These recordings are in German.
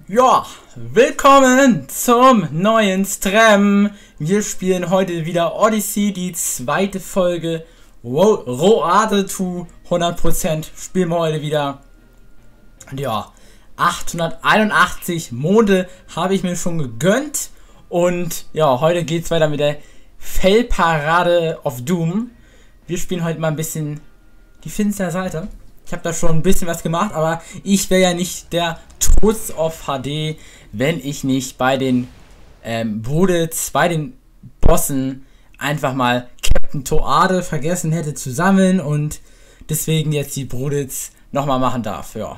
Ja, willkommen zum neuen Stream. Wir spielen heute wieder Odyssey, die zweite Folge. Roade to 100% spielen wir heute wieder. Und ja, 881 Monde habe ich mir schon gegönnt. Und ja, heute geht es weiter mit der Fellparade of Doom. Wir spielen heute mal ein bisschen die finstere Seite. Ich habe da schon ein bisschen was gemacht, aber ich wäre ja nicht der Tuss of HD, wenn ich nicht bei den Brudels, bei den Bossen einfach mal Captain Toade vergessen hätte zu sammeln und deswegen jetzt die Brudels nochmal machen darf. Ja.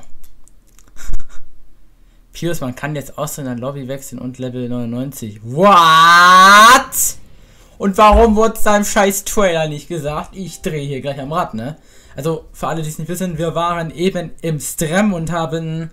Pius, man kann jetzt aus seiner Lobby wechseln und Level 99. What? Und warum wurde es da im scheiß Trailer nicht gesagt? Ich drehe hier gleich am Rad, ne? Also, für alle, die es nicht wissen, wir waren eben im Stream und haben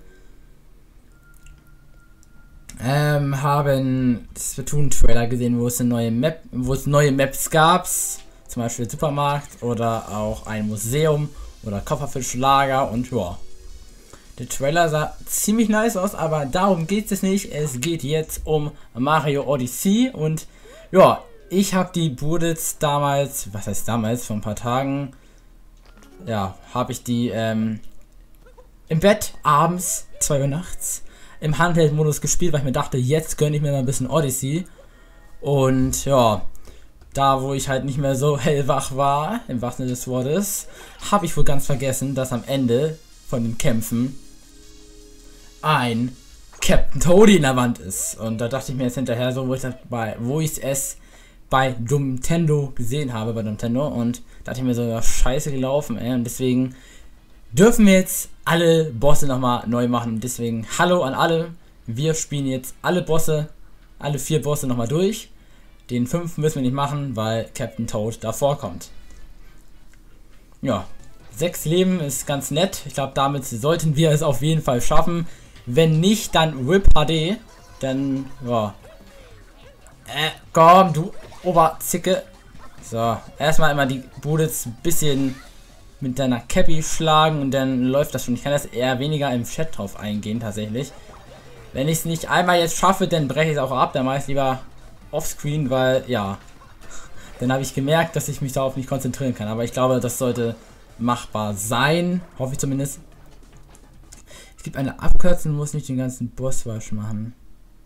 Splatoon-Trailer gesehen, wo es neue Maps gab. Zum Beispiel Supermarkt oder auch ein Museum oder Kofferfischlager und ja. Der Trailer sah ziemlich nice aus, aber darum geht es nicht. Es geht jetzt um Mario Odyssey und ja, ich habe die Brudels damals, was heißt damals, vor ein paar Tagen, ja, habe ich die im Bett abends, 2 Uhr nachts, im Handheld-Modus gespielt, weil ich mir dachte, jetzt gönne ich mir mal ein bisschen Odyssey. Und ja, da wo ich halt nicht mehr so hellwach war, im wahrsten Sinne des Wortes, habe ich wohl ganz vergessen, dass am Ende von den Kämpfen ein Captain Toad in der Wand ist. Und da dachte ich mir jetzt hinterher so, wo ich es bei Nintendo gesehen habe, und da dachte ich mir so, ja, scheiße gelaufen, ey. Und deswegen dürfen wir jetzt alle Bosse nochmal neu machen. Und deswegen hallo an alle. Wir spielen jetzt alle 4 Bosse nochmal durch. Den 5. müssen wir nicht machen, weil Captain Toad davor kommt. Ja, 6 Leben ist ganz nett. Ich glaube, damit sollten wir es auf jeden Fall schaffen. Wenn nicht, dann RIP HD. Dann, ja. Komm, du Oberzicke. So, erstmal immer die Brudels ein bisschen mit deiner Cappy schlagen und dann läuft das schon. Ich kann das eher weniger im Chat drauf eingehen, tatsächlich. Wenn ich es nicht einmal jetzt schaffe, dann breche ich es auch ab. Dann mache ich es lieber offscreen, weil, ja, dann habe ich gemerkt, dass ich mich darauf nicht konzentrieren kann. Aber ich glaube, das sollte machbar sein. Hoffe ich zumindest. Es gibt eine Abkürzung, muss nicht den ganzen Bosswash machen.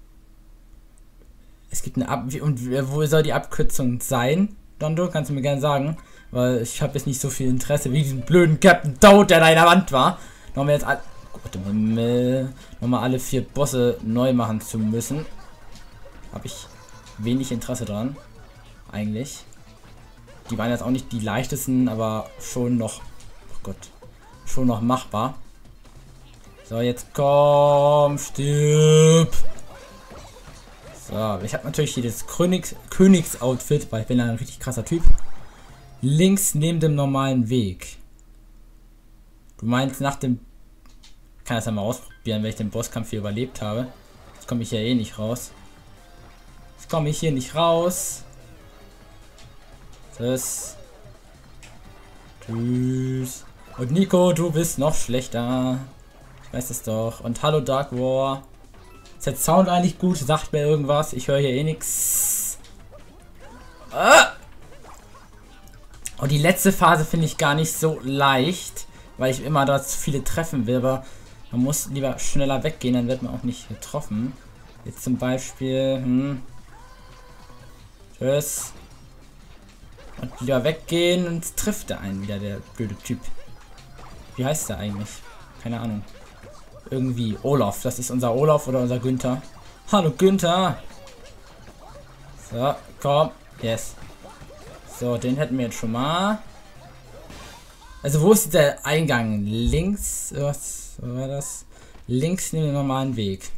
Es gibt eine und wo soll die Abkürzung sein? Dondo, kannst du mir gerne sagen, weil ich habe jetzt nicht so viel Interesse wie diesen blöden Captain Toad, der da in der Wand war. Nochmal jetzt nochmal alle 4 Bosse neu machen zu müssen. Habe ich wenig Interesse dran, eigentlich. Die waren jetzt auch nicht die leichtesten, aber schon noch, oh Gott, schon noch machbar. So, jetzt komm, stirb. So, ich habe natürlich hier das Königsoutfit, weil ich bin ein richtig krasser Typ. Links neben dem normalen Weg. Du meinst nach dem... Ich kann das ja mal ausprobieren, wenn ich den Bosskampf hier überlebt habe. Jetzt komme ich ja eh nicht raus. Jetzt komme ich hier nicht raus. Tschüss. Tschüss. Und Nico, du bist noch schlechter. Ich weiß es doch. Und hallo Dark War. Ist der Sound eigentlich gut? Sagt mir irgendwas. Ich höre hier eh nichts. Und die letzte Phase finde ich gar nicht so leicht, weil ich immer da zu viele treffen will. Aber man muss lieber schneller weggehen, dann wird man auch nicht getroffen. Jetzt zum Beispiel. Tschüss. Und lieber weggehen und trifft er einen wieder, der blöde Typ. Wie heißt der eigentlich? Keine Ahnung. Irgendwie Olaf. Das ist unser Olaf oder unser Günther. Hallo Günther. So, komm. Yes. So, den hätten wir jetzt schon mal. Also wo ist der Eingang? Links. Was war das? Links neben dem normalen Weg.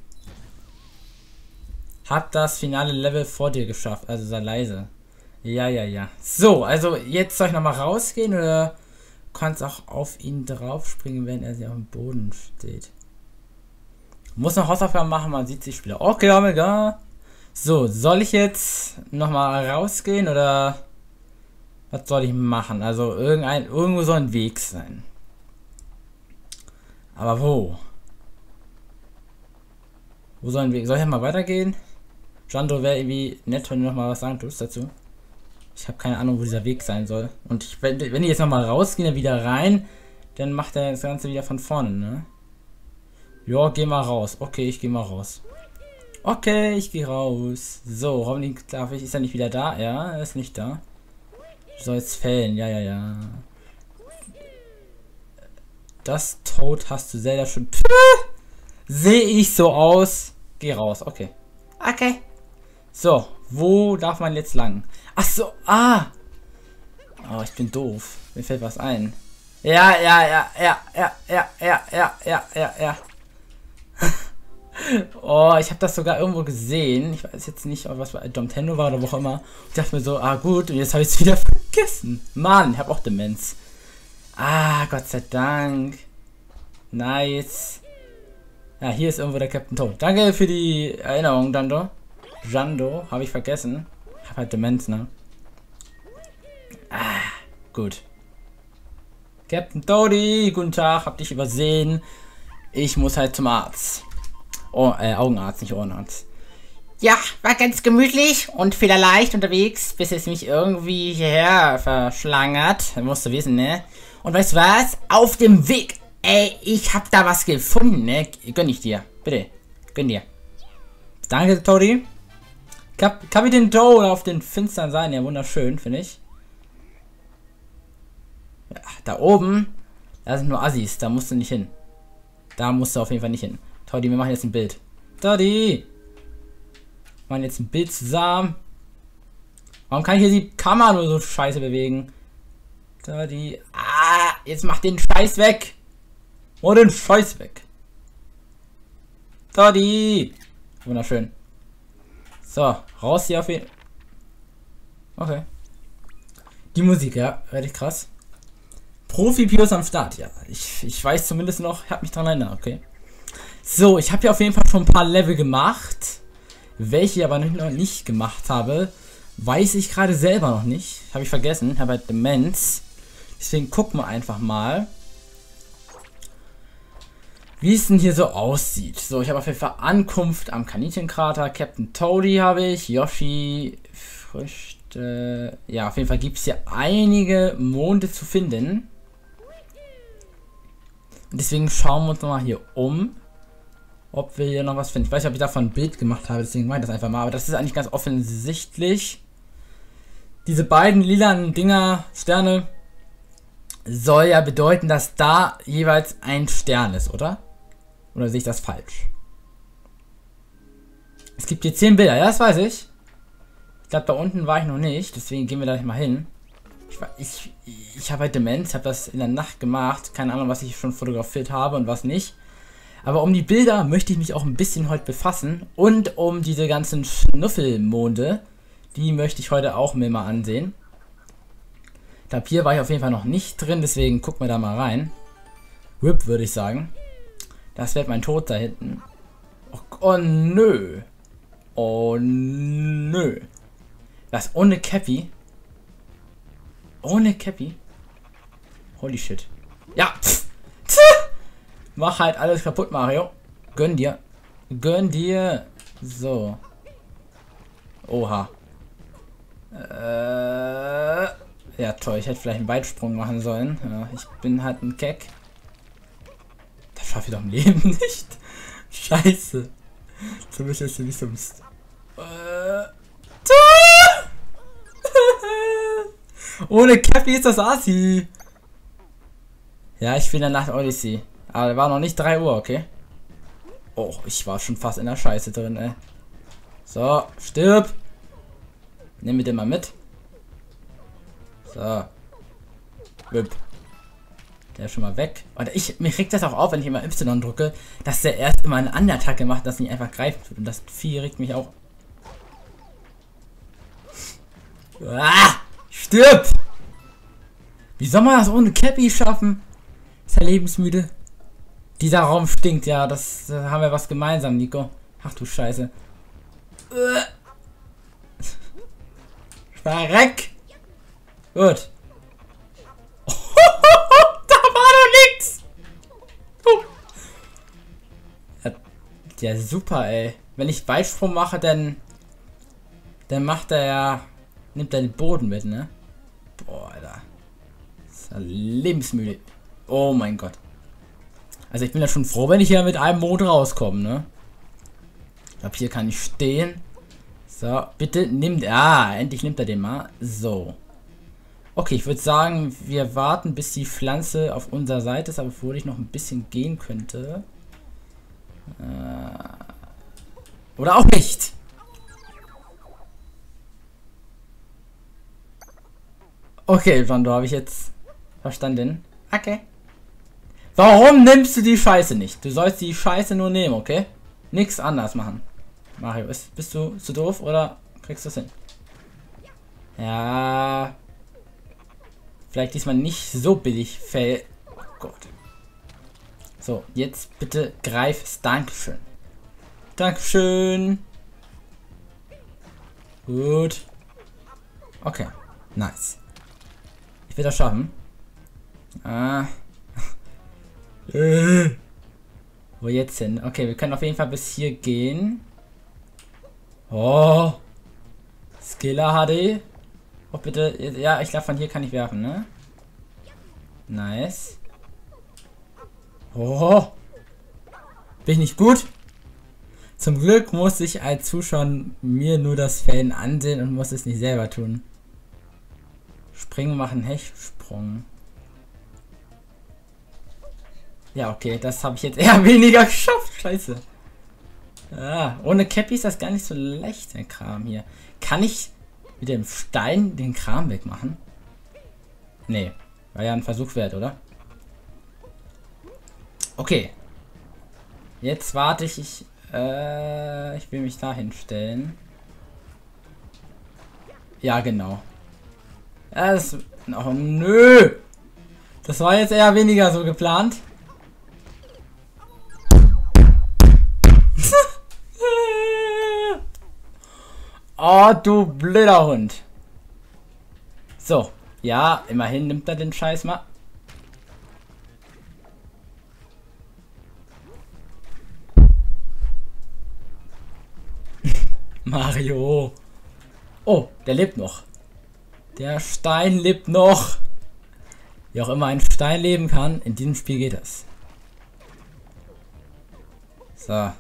Hab das finale Level vor dir geschafft. Also sei leise. Ja. So, also jetzt soll ich nochmal rausgehen oder kannst auch auf ihn drauf springen, wenn er sich auf dem Boden steht. Muss noch Hausaufgaben machen, man sieht sich später. Okay, oh mein Gott. So, soll ich jetzt nochmal rausgehen oder was soll ich machen? Also irgendwo soll ein Weg sein. Aber wo? Wo sollen wir? Soll ich mal weitergehen? Jando wäre irgendwie nett, wenn du noch mal was sagen tust dazu. Ich habe keine Ahnung, wo dieser Weg sein soll. Und wenn die jetzt noch mal rausgehen, dann wieder rein, dann macht er das Ganze wieder von vorne, ne? Ja, geh mal raus. Okay, ich gehe mal raus. Okay, ich gehe raus. So, hoffentlich darf ich. Ist er nicht wieder da? Ja, er ist nicht da. Du sollst fällen. Ja, ja, ja. Das Tod hast du selber schon. Sehe ich so aus? Geh raus. Okay. Okay. So, wo darf man jetzt lang? Ach so, ah. Oh, ich bin doof. Mir fällt was ein. Ja. Oh, ich habe das sogar irgendwo gesehen. Ich weiß jetzt nicht, ob was bei Domtendo war oder wo auch immer. Ich dachte mir so, ah gut, und jetzt habe ich es wieder vergessen. Mann, ich habe auch Demenz. Ah, Gott sei Dank. Nice. Ja, hier ist irgendwo der Captain Toad. Danke für die Erinnerung, Jando, habe ich vergessen. Ich habe halt Demenz, ne? Ah, gut. Captain Toady, guten Tag, hab dich übersehen. Ich muss halt zum Arzt. Oh, Augenarzt, nicht Ohrenarzt. Ja, war ganz gemütlich und federleicht unterwegs, bis es mich irgendwie hierher verschlangert. Musst du wissen, ne? Und weißt du was? Auf dem Weg. Ey, ich hab da was gefunden, ne? Gönn ich dir. Bitte. Gönn dir. Danke, Toady. Kapitän Toad auf den finstern Seiten. Ja, wunderschön, finde ich. Ja, da oben, da sind nur Assis. Da musst du nicht hin. Da musst du auf jeden Fall nicht hin. Toady, wir machen jetzt ein Bild. Toady! Wir machen jetzt ein Bild zusammen. Warum kann ich hier die Kamera nur so scheiße bewegen? Toady. Ah, jetzt mach den Scheiß weg. Oh, den Scheiß weg. Toady. Wunderschön. So, raus hier auf jeden Fall. Okay. Die Musik, ja, richtig krass. Profi-Pios am Start, ja. Ich weiß zumindest noch, ich habe mich dran erinnert, okay. So, ich habe ja auf jeden Fall schon ein paar Level gemacht. Welche ich aber noch nicht gemacht habe, weiß ich gerade selber noch nicht. Habe ich vergessen, habe halt Demenz. Deswegen gucken wir einfach mal, wie es denn hier so aussieht. So, ich habe auf jeden Fall Ankunft am Kaninchenkrater. Captain Toady habe ich. Yoshi, Früchte. Ja, auf jeden Fall gibt es hier einige Monde zu finden. Und deswegen schauen wir uns nochmal hier um, ob wir hier noch was finden. Ich weiß nicht, ob ich davon ein Bild gemacht habe, deswegen mache ich das einfach mal. Aber das ist eigentlich ganz offensichtlich. Diese beiden lilanen Dinger, Sterne, soll ja bedeuten, dass da jeweils ein Stern ist, oder? Oder sehe ich das falsch? Es gibt hier 10 Bilder, ja, das weiß ich. Ich glaube, da unten war ich noch nicht, deswegen gehen wir da nicht mal hin. Ich habe halt Demenz, habe das in der Nacht gemacht. Keine Ahnung, was ich schon fotografiert habe und was nicht. Aber um die Bilder möchte ich mich auch ein bisschen heute befassen. Und um diese ganzen Schnuffelmonde, die möchte ich heute auch mir mal ansehen. Ich glaube, hier war ich auf jeden Fall noch nicht drin, deswegen gucken wir da mal rein. Whip, würde ich sagen. Das wird mein Tod da hinten. Oh nö. Oh nö. Das ohne Cappy. Ohne Cappy. Holy shit. Ja. Mach halt alles kaputt, Mario. Gönn dir. Gönn dir. So. Oha. Ja, toll. Ich hätte vielleicht einen Weitsprung machen sollen. Ja, ich bin halt ein Keck. Das schaffe ich doch im Leben nicht. Scheiße. Zumindest ist du nicht so bist. Ohne Cappy ist das Assi. Ja, ich bin in der Nacht Odyssey. Aber war noch nicht 3 Uhr, okay? Oh, ich war schon fast in der Scheiße drin, ey. So, stirb. Nehmen wir den mal mit. So. Whip. Der ist schon mal weg. Und mir regt das auch auf, wenn ich immer Y drücke, dass der erst immer eine Underattacke macht, dass nicht einfach greifen tut. Und das Vieh regt mich auch. Ah! Stirb! Wie soll man das ohne Cappy schaffen? Ist er lebensmüde? Dieser Raum stinkt, ja. Da haben wir was gemeinsam, Nico. Ach du Scheiße. Verreck! Gut. Da war doch nix! Ja, super, ey. Wenn ich Weitsprung mache, dann macht er ja, nimmt er den Boden mit, ne? Boah, Alter. Das ist ja lebensmüde. Oh mein Gott. Also ich bin ja schon froh, wenn ich hier mit einem Mond rauskomme, ne? Ich glaube, hier kann ich stehen. So, bitte nimmt... Ah, endlich nimmt er den mal. So. Okay, ich würde sagen, wir warten, bis die Pflanze auf unserer Seite ist, aber bevor ich noch ein bisschen gehen könnte. Oder auch nicht. Okay, Jondo, habe ich jetzt verstanden. Okay. Warum nimmst du die Scheiße nicht? Du sollst die Scheiße nur nehmen, okay? Nichts anders machen. Mario, bist du zu doof oder kriegst du es hin? Ja. Vielleicht diesmal nicht so billig. Fail. Oh Gott. So, jetzt bitte greif es. Dankeschön. Dankeschön. Gut. Okay. Nice. Ich will das schaffen. Wo jetzt hin? Okay, wir können auf jeden Fall bis hier gehen. Oh. Skiller HD. Oh, bitte. Ja, ich glaube, von hier kann ich werfen, ne? Nice. Oh. Bin ich nicht gut? Zum Glück muss ich als Zuschauer mir nur das Fällen ansehen und muss es nicht selber tun. Springen machen, Hechtsprung. Ja, okay, das habe ich jetzt eher weniger geschafft. Scheiße. Ah, ohne Cappy ist das gar nicht so leicht, der Kram hier. Kann ich mit dem Stein den Kram wegmachen? Nee, war ja ein Versuch wert, oder? Okay. Jetzt warte ich. Ich will mich da hinstellen. Ja, genau. Oh, nö. Das war jetzt eher weniger so geplant. Oh, du blöder Hund. So. Ja, immerhin nimmt er den Scheiß mal. Mario. Oh, der lebt noch. Der Stein lebt noch. Wie auch immer ein Stein leben kann, in diesem Spiel geht das. So.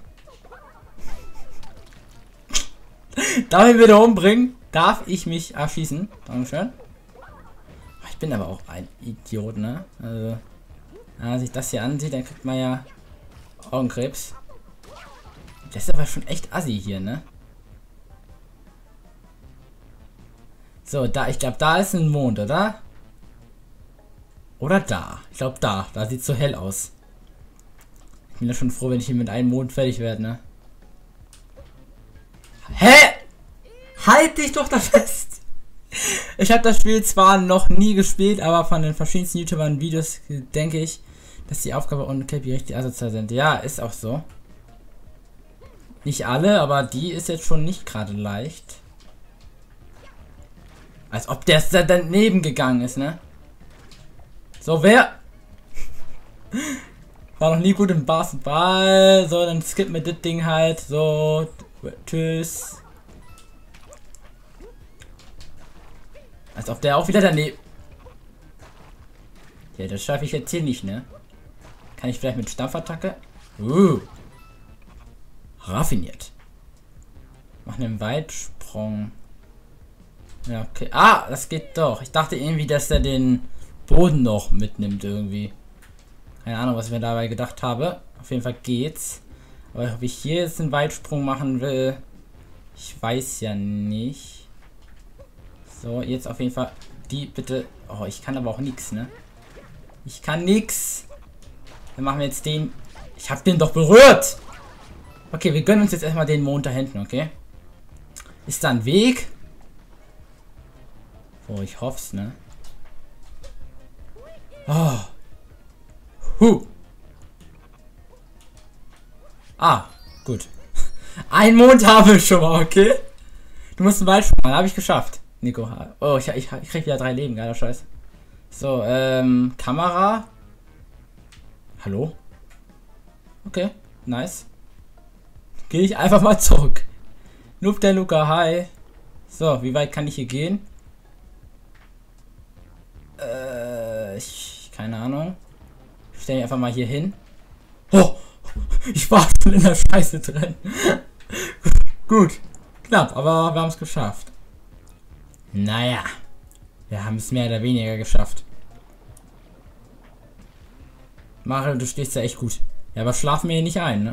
Darf ich wieder umbringen? Darf ich mich erschießen? Dankeschön. Ich bin aber auch ein Idiot, ne? Also, wenn man sich das hier ansieht, dann kriegt man ja Augenkrebs. Das ist aber schon echt assi hier, ne? So, da, ich glaube, da ist ein Mond, oder? Oder da. Ich glaube, da. Da sieht es so hell aus. Ich bin ja schon froh, wenn ich hier mit einem Mond fertig werde, ne? Hä? Halt dich doch da fest! Ich habe das Spiel zwar noch nie gespielt, aber von den verschiedensten YouTubern Videos denke ich, dass die Aufgabe und Cappy richtig asozial sind. Ja, ist auch so. Nicht alle, aber die ist jetzt schon nicht gerade leicht. Als ob der da daneben gegangen ist, ne? So, wer? War noch nie gut im Basketball. So, dann skippen wir das Ding halt. So, tschüss. Als ob der auch wieder daneben... Ja, das schaffe ich jetzt hier nicht, ne? Kann ich vielleicht mit Stampfattacke? Raffiniert. Mach einen Weitsprung. Ja, okay. Ah, das geht doch. Ich dachte irgendwie, dass er den Boden noch mitnimmt irgendwie. Keine Ahnung, was ich mir dabei gedacht habe. Auf jeden Fall geht's. Aber ob ich hier jetzt einen Weitsprung machen will, ich weiß ja nicht. So, jetzt auf jeden Fall die bitte. Oh, ich kann aber auch nichts, ne? Ich kann nichts. Dann machen wir jetzt den. Ich habe den doch berührt. Okay, wir gönnen uns jetzt erstmal den Mond da hinten, okay? Ist da ein Weg? Oh, ich hoff's, ne? Oh. Ah, gut. Ein Mond haben wir schon mal, okay? Du musst einen Weitsprung machen, habe ich geschafft. Nico. Oh, ich krieg wieder 3 Leben, geiler Scheiß. So, Kamera. Hallo? Okay, nice. gehe ich einfach mal zurück. Noob der Luca, hi. So, wie weit kann ich hier gehen? Keine Ahnung. Ich stelle mich einfach mal hier hin. Oh, ich war schon in der Scheiße drin. Gut, knapp, aber wir haben es geschafft. Naja, wir haben es mehr oder weniger geschafft. Mario, du stehst ja echt gut. Ja, aber schlafen wir hier nicht ein,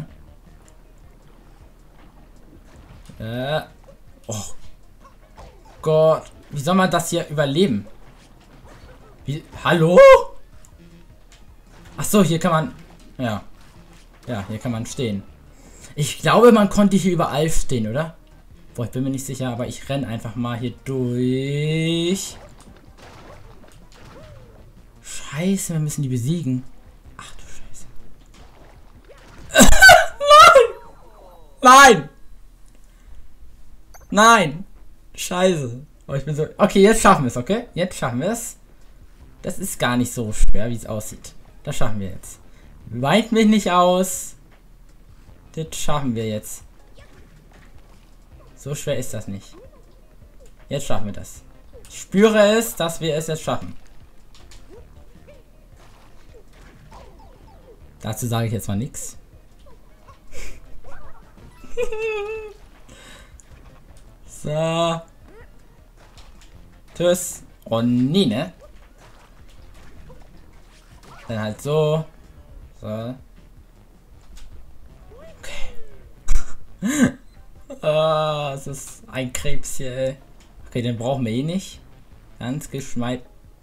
ne? Oh Gott, wie soll man das hier überleben? Wie, hallo? Ach so, hier kann man, ja, hier kann man stehen. Ich glaube, man konnte hier überall stehen, oder? Boah, ich bin mir nicht sicher, aber ich renne einfach mal hier durch. Scheiße, wir müssen die besiegen. Ach du Scheiße. Nein! Nein! Scheiße. Oh, ich bin so. Okay, jetzt schaffen wir es, okay? Jetzt schaffen wir es. Das ist gar nicht so schwer, wie es aussieht. Das schaffen wir jetzt. Weint mich nicht aus. Das schaffen wir jetzt. So schwer ist das nicht. Jetzt schaffen wir das. Ich spüre es, dass wir es jetzt schaffen. Dazu sage ich jetzt mal nichts. So. Tschüss. Und nie, ne? Dann halt so. So. Okay. Oh, es ist ein Krebs hier, ey. Okay, den brauchen wir eh nicht. Ganz geschmeidig.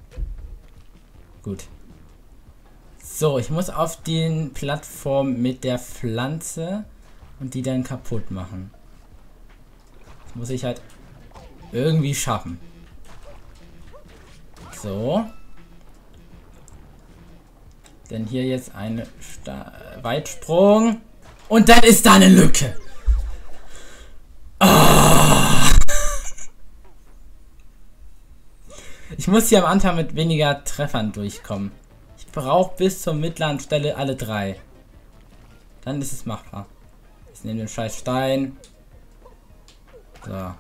Gut. So, ich muss auf den Plattform mit der Pflanze und die dann kaputt machen. Das muss ich halt irgendwie schaffen. So. Denn hier jetzt eine Weitsprung. Und dann ist da eine Lücke. Oh. Ich muss hier am Anfang mit weniger Treffern durchkommen. Ich brauche bis zur mittleren Stelle alle 3. Dann ist es machbar. Ich nehme den scheiß Stein. So.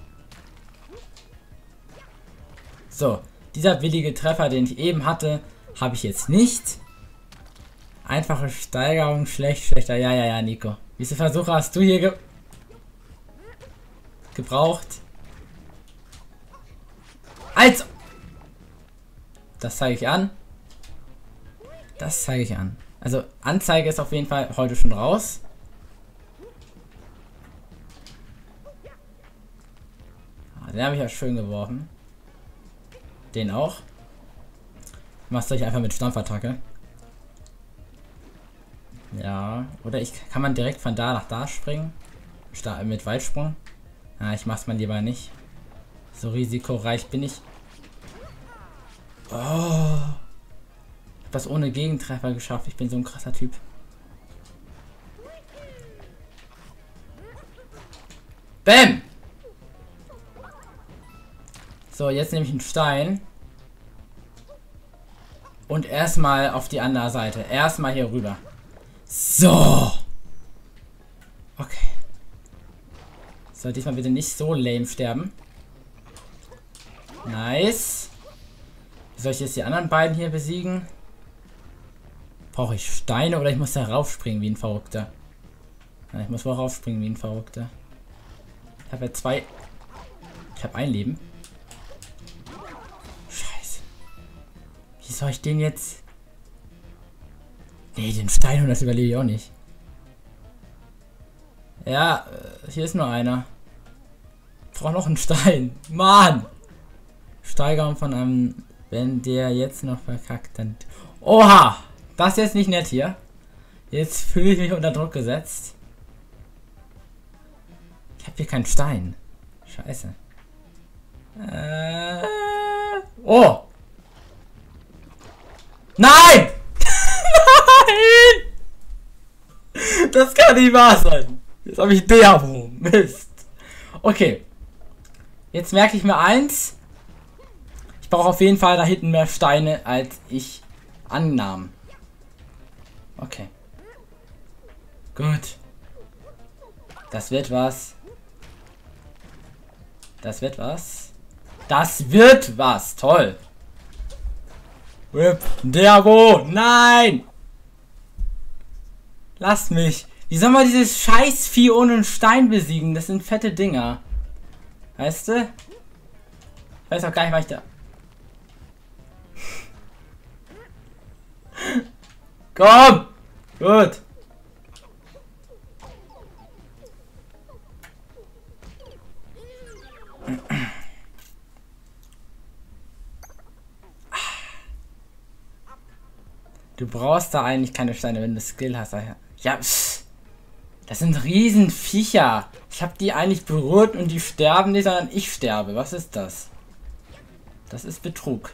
So. Dieser billige Treffer, den ich eben hatte, habe ich jetzt nicht. Einfache Steigerung, schlechter. Ja, Nico. Wie viele Versuche hast du hier gebraucht? Also. Das zeige ich an. Das zeige ich an. Also, Anzeige ist auf jeden Fall heute schon raus. Den habe ich ja schön geworfen. Den auch. Machst du einfach mit Stampfattacke. Ja. Oder kann man direkt von da nach da springen? Mit Weitsprung. Ja, ich mach's mal lieber nicht. So risikoreich bin ich. Oh. Ich hab das ohne Gegentreffer geschafft. Ich bin so ein krasser Typ. Bäm! So, jetzt nehme ich einen Stein. Und erstmal auf die andere Seite. Erstmal hier rüber. So. Okay. Sollte ich mal bitte nicht so lame sterben. Nice. Wie soll ich jetzt die anderen beiden hier besiegen? Brauche ich Steine oder ich muss da raufspringen wie ein Verrückter? Ja, ich muss wohl raufspringen wie ein Verrückter. Ich habe ja 2. Ich habe ein Leben. Scheiße. Wie soll ich den jetzt... Nee, den Stein und das überlebe ich auch nicht. Ja, hier ist nur einer. Ich brauche noch einen Stein. Mann! Steigerung von einem... Wenn der jetzt noch verkackt, dann... Oha! Das ist jetzt nicht nett hier. Jetzt fühle ich mich unter Druck gesetzt. Ich habe hier keinen Stein. Scheiße. Oh! Nein! Nein! Das kann nicht wahr sein. Jetzt habe ich Diabo. Mist. Okay. Jetzt merke ich mir eins. Ich brauche auf jeden Fall da hinten mehr Steine, als ich annahm. Okay. Gut. Das wird was. Das wird was. Das wird was. Toll. Whip. Dergo. Nein. Lass mich. Wie soll man dieses Scheißvieh ohne einen Stein besiegen? Das sind fette Dinger. Weißt du? Ich weiß auch gar nicht, was ich da... Komm! Gut. Du brauchst da eigentlich keine Steine, wenn du Skill hast. Ja, pff. Das sind Riesenviecher. Ich habe die eigentlich berührt und die sterben nicht, sondern ich sterbe. Was ist das? Das ist Betrug.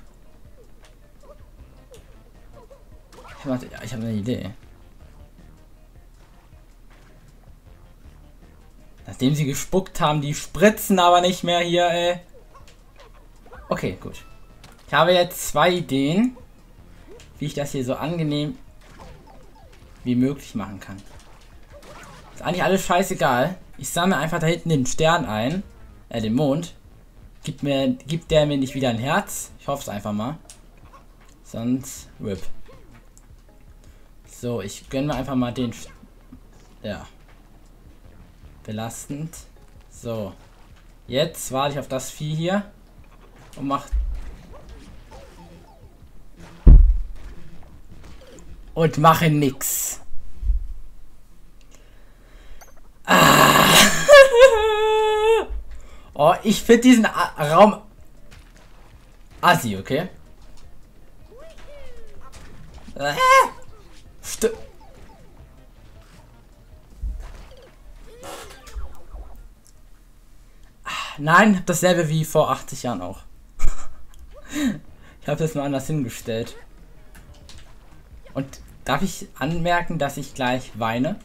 Ich habe eine Idee. Nachdem sie gespuckt haben, die spritzen aber nicht mehr hier, ey. Okay, gut. Ich habe jetzt 2 Ideen, wie ich das hier so angenehm wie möglich machen kann. Ist eigentlich alles scheißegal. Ich sammle einfach da hinten den Stern ein. Den Mond. Gibt der mir nicht wieder ein Herz? Ich hoffe es einfach mal. Sonst RIP. So, ich gönne mir einfach mal den... Ja. Belastend. So. Jetzt warte ich auf das Vieh hier. Und mach... Und mache nix. Ah. Oh, ich finde diesen Raum... assi, okay? Nein, dasselbe wie vor 80 Jahren auch. Ich habe das nur anders hingestellt. Und darf ich anmerken, dass ich gleich weine?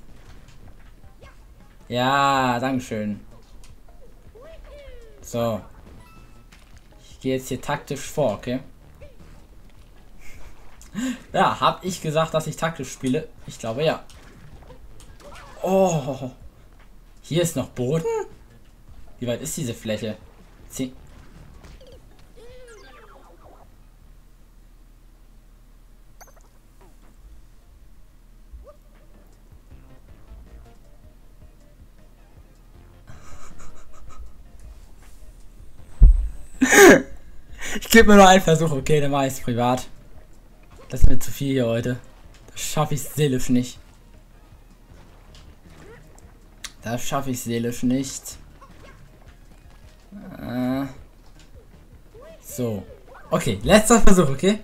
Ja, dankeschön. So. Ich gehe jetzt hier taktisch vor, okay? Ja, habe ich gesagt, dass ich taktisch spiele? Ich glaube ja. Oh. Hier ist noch Boden? Wie weit ist diese Fläche? 10. Ich gebe mir nur einen Versuch, okay, dann mache ich es privat. Das ist mir zu viel hier heute. Das schaffe ich seelisch nicht. Das schaffe ich seelisch nicht. So. Okay, letzter Versuch, okay?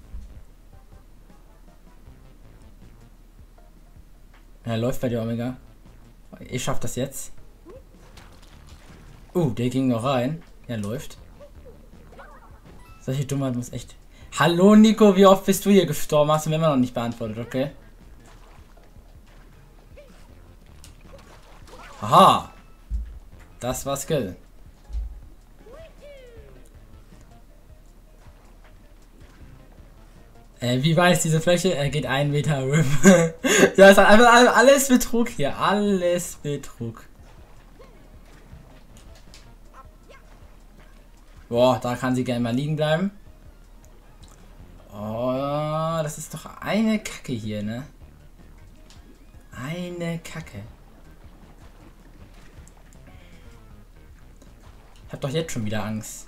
Ja, läuft bei dir Omega. Ich schaff das jetzt. Der ging noch rein. Ja, läuft. Solche Dummheit muss echt... Hallo Nico, wie oft bist du hier gestorben? Hast du mir immer noch nicht beantwortet, okay? Aha. Das war Skill. Wie weit ist diese Fläche? Er geht 1 Meter. Ja, ist einfach alles Betrug hier. Alles Betrug. Boah, da kann sie gerne mal liegen bleiben. Oh, das ist doch eine Kacke hier, ne? Eine Kacke. Ich hab doch jetzt schon wieder Angst.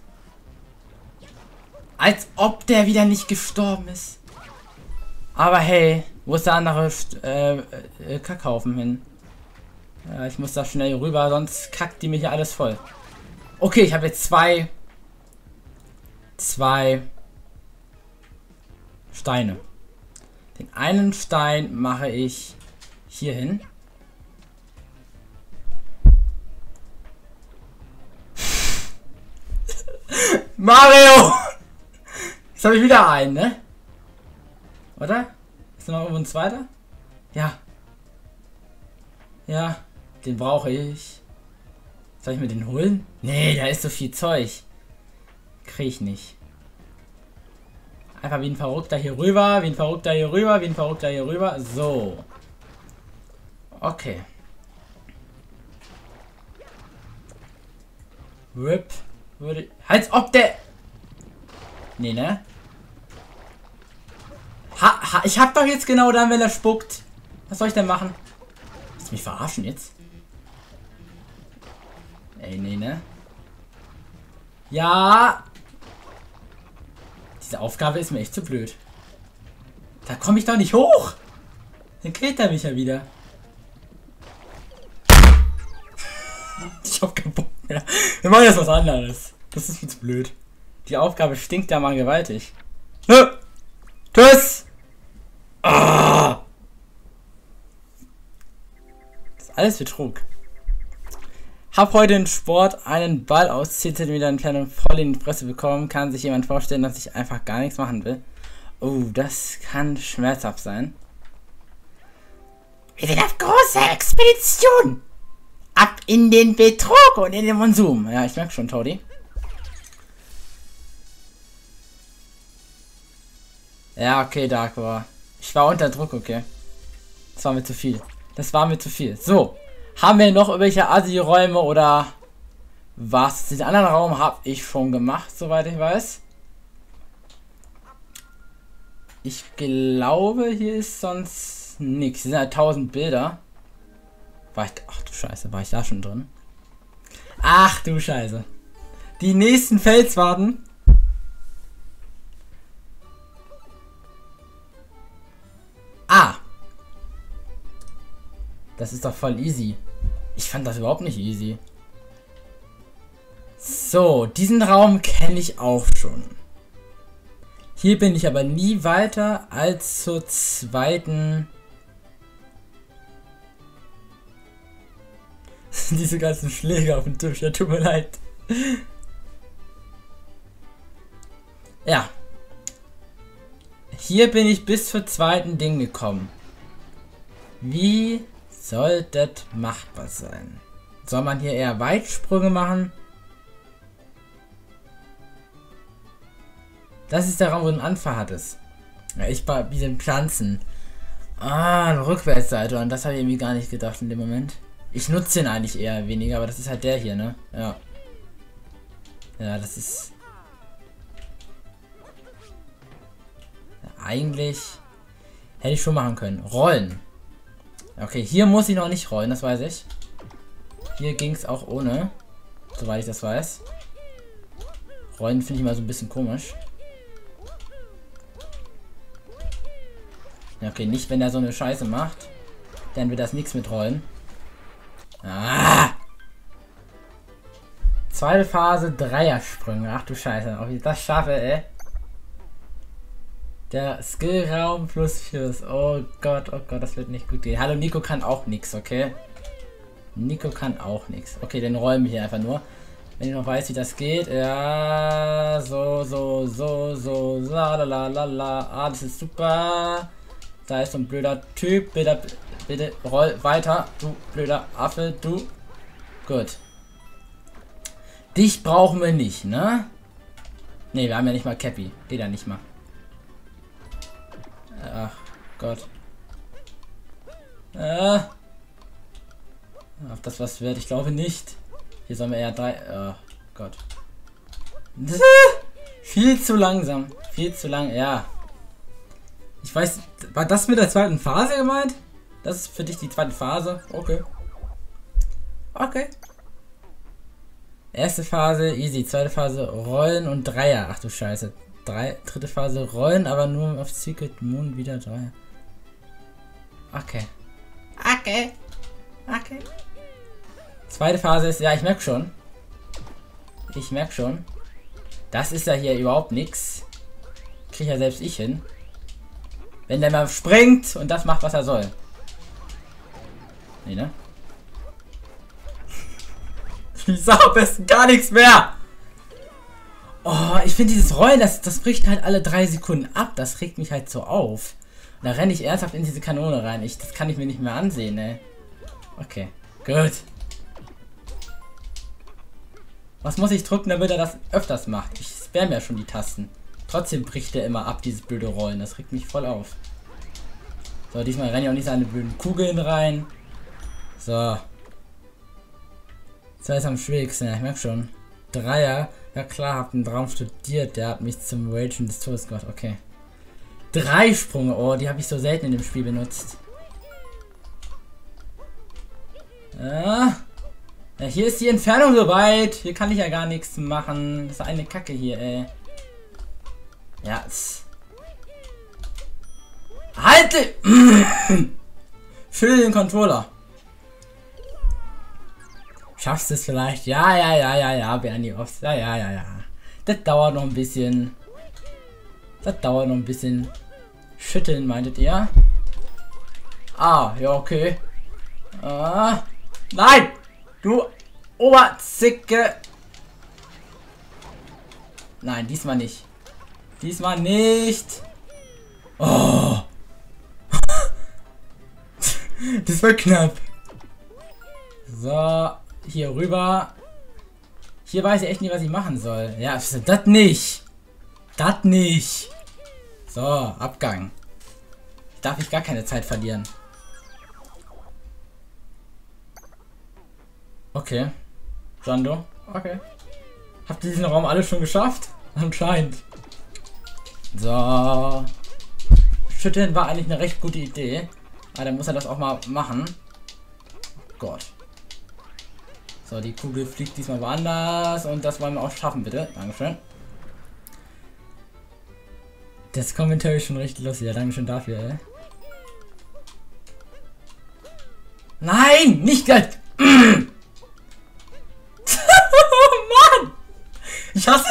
Als ob der wieder nicht gestorben ist. Aber hey, wo ist der andere Kackhaufen hin? Ja, ich muss da schnell rüber, sonst kackt die mir hier alles voll. Okay, ich habe jetzt zwei Steine. Den einen Stein mache ich hier hin. Mario! Jetzt habe ich wieder einen, ne? Oder? Ist noch irgendwo ein zweiter? Ja. Ja, den brauche ich. Soll ich mir den holen? Nee, da ist so viel Zeug. Krieg ich nicht. Einfach wie ein Verrückter hier rüber, wie ein Verrückter hier rüber, wie ein Verrückter hier rüber. So. Okay. RIP würde... Als ob der... Nee, ne? Ich hab doch jetzt genau dann, wenn er spuckt. Was soll ich denn machen? Willst du mich verarschen jetzt? Ey, nee, ne? Ja! Diese Aufgabe ist mir echt zu blöd. Da komme ich doch nicht hoch! Dann killt er mich ja wieder. Ich hab keinen Bock mehr. Wir machen jetzt was anderes. Das ist mir zu blöd. Die Aufgabe stinkt ja mal gewaltig. Tschüss! Ah! Das ist alles Betrug. Hab heute im Sport einen Ball aus 10 cm Entfernung voll in die Fresse bekommen. Kann sich jemand vorstellen, dass ich einfach gar nichts machen will? Oh, das kann schmerzhaft sein. Wir sind auf große Expedition! Ab in den Betrug und in den Konsum. Ja, ich merke schon, Todi. Ja, okay, Dark War. Ich war unter Druck, okay. Das war mir zu viel. Das war mir zu viel. So. Haben wir noch irgendwelche Assi-Räume oder was? Den anderen Raum habe ich schon gemacht, soweit ich weiß. Ich glaube, hier ist sonst nichts. Hier sind halt 1000 Bilder. Ach du Scheiße, war ich da schon drin? Ach du Scheiße. Die nächsten Felswarten. Ah. Das ist doch voll easy. Ich fand das überhaupt nicht easy. So, diesen Raum kenne ich auch schon. Hier bin ich aber nie weiter als zur zweiten... Diese ganzen Schläge auf dem Tisch, ja, tut mir leid. Ja. Hier bin ich bis zur zweiten Ding gekommen. Wie soll das machbar sein? Soll man hier eher Weitsprünge machen? Das ist der Raum, wo du einen Anfang hattest. Ja, ich war wie den Pflanzen. Ah, eine Rückwärtsseite. Und das habe ich irgendwie gar nicht gedacht in dem Moment. Ich nutze den eigentlich eher weniger, aber das ist halt der hier, ne? Ja. Ja, das ist... Ja, eigentlich hätte ich schon machen können. Rollen. Okay, hier muss ich noch nicht rollen, das weiß ich. Hier ging es auch ohne. Soweit ich das weiß. Rollen finde ich mal so ein bisschen komisch. Ja, okay, nicht wenn er so eine Scheiße macht. Dann wird das nichts mit Rollen. Ah! Zweite Phase, Dreiersprünge. Ach du Scheiße, ob ich das schaffe, ey. Der Skillraum plus 4. Oh Gott, das wird nicht gut gehen. Hallo, Nico kann auch nichts, okay? Nico kann auch nichts. Okay, dann räumen wir hier einfach nur. Wenn ich noch weiß, wie das geht. Ja, so, la la la la. Ah, das ist super. Da ist so ein blöder Typ. Bitte roll weiter, du blöder Affe, du. Gut. Dich brauchen wir nicht, ne? Ne, wir haben ja nicht mal Cappy. Geht ja nicht mal. Ach Gott. Ob das was wird, ich glaube nicht. Hier sollen wir eher 3. Oh Gott. Viel zu langsam. Viel zu lang, ja. Ich weiß, war das mit der zweiten Phase gemeint? Das ist für dich die zweite Phase? Okay. Okay. Erste Phase, easy. Zweite Phase, Rollen und Dreier. Ach du Scheiße. Dritte Phase, Rollen, aber nur auf Secret Moon wieder Dreier. Okay. Okay. Okay. Zweite Phase ist, ja, ich merke schon. Ich merke schon. Das ist ja hier überhaupt nichts. Kriege ja selbst ich hin. Wenn der mal springt und das macht, was er soll. Nee, ne? Ich sag am besten gar nichts mehr. Oh, ich finde dieses Rollen, das bricht halt alle 3 Sekunden ab. Das regt mich halt so auf. Und da renne ich ernsthaft in diese Kanone rein. Das kann ich mir nicht mehr ansehen, ey. Okay, gut. Was muss ich drücken, damit er das öfters macht? Ich spam ja schon die Tasten. Trotzdem bricht er immer ab, dieses blöde Rollen. Das regt mich voll auf. So, diesmal renne ich auch nicht seine blöden Kugeln rein. So. Das ist am schwierigsten, ja, ich merke schon. Dreier. Ja klar, hab den Traum studiert. Der hat mich zum Ragen des Todes gemacht. Okay. 3 Sprünge. Oh, die habe ich so selten in dem Spiel benutzt. Ja, hier ist die Entfernung so weit. Hier kann ich ja gar nichts machen. Das ist eine Kacke hier, ey. Ja, halte! Für den Controller. Schaffst du es vielleicht? Ja, Bernie Offs. Ja. Das dauert noch ein bisschen. Schütteln, meintet ihr? Ah, ja, okay. Nein! Du Oberzicke! Nein, diesmal nicht. Diesmal nicht! Oh! Das war knapp. So, hier rüber. Hier weiß ich echt nicht, was ich machen soll. Ja, das nicht. Das nicht. So, Abgang. Darf ich gar keine Zeit verlieren. Okay. Jando. Okay. Habt ihr diesen Raum alle schon geschafft? Anscheinend. So. Schütteln war eigentlich eine recht gute Idee. Aber dann muss er das auch mal machen. Gott. So, die Kugel fliegt diesmal woanders. Und das wollen wir auch schaffen, bitte. Dankeschön. Das Kommentar ist schon richtig lustig. Ja, Dankeschön dafür, ey. Nein! Nicht gleich! Mann! Ich hasse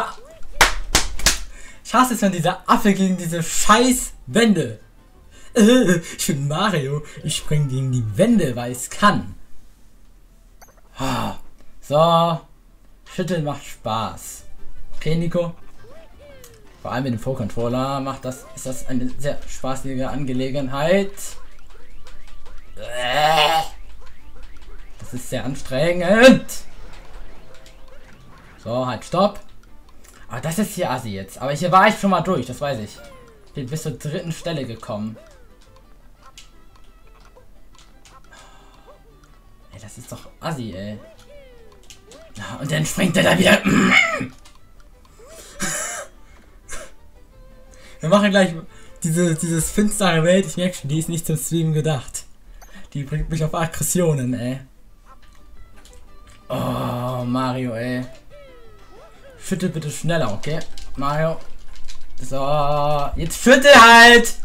es, wenn dieser Affe gegen diese scheiß Wände. Ich bin Mario. Ich spring gegen die Wände, weil es kann. So. Schütteln macht Spaß. Okay, Nico? Vor allem mit dem Pro-Controller ist das eine sehr spaßige Angelegenheit. Das ist sehr anstrengend. So, halt, stopp. Aber das ist hier assi jetzt. Aber hier war ich schon mal durch, das weiß ich. Bin bis zur 3. Stelle gekommen. Ey, das ist doch assi, ey. Ja, und dann springt er da wieder. Wir machen gleich dieses finstere Welt. Ich merke schon, die ist nicht zum Streamen gedacht. Die bringt mich auf Aggressionen, ey. Oh, Mario, ey. Schüttel bitte schneller, okay? Mario. So, jetzt schüttel halt!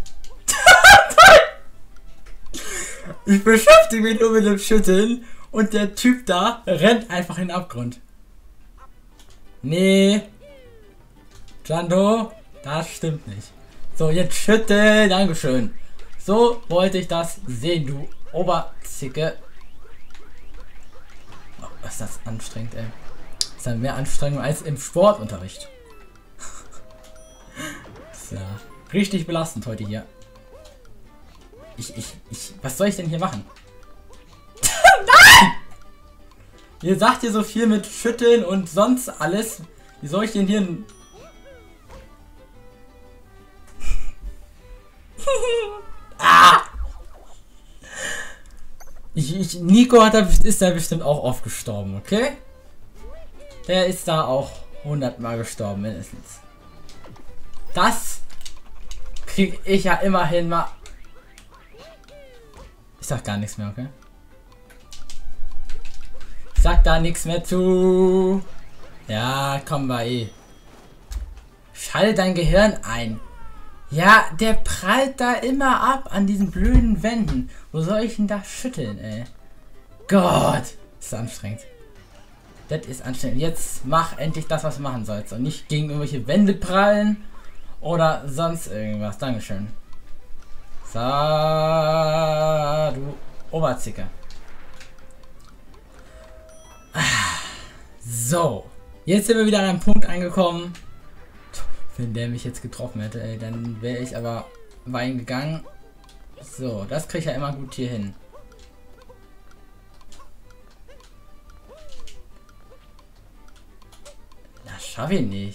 Ich beschäftige mich nur mit dem Schütteln und der Typ da rennt einfach in den Abgrund. Nee. Jando, das stimmt nicht. So, jetzt schüttel, dankeschön. So wollte ich das sehen, du Oberzicke. Oh, was ist das anstrengend, ey. Das ist ja mehr Anstrengung als im Sportunterricht. Das ist ja richtig belastend heute hier. Was soll ich denn hier machen? Nein! Ihr sagt hier so viel mit Schütteln und sonst alles. Wie soll ich denn hier... Nico ist da bestimmt auch oft gestorben, okay? Der ist da auch 100-mal gestorben, mindestens. Das kriege ich ja immerhin mal... Ich sag gar nichts mehr, okay? Ich sag da nichts mehr zu. Ja, komm mal eh. Schalte dein Gehirn ein. Ja, der prallt da immer ab an diesen blöden Wänden. Wo soll ich denn da schütteln, ey? Gott, ist anstrengend. Das ist anstrengend. Jetzt mach endlich das, was du machen sollst. Und nicht gegen irgendwelche Wände prallen. Oder sonst irgendwas. Dankeschön. So, du Oberzicke. So, jetzt sind wir wieder an einem Punkt angekommen. Wenn der mich jetzt getroffen hätte, ey, dann wäre ich aber Wein gegangen. So, das kriege ich ja immer gut hier hin. Das schaffe ich nicht.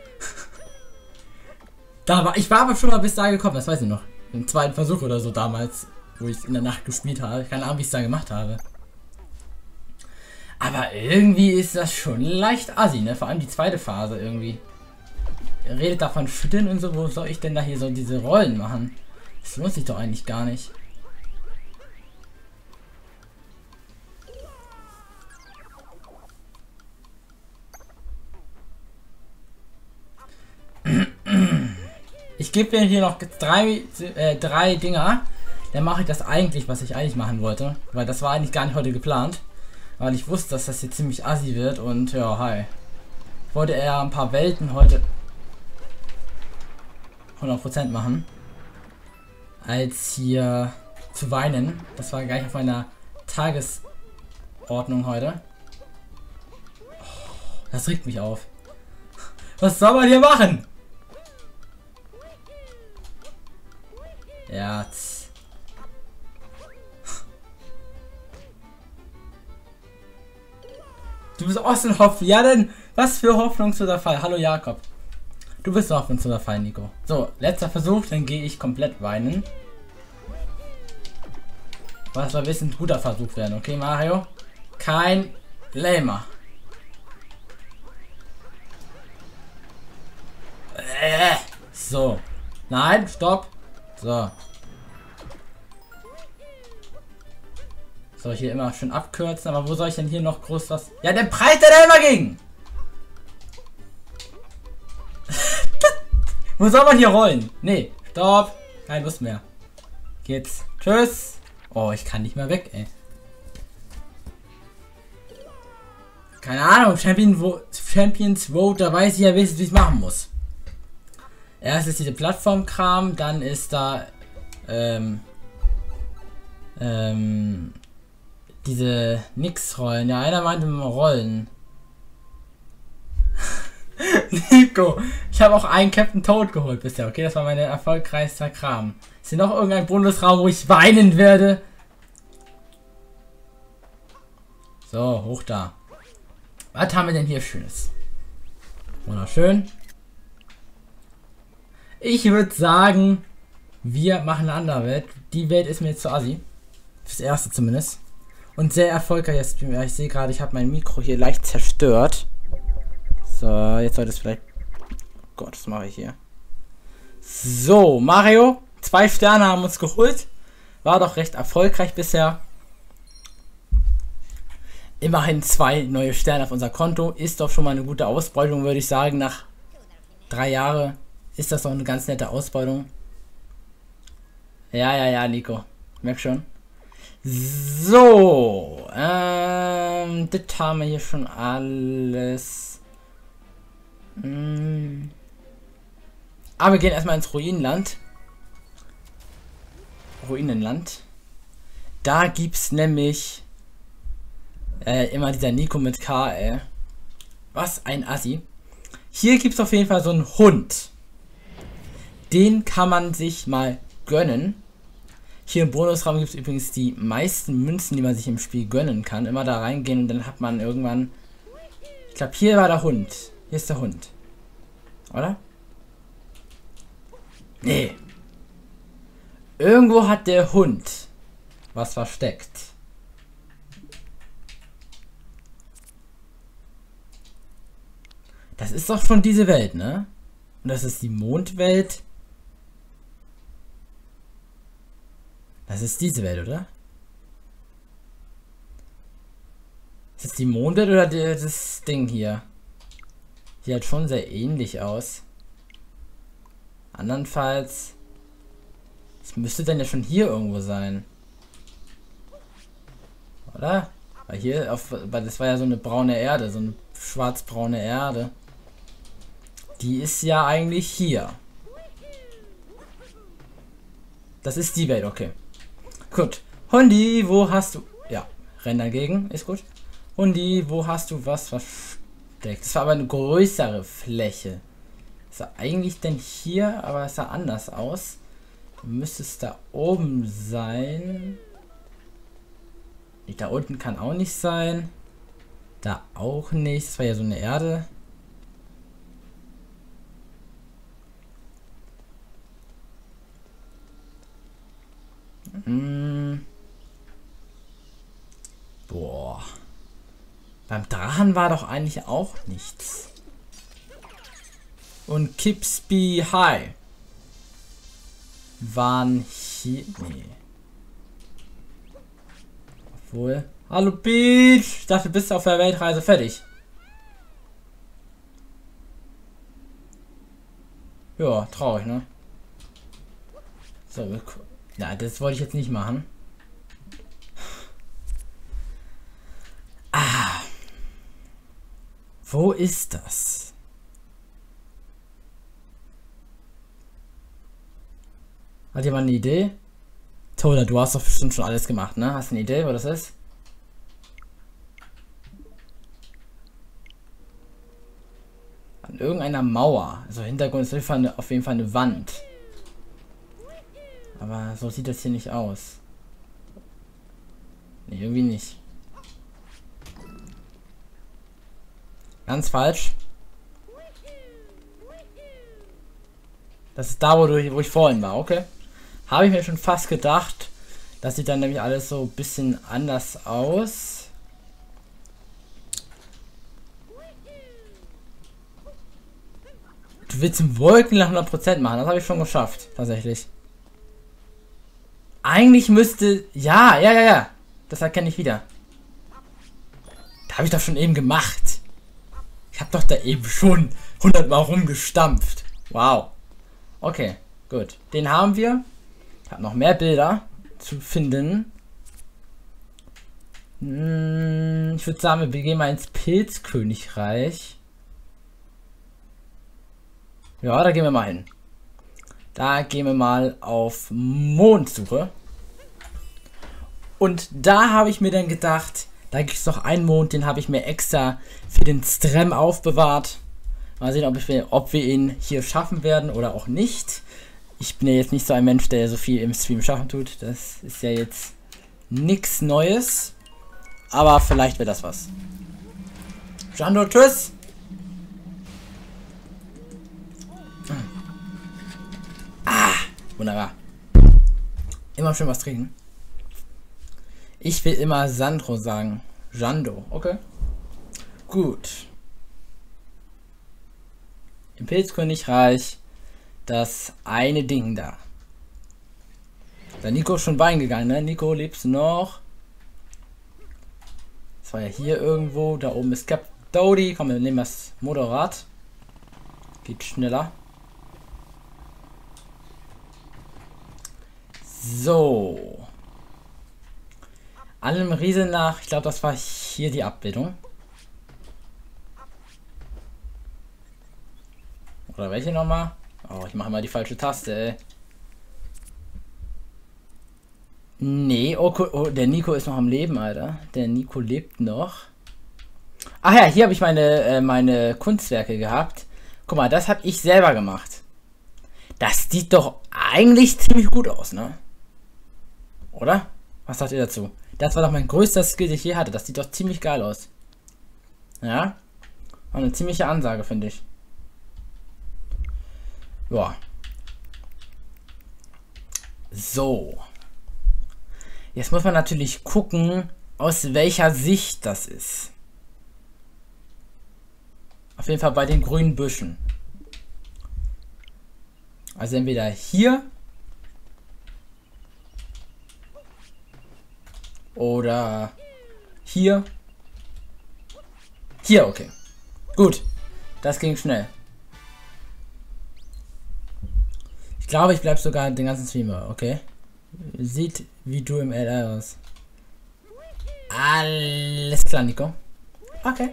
Ich war aber schon mal bis da gekommen, das weiß ich noch. Im 2. Versuch oder so damals, wo ich in der Nacht gespielt habe. Keine Ahnung, wie ich es da gemacht habe. Aber irgendwie ist das schon leicht assi, ne? Vor allem die zweite Phase irgendwie. Ihr redet davon schütteln und so, wo soll ich denn da hier so diese Rollen machen? Das lohnt sich doch eigentlich gar nicht. Ich gebe mir hier noch drei Dinger. Dann mache ich das eigentlich, was ich eigentlich machen wollte. Weil das war eigentlich gar nicht heute geplant. Weil ich wusste, dass das hier ziemlich assi wird. Und ja, hi. Ich wollte eher ein paar Welten heute 100% machen. Als hier zu weinen. Das war gleich auf meiner Tagesordnung heute. Oh, das regt mich auf. Was soll man hier machen? Ja. Du bist auch so ein Hoffnung. Ja, denn was für hoffnungsloser Fall. Hallo Jakob. Du bist ein hoffnungsloser Fall, Nico. So, letzter Versuch, dann gehe ich komplett weinen. Was soll ein guter Versuch werden, okay, Mario? Kein Lamer. So. Nein, stopp. So. So, hier immer schön abkürzen, aber wo soll ich denn hier noch groß was... Ja, der prallt da immer gegen! Wo soll man hier rollen? Nee, stopp. Keine Lust mehr. Geht's. Tschüss. Oh, ich kann nicht mehr weg, ey. Keine Ahnung, Champions Road, da weiß ich ja wenigstens, wie ich es machen muss. Erst ist diese Plattformkram, dann ist da diese Nix-Rollen. Ja, einer meinte mal Rollen. Nico, ich habe auch einen Captain Toad geholt bisher, okay? Das war mein erfolgreichster Kram. Ist hier noch irgendein Bonusraum, wo ich weinen werde? So, hoch da. Was haben wir denn hier Schönes? Wunderschön. Ich würde sagen, wir machen eine andere Welt. Die Welt ist mir jetzt zu assi. Fürs erste zumindest. Und sehr erfolgreich. Ich sehe gerade, ich habe mein Mikro hier leicht zerstört. So, jetzt sollte es vielleicht... Oh Gott, was mache ich hier? So, Mario. 2 Sterne haben uns geholt. War doch recht erfolgreich bisher. Immerhin 2 neue Sterne auf unser Konto. Ist doch schon mal eine gute Ausbeutung, würde ich sagen. Nach 3 Jahren ist das doch eine ganz nette Ausbeutung. Ja, Nico. Merk schon. So. Das haben wir hier schon alles. Aber wir gehen erstmal ins Ruinenland. Da gibt's nämlich immer dieser Nico mit K, ey. Was ein Assi. Hier gibt's auf jeden Fall so einen Hund. Den kann man sich mal gönnen. Hier im Bonusraum gibt es übrigens die meisten Münzen, die man sich im Spiel gönnen kann. Immer da reingehen und dann hat man irgendwann... Ich glaube, hier war der Hund. Hier ist der Hund. Oder? Nee. Irgendwo hat der Hund was versteckt. Das ist doch schon diese Welt, ne? Und das ist die Mondwelt. Das ist diese Welt, oder? Ist das die Mondwelt oder das Ding hier? Sieht halt schon sehr ähnlich aus. Andernfalls... Das müsste dann ja schon hier irgendwo sein. Oder? Weil hier, weil das war ja so eine braune Erde, so eine schwarz-braune Erde. Die ist ja eigentlich hier. Das ist die Welt, okay. Gut. Hundi, wo hast du... Ja, renn dagegen, ist gut. Hundi, wo hast du was versteckt? Das war aber eine größere Fläche. Ist er eigentlich denn hier, aber es sah anders aus. Müsste es da oben sein. Da unten kann auch nicht sein. Da auch nicht. Das war ja so eine Erde. Boah. Beim Drachen war doch eigentlich auch nichts. Und Kipsby High waren hier. Nee. Obwohl. Hallo Peach! Ich dachte, du bist auf der Weltreise fertig. Ja, traurig, ne? So, ja, das wollte ich jetzt nicht machen. Ah. Wo ist das? Hat jemand eine Idee? Tola, du hast doch bestimmt schon alles gemacht, ne? Hast du eine Idee, wo das ist? An irgendeiner Mauer. Also Hintergrund ist auf jeden Fall eine Wand. Aber so sieht das hier nicht aus. Ne, irgendwie nicht. Ganz falsch. Das ist da, wo ich vorhin war, okay? Habe ich mir schon fast gedacht. Das sieht dann nämlich alles so ein bisschen anders aus. Du willst einen Wolken nach 100% machen. Das habe ich schon geschafft. Tatsächlich. Eigentlich müsste... Ja. Das erkenne ich wieder. Da habe ich doch schon eben gemacht. Ich habe doch da eben schon 100 Mal rumgestampft. Wow. Okay, gut. Den haben wir. Ich habe noch mehr Bilder zu finden. Ich würde sagen, wir gehen mal ins Pilzkönigreich. Ja, da gehen wir mal hin. Da gehen wir mal auf Mondsuche. Und da habe ich mir dann gedacht, da gibt es noch einen Mond, den habe ich mir extra für den Stream aufbewahrt. Mal sehen, ob wir ihn hier schaffen werden oder auch nicht. Ich bin ja jetzt nicht so ein Mensch, der so viel im Stream schaffen tut. Das ist ja jetzt nichts Neues. Aber vielleicht wird das was. Jando, tschüss! Wunderbar. Immer schön was trinken. Ich will immer Sandro sagen. Jando, okay. Gut. Im Pilzkönigreich das eine Ding da. Der Nico ist schon Wein gegangen, ne? Nico, lebst du noch? Das war ja hier irgendwo. Da oben ist Cap Dodi. Komm, wir nehmen das Motorrad. Geht schneller. So. Allem Riesen nach, ich glaube, das war hier die Abbildung. Oder welche nochmal? Oh, ich mache mal die falsche Taste, ey. Nee, oh, der Nico ist noch am Leben, Alter. Der Nico lebt noch. Ach ja, hier habe ich meine Kunstwerke gehabt. Guck mal, das habe ich selber gemacht. Das sieht doch eigentlich ziemlich gut aus, ne? Oder? Was sagt ihr dazu? Das war doch mein größter Skill, den ich je hatte. Das sieht doch ziemlich geil aus. Ja? War eine ziemliche Ansage, finde ich. Ja. So. Jetzt muss man natürlich gucken, aus welcher Sicht das ist. Auf jeden Fall bei den grünen Büschen. Also entweder hier oder hier. Hier, okay. Gut. Das ging schnell. Ich glaube, ich bleibe sogar den ganzen Stream, okay? Sieht wie du im LR aus. Alles klar, Nico. Okay.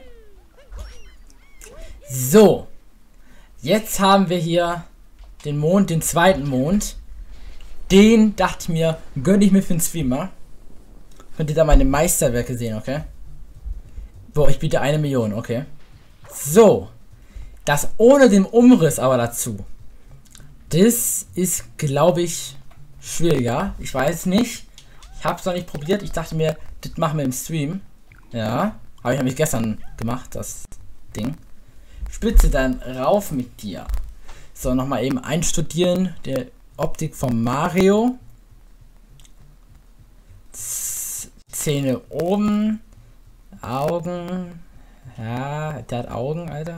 So. Jetzt haben wir hier den Mond, den zweiten Mond. Den dachte ich mir, gönne ich mir für den Streamer. Könnt ihr da meine Meisterwerke sehen, okay? Boah, ich biete 1 Million, okay. So. Das ohne den Umriss aber dazu. Das ist, glaube ich, schwieriger. Ich weiß nicht. Ich habe es noch nicht probiert. Ich dachte mir, das machen wir im Stream. Ja. Habe ich nämlich gestern gemacht, das Ding. Spitze dann rauf mit dir. So, nochmal eben einstudieren. Der Optik von Mario. Zähne oben. Augen. Ja, der hat Augen, Alter.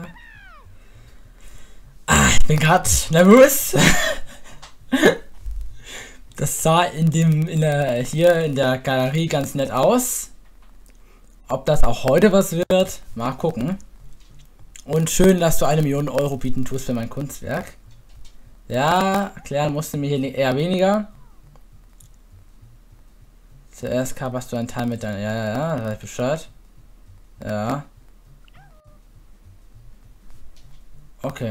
Ah, ich bin gerade nervös. Das sah hier in der Galerie ganz nett aus. Ob das auch heute was wird, mal gucken. Und schön, dass du 1 Million Euro bieten tust für mein Kunstwerk. Ja, erklären musste mir hier eher weniger. Zuerst kaperst du einen Teil mit deiner... Ja, da weiß ich Bescheid. Ja. Okay.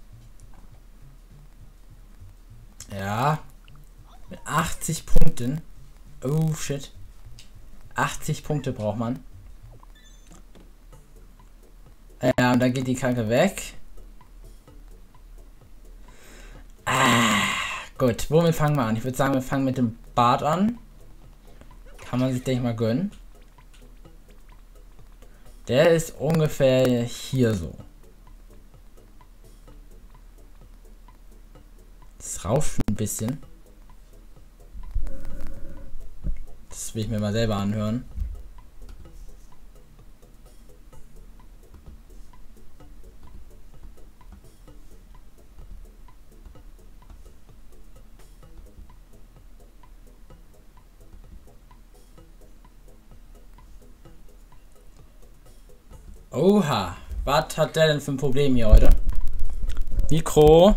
Ja. Mit 80 Punkten. Oh, shit. 80 Punkte braucht man. Ja, und dann geht die Kacke weg. Gut, womit fangen wir an? Ich würde sagen, wir fangen mit dem Bart an. Kann man sich, denke ich mal, gönnen. Der ist ungefähr hier so. Das rauscht ein bisschen. Das will ich mir mal selber anhören. Oha, was hat der denn für ein Problem hier heute? Mikro.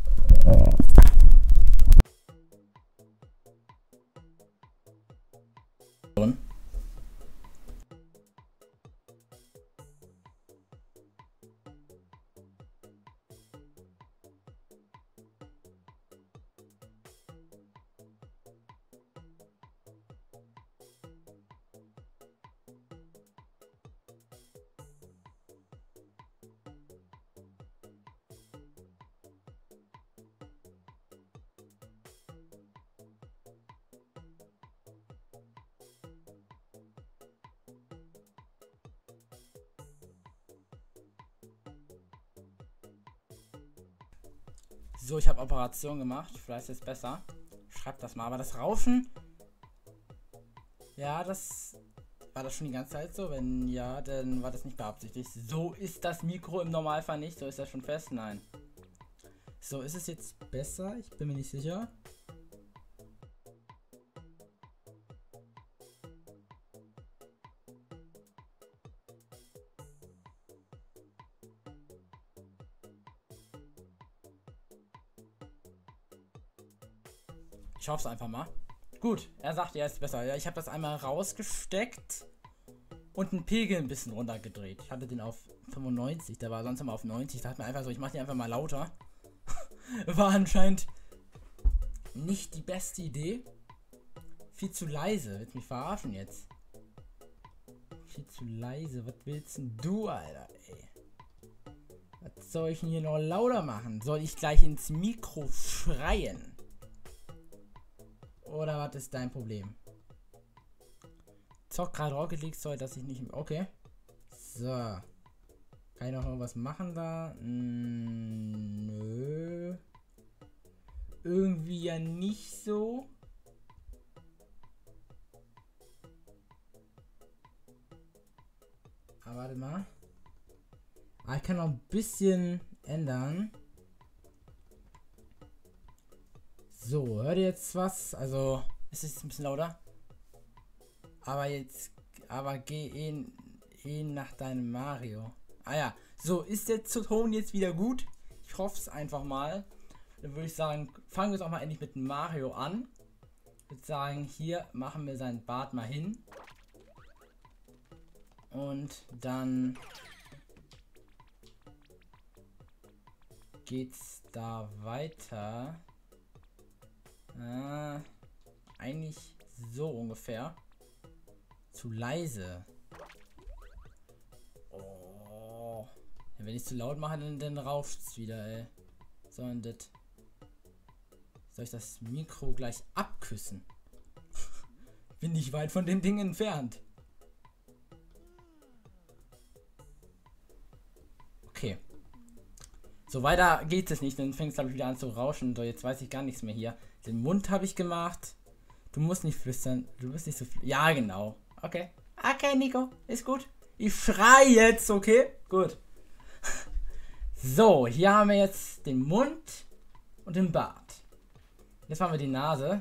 So, ich habe Operation gemacht. Vielleicht ist es besser. Schreibt das mal. Aber das Rauschen. Ja, das. War das schon die ganze Zeit so? Wenn ja, dann war das nicht beabsichtigt. So ist das Mikro im Normalfall nicht. So ist das schon fest. Nein. So, ist es jetzt besser? Ich bin mir nicht sicher. Ich hoffe es einfach mal. Gut, er sagt, er ist besser. Ja, ich habe das einmal rausgesteckt und den Pegel ein bisschen runtergedreht. Ich hatte den auf 95, der war sonst immer auf 90. Da hat man einfach so, ich mache den einfach mal lauter. War anscheinend nicht die beste Idee. Viel zu leise. Willst du mich verarschen jetzt? Viel zu leise. Was willst denn du, Alter, ey? Was soll ich denn hier noch lauter machen? Soll ich gleich ins Mikro schreien? Oder was ist dein Problem? Zock gerade Rocket League, soll dass ich nicht... Okay. So. Kann ich noch irgendwas machen da? Nö. Irgendwie ja nicht so. Aber warte mal. Ich kann noch ein bisschen ändern. So, hört ihr jetzt was? Also, ist es ein bisschen lauter? Aber geh nach deinem Mario. Ah ja, so, ist der Ton jetzt wieder gut? Ich hoffe es einfach mal. Dann würde ich sagen, fangen wir jetzt auch mal endlich mit Mario an. Ich würde sagen, hier machen wir seinen Bart mal hin. Und dann geht's da weiter. Eigentlich so ungefähr. Zu leise. Oh. Ja, wenn ich zu laut mache, dann rauscht's wieder, ey. So, und das. Soll ich das Mikro gleich abküssen? Bin nicht weit von dem Ding entfernt. Okay. So, weiter geht es nicht. Dann fängt es, glaube ich, wieder an zu rauschen. So, jetzt weiß ich gar nichts mehr hier. Den Mund habe ich gemacht. Du musst nicht flüstern. Du bist nicht so... Ja, genau. Okay. Okay, Nico. Ist gut. Ich schrei jetzt, okay? Gut. So, hier haben wir jetzt den Mund und den Bart. Jetzt machen wir die Nase.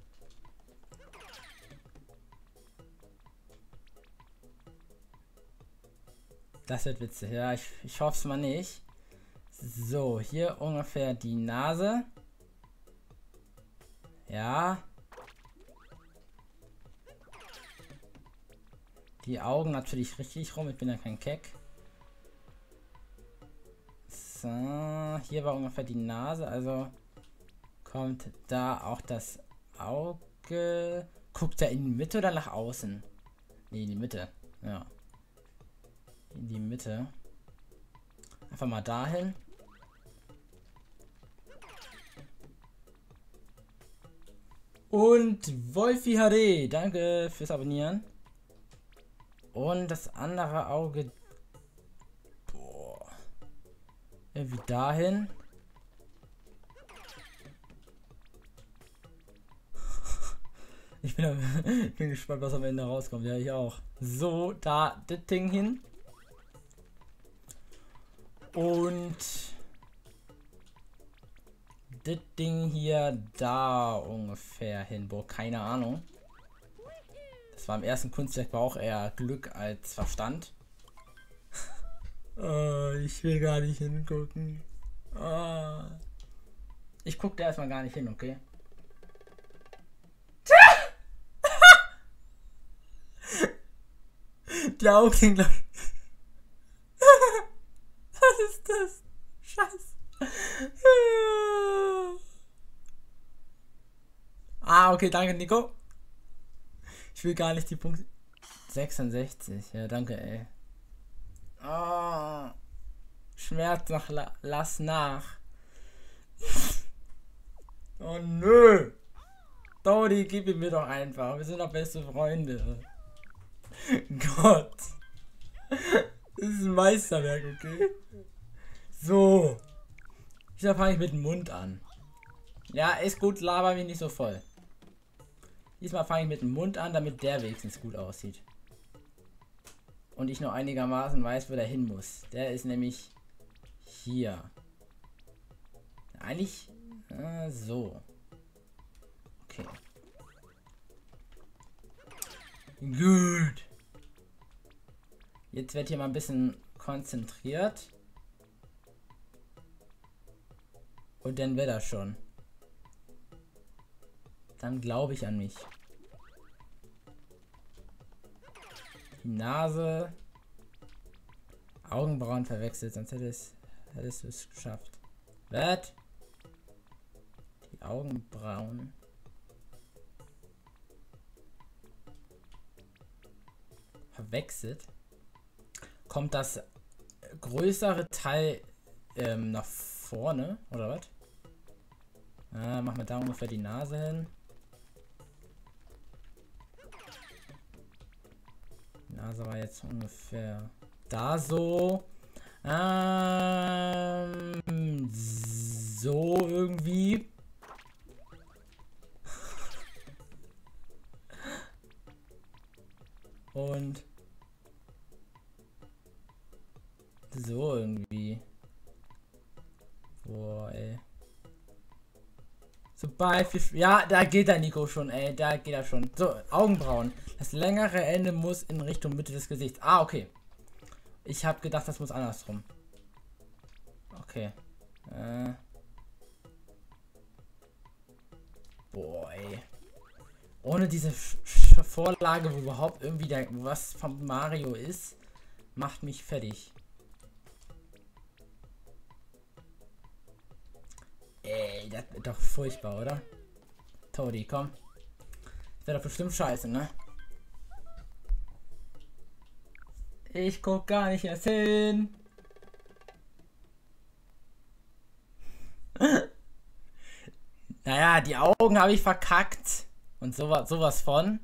Das wird witzig, ja, ich hoffe es mal nicht. So, hier ungefähr die Nase. Ja. Die Augen natürlich richtig rum, ich bin ja kein Keck. So, hier war ungefähr die Nase, also kommt da auch das Auge. Guckt er in die Mitte oder nach außen? Nee, in die Mitte, ja. In die Mitte. Einfach mal dahin. Und Wolfi HD, danke fürs Abonnieren. Und das andere Auge. Boah. Irgendwie dahin. Ich bin gespannt, was am Ende rauskommt. Ja, ich auch. So, da das Ding hin. Und das Ding hier da ungefähr hin. Boah, keine Ahnung. Das war im ersten Kunstwerk war auch eher Glück als Verstand. Ich will gar nicht hingucken. Ich gucke da erstmal gar nicht hin, okay? Die Augen sind gleich. Was ist das? Scheiße. Okay, danke, Nico. Ich will gar nicht die Punkte. 66, ja, danke, ey. Schmerz nach, lass nach. Oh, nö. Dodi, gib ihn mir doch einfach. Wir sind doch beste Freunde. Gott. Das ist ein Meisterwerk, okay? So. Hier fange ich mit dem Mund an. Ja, ist gut, laber mich nicht so voll. Diesmal fange ich mit dem Mund an, damit der wenigstens gut aussieht. Und ich noch einigermaßen weiß, wo der hin muss. Der ist nämlich hier. Eigentlich so. Okay. Gut. Jetzt wird hier mal ein bisschen konzentriert. Und dann wird er schon. Dann glaube ich an mich. Die Nase. Augenbrauen verwechselt, sonst hättest du es geschafft. Was? Die Augenbrauen. Verwechselt. Kommt das größere Teil nach vorne, oder was? Machen wir da ungefähr die Nase hin. Die Nase war jetzt ungefähr da so. So irgendwie. Und so irgendwie. Boah, ey. Sobald wir... Ja, da geht der Nico schon, ey. Da geht er schon. So, Augenbrauen. Das längere Ende muss in Richtung Mitte des Gesichts. Okay. Ich habe gedacht, das muss andersrum. Okay. Boah, ey. Ohne diese Vorlage, wo überhaupt irgendwie was von Mario ist, macht mich fertig. Ey, das wird doch furchtbar, oder? Toadie, komm. Das wäre doch bestimmt scheiße, ne? Ich guck gar nicht erst hin. Naja, die Augen habe ich verkackt. Und sowas von.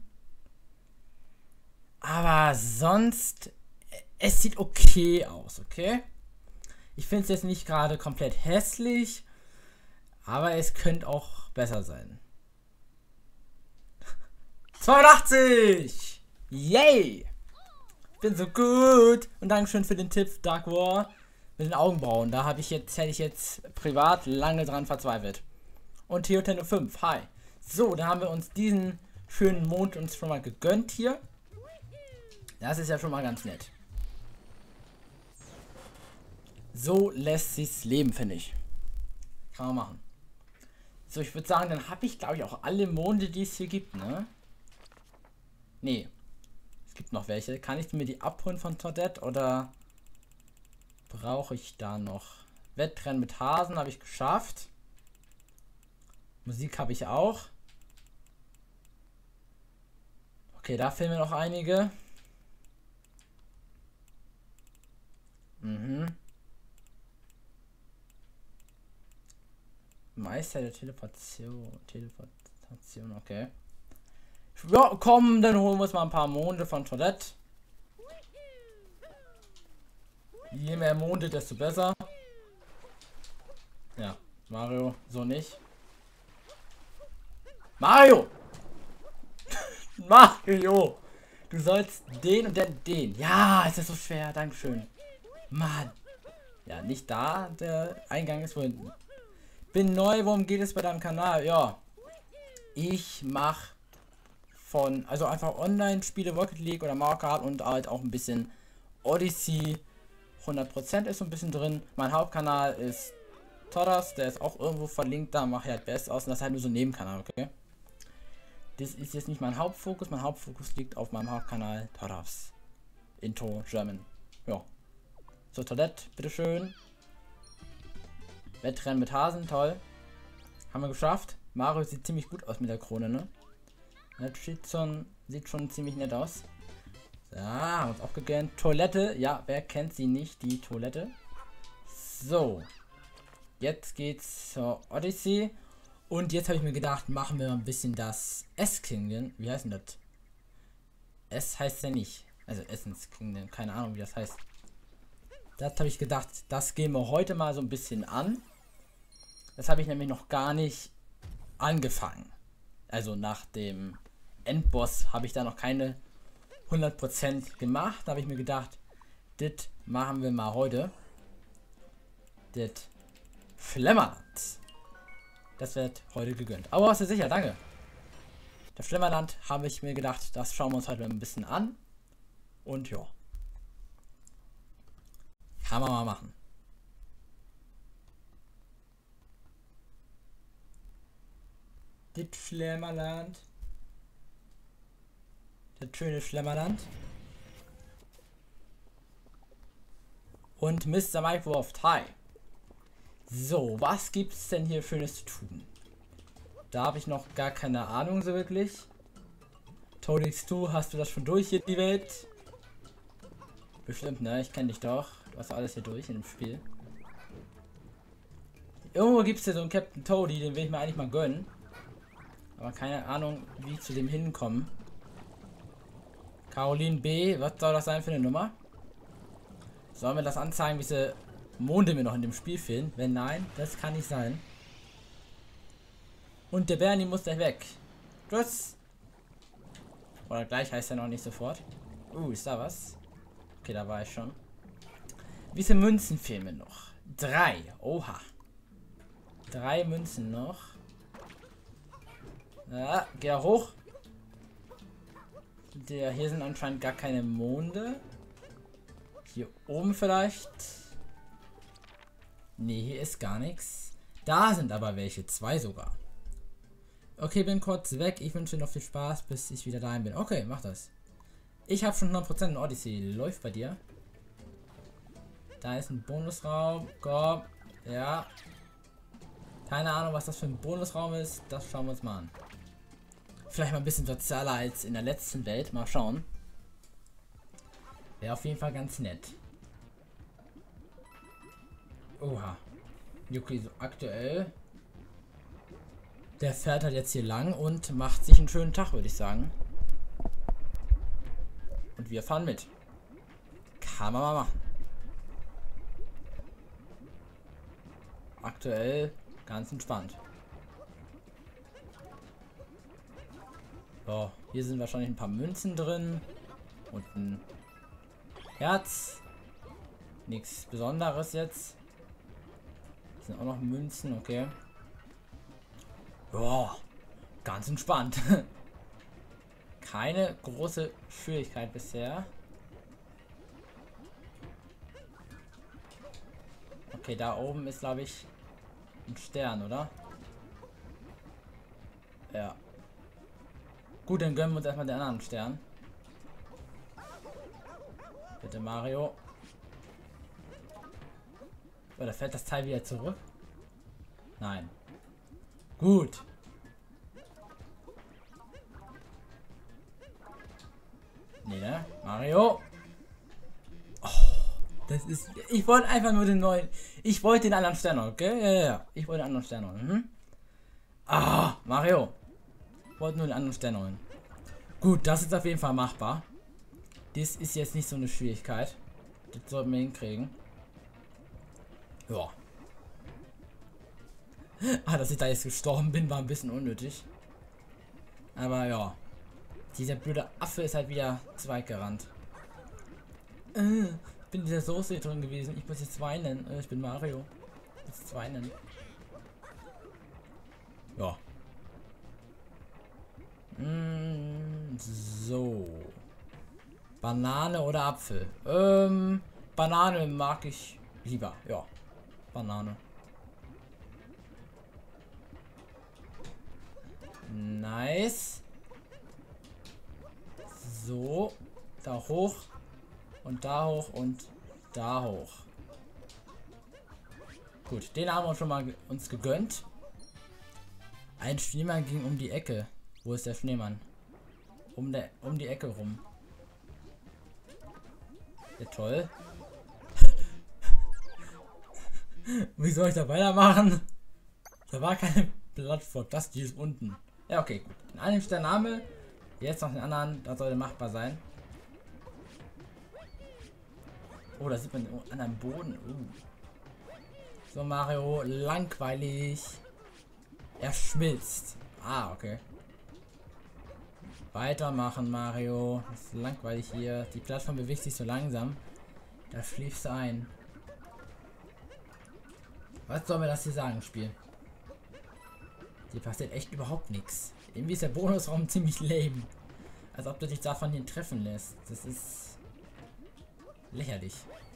Aber sonst... Es sieht okay aus, okay? Ich finde es jetzt nicht gerade komplett hässlich. Aber es könnte auch besser sein. 82! Yay! bin so gut. Und Dankeschön für den Tipp, Dark War. Mit den Augenbrauen. Da hätte ich jetzt privat lange dran verzweifelt. Und Theo 5, hi. So, dann haben wir uns diesen schönen Mond uns schon mal gegönnt hier. Das ist ja schon mal ganz nett. So lässt sich's leben, finde ich. Kann man machen. So, ich würde sagen, dann habe ich, glaube ich, auch alle Monde, die es hier gibt, ne? Nee. Es gibt noch welche. Kann ich mir die abholen von Toadette oder brauche ich da noch? Wettrennen mit Hasen habe ich geschafft. Musik habe ich auch. Okay, da fehlen mir noch einige. Meister der Teleportation, okay. Ja, komm, dann holen wir uns mal ein paar Monde von Toilette. Je mehr Monde, desto besser. Ja, Mario, so nicht. Mario! Mario! Du sollst den und den. Ja, ist das so schwer, dankeschön. Mann. Ja, nicht da, der Eingang ist wohl hinten. Bin neu, worum geht es bei deinem Kanal? Ja, ich mache also einfach Online-Spiele, Rocket League oder Mario Kart und halt auch ein bisschen Odyssey. 100% ist so ein bisschen drin. Mein Hauptkanal ist Todders, der ist auch irgendwo verlinkt, da mache ich halt Best aus und das ist halt nur so ein Nebenkanal, okay? Das ist jetzt nicht mein Hauptfokus liegt auf meinem Hauptkanal Todders. Into German. Ja. So, Toilette, bitteschön. Wettrennen mit Hasen, toll. Haben wir geschafft. Mario sieht ziemlich gut aus mit der Krone, ne? Das sieht schon ziemlich nett aus. So, haben uns auch gegönnt. Toilette, ja, wer kennt sie nicht, die Toilette. So. Jetzt geht's zur Odyssey. Und jetzt habe ich mir gedacht, machen wir mal ein bisschen das S-Kingdom. Wie heißt denn das? S heißt ja nicht. Also Essens-Kingdom, keine Ahnung, wie das heißt. Das habe ich gedacht, das gehen wir heute mal so ein bisschen an. Das habe ich nämlich noch gar nicht angefangen. Also nach dem Endboss habe ich da noch keine 100% gemacht. Da habe ich mir gedacht, das machen wir mal heute. Das Flemmerland. Das wird heute gegönnt. Aber was ist sicher, danke. Das Flemmerland habe ich mir gedacht, das schauen wir uns heute ein bisschen an. Und ja. Kann man mal machen. Das Flemmerland. Das schöne Flemmerland. Und Mr. Minecraft, hi. So, was gibt's denn hier Schönes zu tun? Da habe ich noch gar keine Ahnung so wirklich. Toadix2, hast du das schon durch hier, die Welt? Bestimmt, ne? Ich kenne dich doch. Du hast alles hier durch in dem Spiel. Irgendwo gibt es hier so einen Captain Toady, den will ich mir eigentlich mal gönnen. Aber keine Ahnung, wie ich zu dem hinkommen. Caroline B, was soll das sein für eine Nummer? Sollen wir das anzeigen, wie viele Monde mir noch in dem Spiel fehlen? Wenn nein, das kann nicht sein. Und der Bernie muss gleich weg. Tschüss. Oder gleich heißt er noch nicht sofort. Ist da was? Okay, da war ich schon. Wie viele Münzen fehlen mir noch? 3. Oha. 3 Münzen noch. Ja, geh da hoch. Hier sind anscheinend gar keine Monde. Hier oben vielleicht. Nee, hier ist gar nichts. Da sind aber welche. 2 sogar. Okay, bin kurz weg. Ich wünsche dir noch viel Spaß, bis ich wieder daheim bin. Okay, mach das. Ich habe schon 100% in Odyssey. Läuft bei dir. Da ist ein Bonusraum. Komm. Ja. Keine Ahnung, was das für ein Bonusraum ist. Das schauen wir uns mal an. Vielleicht mal ein bisschen sozialer als in der letzten Welt. Mal schauen. Wäre auf jeden Fall ganz nett. Oha. Okay, so aktuell. Der fährt halt jetzt hier lang und macht sich einen schönen Tag, würde ich sagen. Und wir fahren mit. Kann man mal machen. Aktuell ganz entspannt. So, hier sind wahrscheinlich ein paar Münzen drin. Und ein Herz. Nichts Besonderes jetzt. Das sind auch noch Münzen, okay. Boah, ganz entspannt. Keine große Schwierigkeit bisher. Okay, da oben ist, glaube ich, ein Stern, oder? Ja. Gut, dann gönnen wir uns erstmal den anderen Stern. Bitte, Mario. Oder fällt das Teil wieder zurück? Nein. Gut. Nee, ne? Mario. Oh, das ist... Ich wollte einfach nur den neuen... Ich wollte den anderen Stern, okay? Ja. Ich wollte den anderen Stern holen. Mhm. Ah, Mario. Ich wollte nur den anderen Stern holen. Gut, das ist auf jeden Fall machbar. Das ist jetzt nicht so eine Schwierigkeit. Das sollten wir hinkriegen. Ja. Ah, dass ich da jetzt gestorben bin, war ein bisschen unnötig. Aber ja. Dieser blöde Affe ist halt wieder zu weit gerannt. Ich bin in dieser Soße drin gewesen. Ich muss jetzt weinen. Ich bin Mario. Jetzt weinen. Ja. So. Banane oder Apfel? Banane mag ich lieber. Ja. Banane. Nice. So. Da hoch. Und da hoch und da hoch. Gut, den haben wir schon mal uns gegönnt. Ein Schneemann ging um die Ecke. Wo ist der Schneemann? Um die Ecke rum. Ja, toll. Wie soll ich da weitermachen? Da war keine Plattform. Das die ist unten. Ja, okay, gut. Den einen ist der Name. Jetzt noch den anderen. Das sollte machbar sein. Oh, da sieht man den anderen Boden. So, Mario. Langweilig. Er schmilzt. Ah, okay. Weitermachen, Mario. Das ist langweilig hier. Die Plattform bewegt sich so langsam. Da schläfst du ein. Was soll mir das hier sagen, Spiel? Hier passiert echt überhaupt nichts. Irgendwie ist der Bonusraum ziemlich lame. Als ob du dich davon hier treffen lässt. Das ist lächerlich.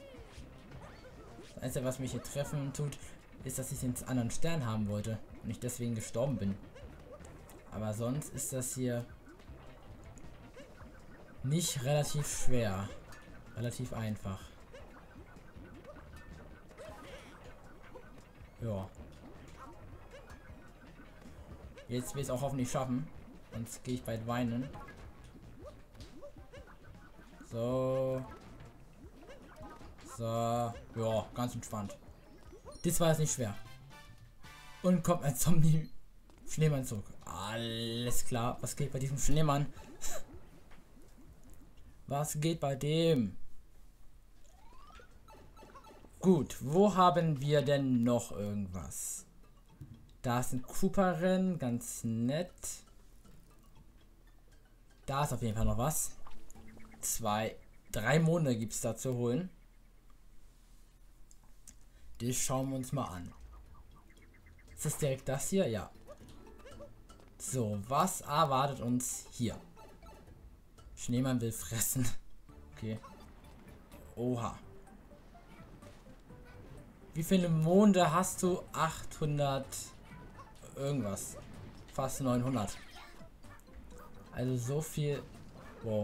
Das Einzige, was mich hier treffen tut, ist, dass ich den anderen Stern haben wollte. Und ich deswegen gestorben bin. Aber sonst ist das hier nicht relativ schwer. Relativ einfach. Ja. Jetzt will ich es auch hoffentlich schaffen. Sonst gehe ich bald weinen. So. So. Ja, ganz entspannt. Das war jetzt nicht schwer. Und kommt ein Zombie Schneemann zurück. Alles klar. Was geht bei diesem Schneemann? Was geht bei dem? Gut, wo haben wir denn noch irgendwas? Da ist ein Koopa-Rennen, ganz nett. Da ist auf jeden Fall noch was. 3 Monde gibt es da zu holen. Das schauen wir uns mal an. Ist das direkt das hier? Ja. So, was erwartet uns hier? Schneemann will fressen. Okay. Oha. Wie viele Monde hast du? 800 irgendwas. Fast 900. Also so viel. Wow.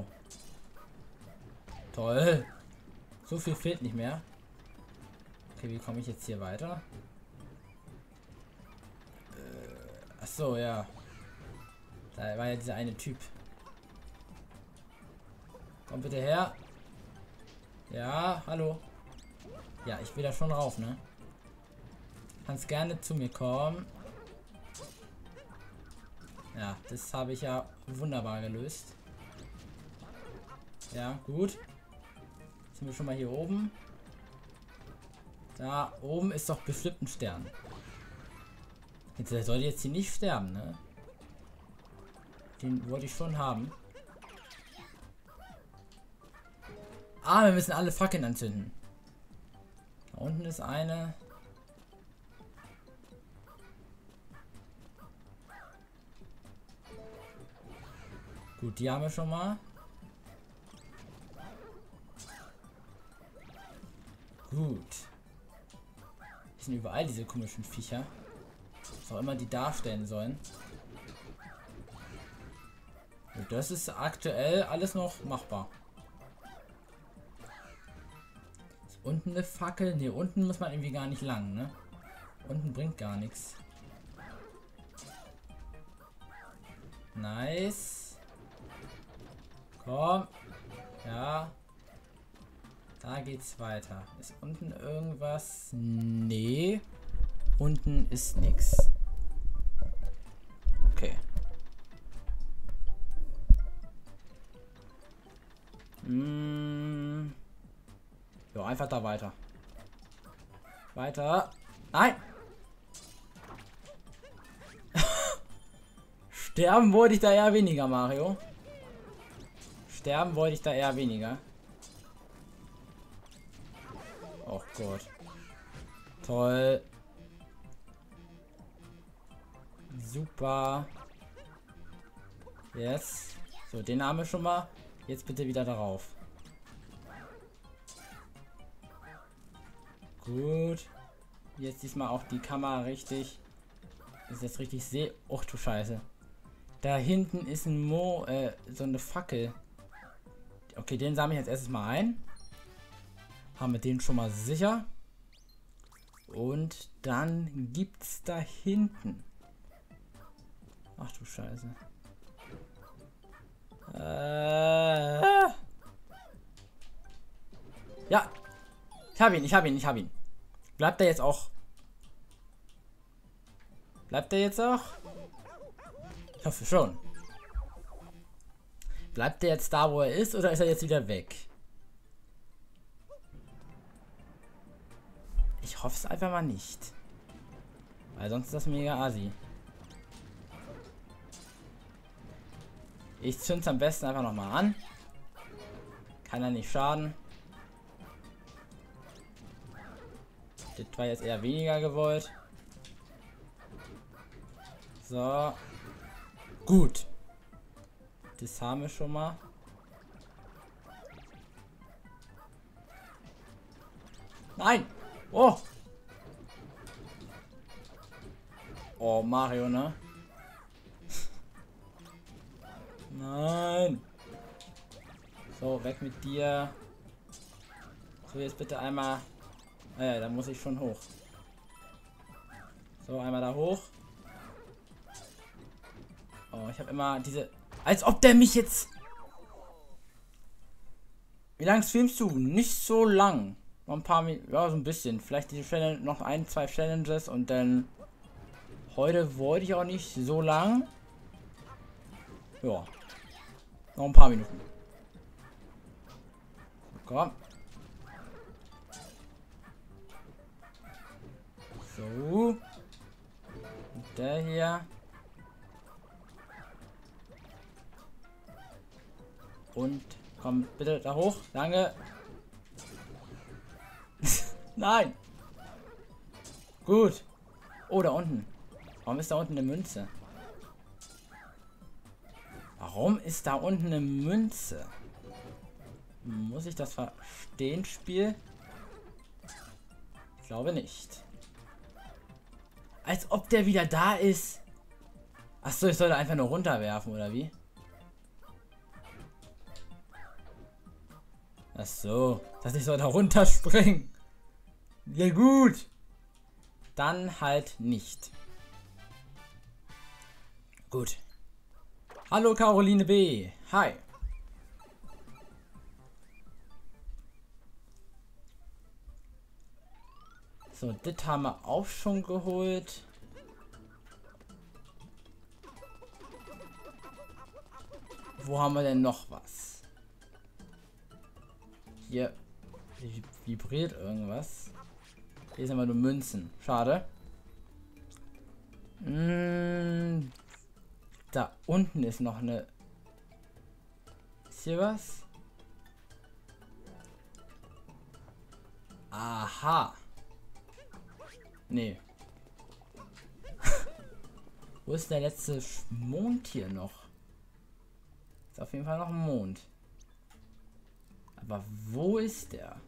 Toll. So viel fehlt nicht mehr. Okay, wie komme ich jetzt hier weiter? Ach so, ja. Da war ja dieser eine Typ. Komm bitte her. Ja, hallo. Ja, ich will da schon rauf, ne? Kannst gerne zu mir kommen. Ja, das habe ich ja wunderbar gelöst. Ja, gut. Jetzt sind wir schon mal hier oben. Da oben ist doch bestimmt ein Stern. Jetzt, der soll jetzt hier nicht sterben, ne? Den wollte ich schon haben. Ah, wir müssen alle Fackeln anzünden. Da unten ist eine. Gut, die haben wir schon mal. Gut. Hier sind überall diese komischen Viecher. Was auch immer die darstellen sollen. Und das ist aktuell alles noch machbar. Ist unten eine Fackel? Ne, unten muss man irgendwie gar nicht lang, ne? Unten bringt gar nichts. Nice. Komm. Ja. Da geht's weiter. Ist unten irgendwas? Nee. Unten ist nichts. Okay. Jo, einfach da weiter. Weiter. Nein! Sterben wollte ich da eher weniger, Mario. Sterben wollte ich da eher weniger. Oh Gott. Toll. Super. Yes. So, den haben wir schon mal. Jetzt bitte wieder darauf. Gut. Jetzt diesmal auch die Kamera richtig. Ist jetzt richtig sehe. Och du Scheiße. Da hinten ist ein so eine Fackel. Okay, den sammle ich jetzt erstes mal ein. Haben wir den schon mal sicher. Und dann gibt's da hinten. Ach du Scheiße. Ja. Ich hab ihn. Bleibt er jetzt auch? Bleibt er jetzt auch? Ich hoffe schon. Bleibt er jetzt da, wo er ist, oder ist er jetzt wieder weg? Ich hoffe es einfach mal nicht. Weil sonst ist das mega assi. Ich zünd's am besten einfach nochmal an. Kann ja nicht schaden. Das war jetzt eher weniger gewollt. So. Gut. Das haben wir schon mal. Nein! Oh! Oh, Mario, ne? Nein! So, weg mit dir. So, jetzt bitte einmal. Da muss ich schon hoch. So, einmal da hoch. Oh, ich habe immer diese... Als ob der mich jetzt... Wie lange streamst du? Nicht so lang. Noch ein paar Minuten. Ja, so ein bisschen. Vielleicht diese Challenge, noch ein, zwei Challenges und dann... Heute wollte ich auch nicht so lang. Ja. Noch ein paar Minuten. Komm. So. Und der hier. Und komm bitte da hoch. Danke. Nein. Gut. Oh, da unten. Warum ist da unten eine Münze? Warum ist da unten eine Münze? Muss ich das verstehen, Spiel? Ich glaube nicht. Als ob der wieder da ist. Achso, ich sollte einfach nur runterwerfen, oder wie? Achso, dass ich soll da runterspringen. Ja gut. Dann halt nicht. Gut. Hallo Caroline B. Hi. So, das haben wir auch schon geholt. Wo haben wir denn noch was? Hier vibriert irgendwas. Hier sind aber nur Münzen. Schade. Da unten ist noch eine... Ist hier was? Aha. Nee. Wo ist der letzte Mond hier noch? Ist auf jeden Fall noch ein Mond. Aber wo ist der?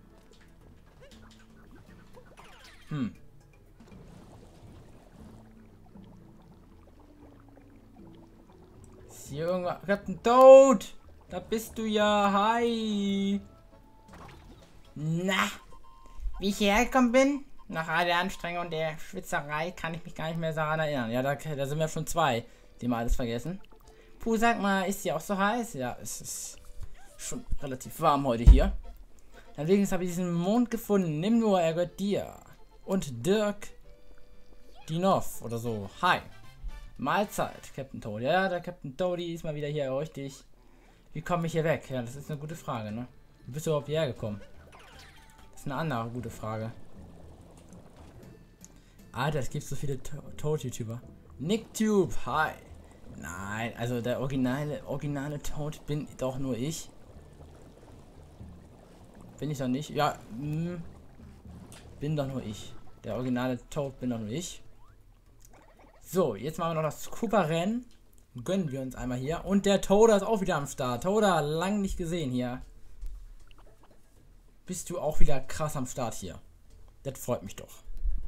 Ist hier irgendwas? Captain Toad! Da bist du ja. Hi! Na, wie ich hierher gekommen bin? Nach all der Anstrengung und der Schwitzerei kann ich mich gar nicht mehr daran erinnern. Ja, da sind wir schon zwei, die mal alles vergessen. Puh, sag mal, ist hier auch so heiß? Ja, es ist schon relativ warm heute hier. Deswegen habe ich diesen Mond gefunden. Nimm nur, er gehört dir. Und Dirk Dinov oder so. Hi. Mahlzeit, Captain Toad. Ja, der Captain Toady ist mal wieder hier richtig. Wie komme ich hier weg? Ja, das ist eine gute Frage, ne? Wie bist du überhaupt hierher gekommen? Das ist eine andere gute Frage. Alter, es gibt so viele Toad-YouTuber. Nicktube, hi. Nein, also der originale Toad bin doch nur ich. Bin ich doch nicht? Ja, bin doch nur ich. Der originale Toad bin doch nur ich. So, jetzt machen wir noch das Cooper-Rennen. Gönnen wir uns einmal hier. Und der Toader ist auch wieder am Start. Toader, lang nicht gesehen hier. Bist du auch wieder krass am Start hier. Das freut mich doch.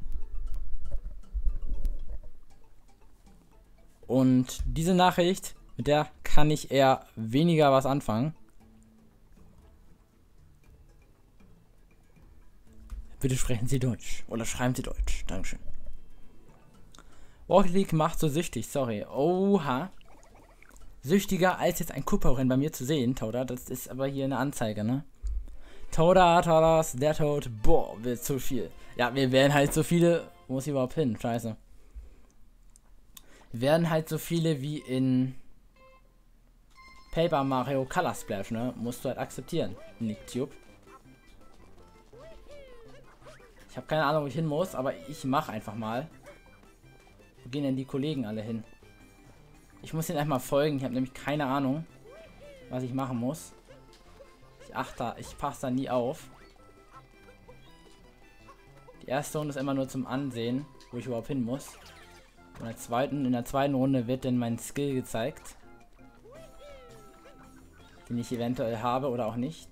Und diese Nachricht, mit der kann ich eher weniger was anfangen. Bitte sprechen Sie Deutsch. Oder schreiben Sie Deutsch. Dankeschön. Rocket League macht so süchtig, sorry. Oha. Süchtiger als jetzt ein Cooper-Rennen bei mir zu sehen, Toader. Das ist aber hier eine Anzeige, ne? Toader, der Toad. Boah, wird zu viel. Ja, wir werden halt so viele. Wo muss ich überhaupt hin? Scheiße. Wir werden halt so viele wie in Paper Mario Color Splash, ne? Musst du halt akzeptieren, Nicktube. Ich habe keine Ahnung, wo ich hin muss, aber ich mache einfach mal. Wo gehen denn die Kollegen alle hin? Ich muss ihnen einfach mal folgen. Ich habe nämlich keine Ahnung, was ich machen muss. Ich passe da nie auf. Die erste Runde ist immer nur zum Ansehen, wo ich überhaupt hin muss. Und in der zweiten Runde wird dann mein Skill gezeigt. Den ich eventuell habe oder auch nicht.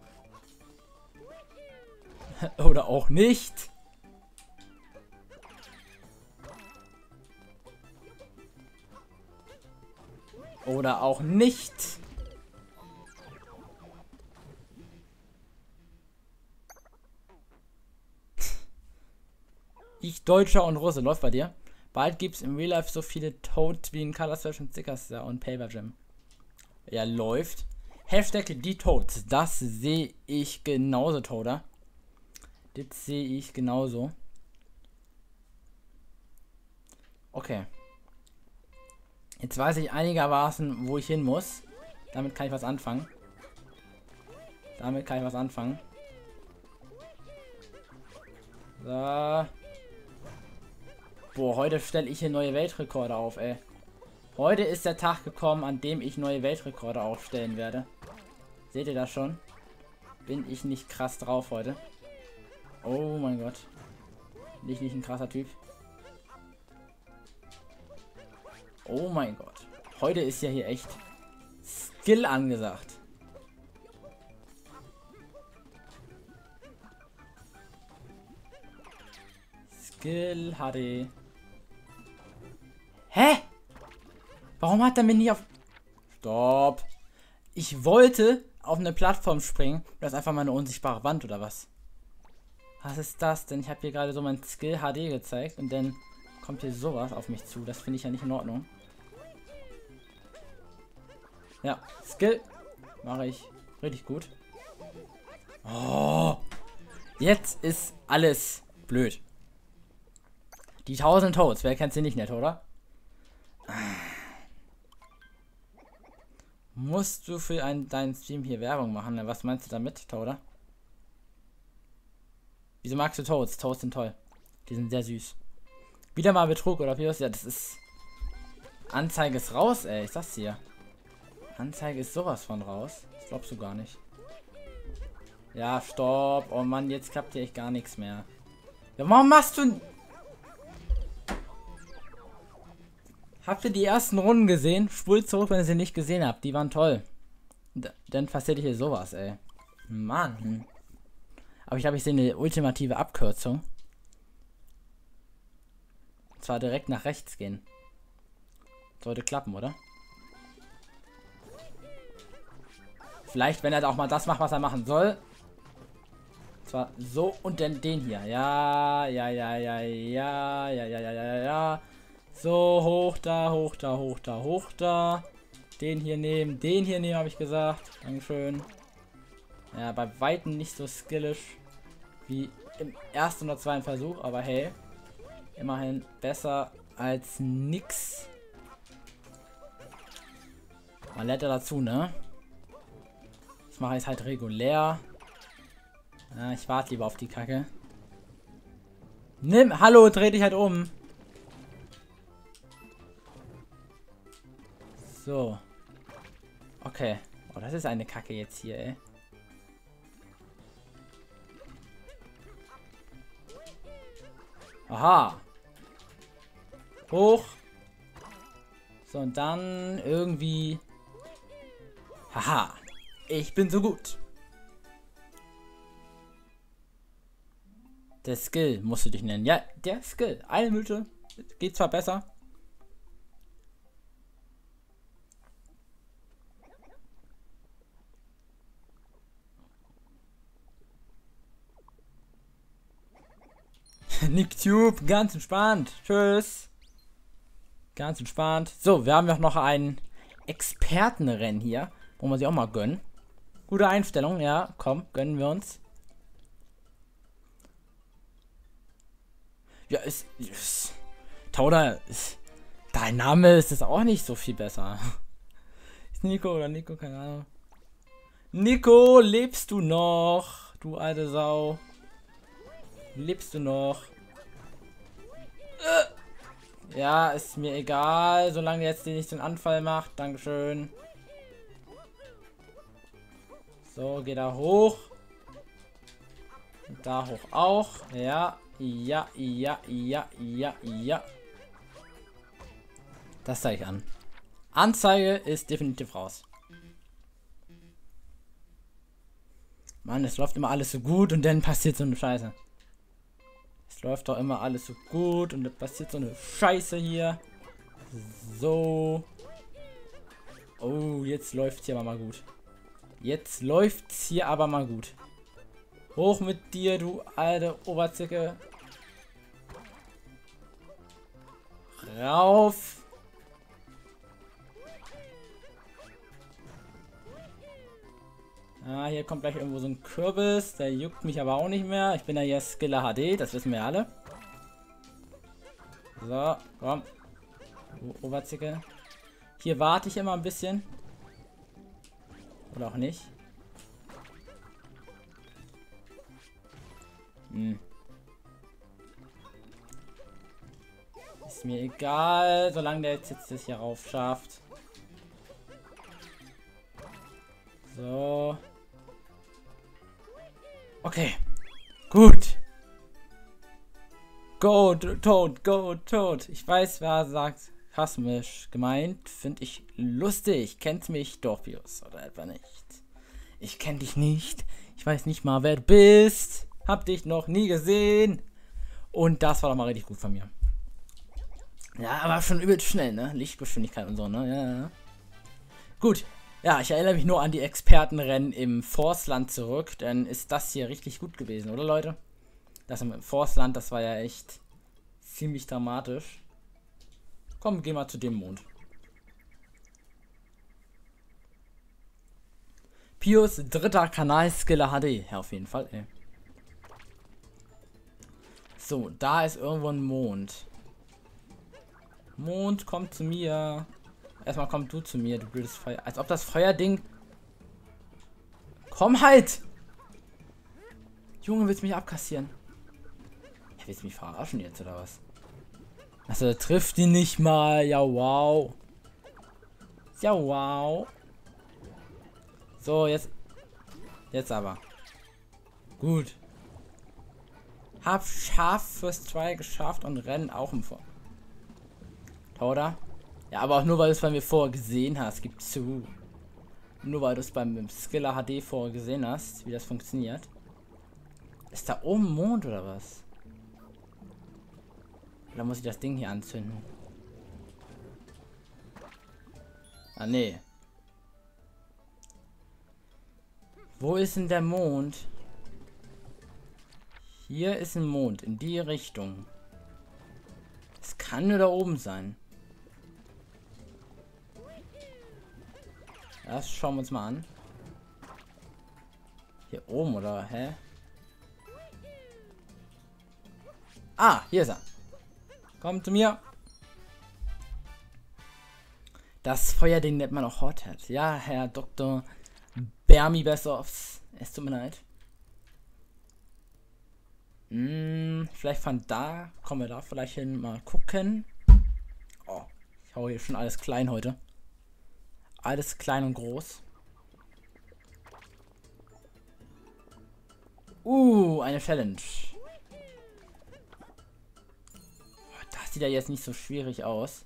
Oder auch nicht. Oder auch nicht. Ich, Deutscher und Russe, läuft bei dir. Bald gibt es im Real Life so viele Toads wie in Color Splash und Stickers und Paper Jam. Ja, läuft. Hashtag die Toads. Das sehe ich genauso, Toader. Das sehe ich genauso. Okay. Jetzt weiß ich einigermaßen, wo ich hin muss. Damit kann ich was anfangen. So. Boah, heute stelle ich hier neue Weltrekorde auf, ey. Heute ist der Tag gekommen, an dem ich neue Weltrekorde aufstellen werde. Seht ihr das schon? Bin ich nicht krass drauf heute? Oh mein Gott. Bin ich nicht ein krasser Typ? Oh mein Gott. Heute ist ja hier echt Skill angesagt. Skill HD. Hä? Warum hat er mir nie auf... Stopp. Ich wollte auf eine Plattform springen. Das ist einfach mal eine unsichtbare Wand oder was? Was ist das denn? Ich habe hier gerade so mein Skill HD gezeigt und dann kommt hier sowas auf mich zu. Das finde ich ja nicht in Ordnung. Ja, Skill mache ich richtig gut. Oh, jetzt ist alles blöd. Die 1000 Toads, wer kennt sie nicht, nett, oder? Musst du für deinen Stream hier Werbung machen? Was meinst du damit, Toader? Wieso magst du Toads? Toads sind toll. Die sind sehr süß. Wieder mal Betrug oder wie? Ja, das ist... Anzeige ist raus, ey. Ich sag's dir. Anzeige ist sowas von raus. Das glaubst du gar nicht. Ja, stopp. Oh Mann, jetzt klappt hier echt gar nichts mehr. Ja, warum machst du... Habt ihr die ersten Runden gesehen? Spult zurück, wenn ihr sie nicht gesehen habt. Die waren toll. Dann passiert hier sowas, ey. Mann. Aber ich glaube, ich sehe eine ultimative Abkürzung. Und zwar direkt nach rechts gehen. Sollte klappen, oder? Vielleicht, wenn er auch mal das macht, was er machen soll. Und zwar so und dann den hier. Ja. So, hoch da, hoch da, hoch da, hoch da. Den hier nehmen, habe ich gesagt. Dankeschön. Ja, bei Weitem nicht so skillisch wie im ersten oder zweiten Versuch, aber hey. Immerhin besser als nix. Man lernt ja dazu, ne? Das mache ich halt regulär. Ja, ich warte lieber auf die Kacke. Nimm, hallo, dreh dich halt um. So. Okay. Oh, das ist eine Kacke jetzt hier, ey. Aha. Hoch. So, und dann irgendwie... Haha. Ich bin so gut. Der Skill musst du dich nennen. Ja, der Skill. Eine Minute. Geht zwar besser. NickTube, ganz entspannt. Tschüss. Ganz entspannt. So, wir haben ja noch ein Expertenrennen hier. Wollen wir sie auch mal gönnen. Gute Einstellung, ja. Komm, gönnen wir uns. Ja, ist Tauda, dein Name ist es auch nicht so viel besser. Ist Nico oder Nico, keine Ahnung. Nico, lebst du noch? Du alte Sau. Lebst du noch? Ja, ist mir egal, solange jetzt nicht den Anfall macht. Dankeschön. So, geht da hoch. Und da hoch auch. Ja. Das zeige ich an. Anzeige ist definitiv raus. Mann, es läuft immer alles so gut und dann passiert so eine Scheiße. Es läuft doch immer alles so gut und dann passiert so eine Scheiße hier. So. Oh, jetzt läuft's hier aber mal gut. Jetzt läuft's hier aber mal gut. Hoch mit dir, du alte Oberzicke. Rauf. Ah, hier kommt gleich irgendwo so ein Kürbis. Der juckt mich aber auch nicht mehr. Ich bin ja hier Skiller HD, das wissen wir alle. So, komm. Du Oberzicke. Hier warte ich immer ein bisschen. Oder auch nicht. Ist mir egal, solange der jetzt das hier rauf schafft. So. Okay. Gut. Go, Toad, go, Toad. Ich weiß, wer sagt, kosmisch gemeint. Finde ich lustig. Kennt mich Dorpius oder etwa nicht? Ich kenne dich nicht. Ich weiß nicht mal, wer du bist. Hab dich noch nie gesehen. Und das war doch mal richtig gut von mir. Ja, aber schon übelst schnell, ne? Lichtgeschwindigkeit und so, ne? Ja. Gut. Ja, ich erinnere mich nur an die Expertenrennen im Forstland zurück. Dann ist das hier richtig gut gewesen, oder Leute? Das im Forstland, das war ja echt ziemlich dramatisch. Komm, geh mal zu dem Mond. Pius dritter Kanal Skiller HD. Ja, auf jeden Fall, ey. So, da ist irgendwo ein Mond. Mond, komm zu mir. Erstmal komm du zu mir, du blödes Feuer. Als ob das Feuerding... Komm halt! Junge, willst du mich abkassieren? Ja, willst du mich verarschen jetzt, oder was? Also, der trifft ihn nicht mal. Ja, wow. Ja, wow. So, jetzt... Jetzt aber. Gut. Hab scharf fürs 2 geschafft und rennen auch im Vor. Oder? Ja, aber auch nur, weil du es bei mir vorher gesehen hast. Gib zu. Nur weil du es beim Skiller HD vorher gesehen hast, wie das funktioniert. Ist da oben Mond oder was? Oder muss ich das Ding hier anzünden? Ah, nee. Wo ist denn der Mond? Hier ist ein Mond, in die Richtung. Es kann nur da oben sein. Das schauen wir uns mal an. Hier oben, oder? Hä? Ah, hier ist er. Komm zu mir. Das Feuerding nennt man auch Hothead. Ja, Herr Dr. Bermi Bessoffs. Es tut mir leid. Vielleicht von da. Kommen wir da vielleicht hin. Mal gucken. Oh, ich hau hier schon alles klein heute. Alles klein und groß. Eine Challenge. Das sieht ja jetzt nicht so schwierig aus.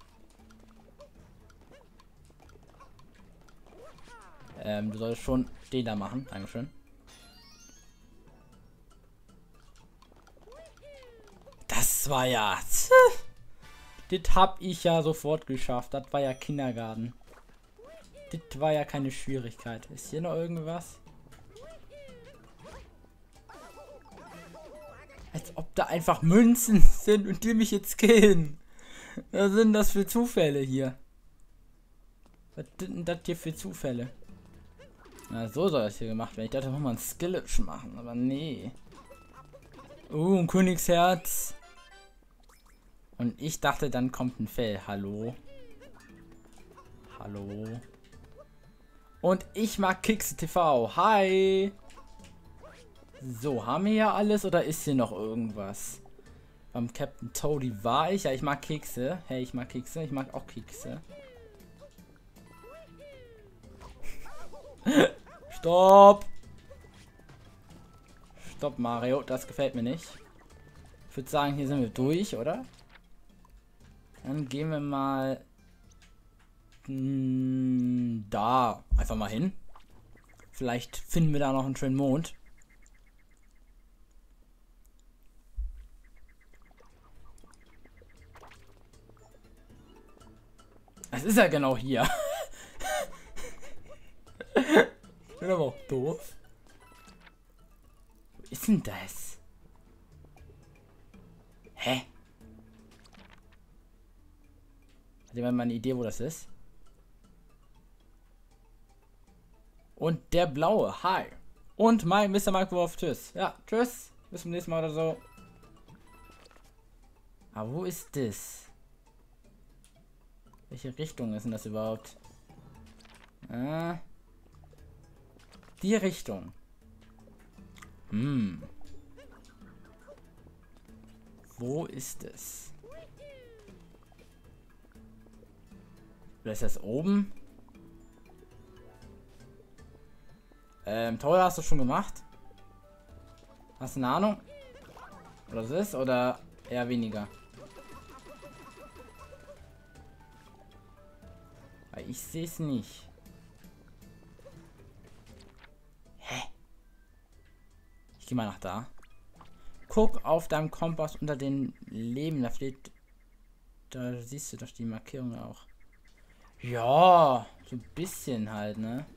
Du solltest schon den da machen. Dankeschön. Das war ja... Das hab ich ja sofort geschafft. Das war ja Kindergarten. Das war ja keine Schwierigkeit. Ist hier noch irgendwas? Als ob da einfach Münzen sind und die mich jetzt killen. Was sind das für Zufälle hier? Was sind denn das hier für Zufälle? Na, so soll das hier gemacht werden. Ich dachte, nochmal ein Skillage machen, aber nee. Ein Königsherz. Und ich dachte, dann kommt ein Fell. Hallo. Hallo. Und ich mag Kekse TV. Hi. So, haben wir ja alles oder ist hier noch irgendwas? Beim Captain Toady war ich. Ja, ich mag Kekse. Hey, ich mag Kekse. Ich mag auch Kekse. Stopp. Stopp, Mario. Das gefällt mir nicht. Ich würde sagen, hier sind wir durch, oder? Dann gehen wir mal da einfach mal hin. Vielleicht finden wir da noch einen schönen Mond. Es ist ja genau hier. Ich bin aber auch doof. Wo ist denn das? Hä? Hat jemand mal eine Idee, wo das ist? Und der blaue. Hi. Und mein Mr. Minecraft. Tschüss. Ja, tschüss. Bis zum nächsten Mal oder so. Aber wo ist das? Welche Richtung ist denn das überhaupt? Die Richtung. Wo ist es? Oder ist das oben? Toll, hast du schon gemacht? Hast du eine Ahnung? Oder das ist? Oder eher weniger? Weil ich sehe es nicht. Hä? Ich gehe mal nach da. Guck auf deinem Kompass unter den Leben. Da steht. Da siehst du doch die Markierung auch. Ja, so ein bisschen halt, ne?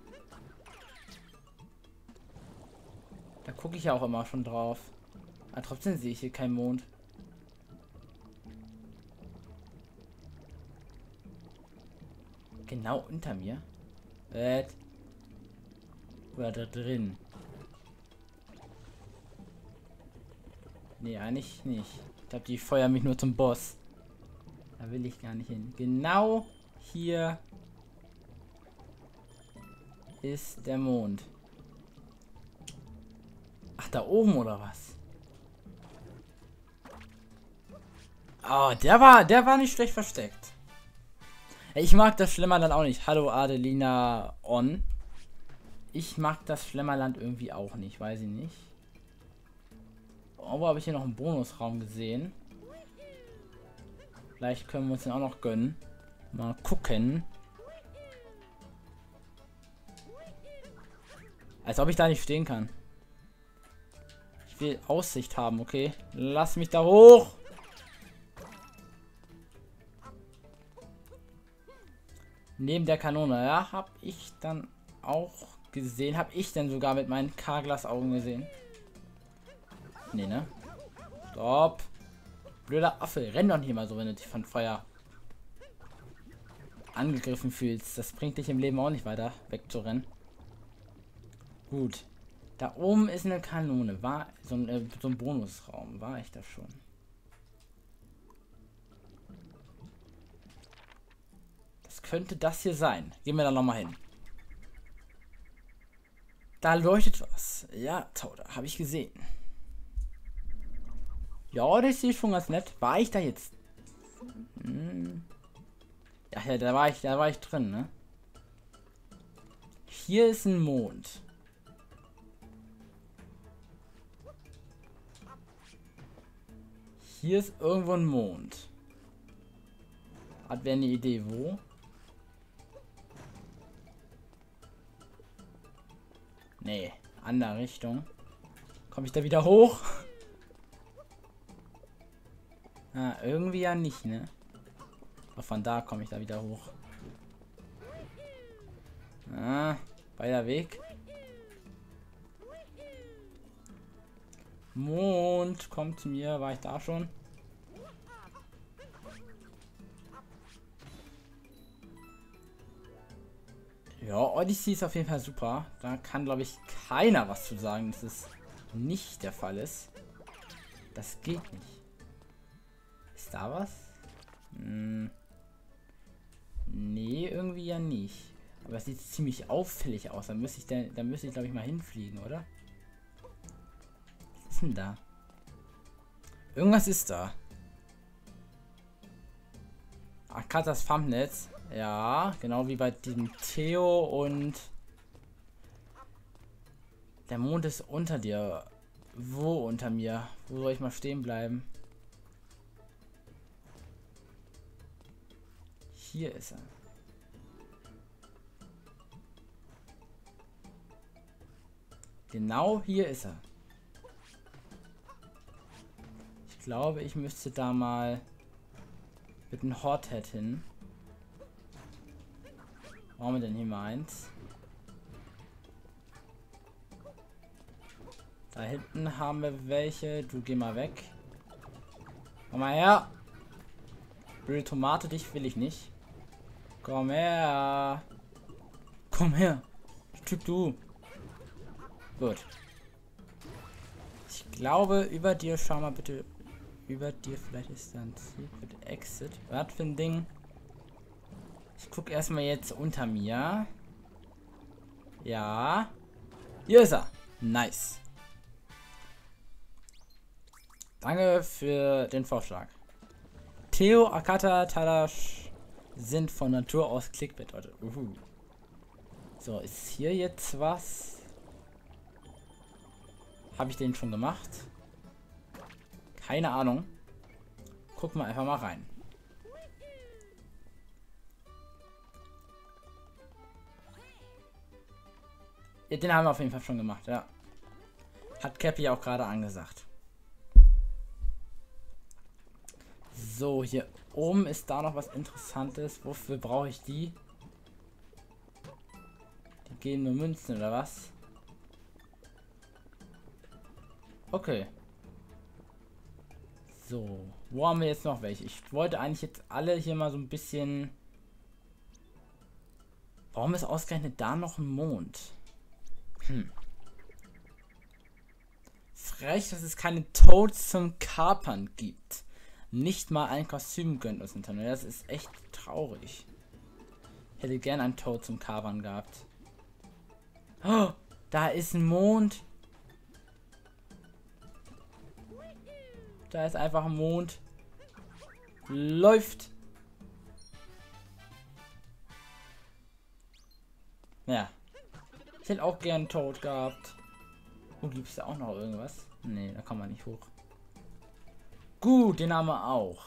Da gucke ich ja auch immer schon drauf. Aber trotzdem sehe ich hier keinen Mond. Genau unter mir? Oder da drin? Nee, eigentlich nicht. Ich glaube, die feuern mich nur zum Boss. Da will ich gar nicht hin. Genau hier ist der Mond. Ach, da oben oder was? Oh, der war nicht schlecht versteckt. Ich mag das Schlimmer dann auch nicht. Hallo Adelina On. Ich mag das Schlemmerland irgendwie auch nicht, weiß ich nicht. Aber habe ich hier noch einen Bonusraum gesehen. Vielleicht können wir uns den auch noch gönnen. Mal gucken. Als ob ich da nicht stehen kann. Ich will Aussicht haben, okay? Lass mich da hoch! Neben der Kanone, ja, habe ich dann auch gesehen. Habe ich denn sogar mit meinen K-Glas-Augen gesehen? Nee, ne? Stopp! Blöder Affe, renn doch nicht mal so, wenn du dich von Feuer angegriffen fühlst. Das bringt dich im Leben auch nicht weiter, wegzurennen. Gut. Da oben ist eine Kanone. War so ein Bonusraum. War ich da schon? Das könnte das hier sein. Gehen wir da nochmal hin. Da leuchtet was. Ja, Tauder. Habe ich gesehen. Ja, das ist schon ganz nett. War ich da jetzt? Ja, da war ich drin, ne? Hier ist ein Mond. Hier ist irgendwo ein Mond. Hat wer eine Idee, wo? Nee, andere Richtung. Komme ich da wieder hoch? Ah, irgendwie ja nicht, ne? Aber von da komme ich da wieder hoch. Ah, weiter Weg. Mond, kommt zu mir. War ich da schon? Ja, Odyssey ist auf jeden Fall super. Da kann, glaube ich, keiner was zu sagen, dass es nicht der Fall ist. Das geht nicht. Ist da was? Nee, irgendwie ja nicht. Aber es sieht ziemlich auffällig aus. Da müsste ich, glaube ich, mal hinfliegen, oder? Was ist denn da? Irgendwas ist da. Ach, gerade das Thumbnetz. Ja, genau wie bei diesem Theo und... Der Mond ist unter dir. Wo unter mir? Wo soll ich mal stehen bleiben? Hier ist er. Genau hier ist er. Ich glaube, ich müsste da mal mit einem Hothead hin. Wo haben wir denn hier mal eins? Da hinten haben wir welche. Du geh mal weg. Komm mal her. Blöde Tomate, dich will ich nicht. Komm her. Komm her. Typ du. Gut. Ich glaube, über dir, schau mal bitte. Über dir, vielleicht ist da ein Secret Exit. Was für ein Ding? Ich gucke erstmal jetzt unter mir. Ja. Hier ist er. Nice. Danke für den Vorschlag. Theo, Akata, Tadash sind von Natur aus Clickbait, Leute. So, ist hier jetzt was? Habe ich den schon gemacht? Keine Ahnung. Guck mal einfach mal rein. Ja, den haben wir auf jeden Fall schon gemacht, ja. Hat Cappy auch gerade angesagt. So, hier oben ist da noch was Interessantes. Wofür brauche ich die? Die geben nur Münzen oder was? Okay. So, wo haben wir jetzt noch welche? Ich wollte eigentlich jetzt alle hier mal so ein bisschen... Warum ist ausgerechnet da noch ein Mond? Frech, dass es keine Toads zum Kapern gibt. Nicht mal ein Kostüm gönnt uns Internet. Das ist echt traurig. Ich hätte gern ein Toad zum Kapern gehabt. Oh, da ist ein Mond. Da ist einfach ein Mond. Läuft. Ja. Ich hätte auch gern Toad gehabt. Oh, gibt es da auch noch irgendwas? Nee, da kann man nicht hoch. Gut, den haben wir auch.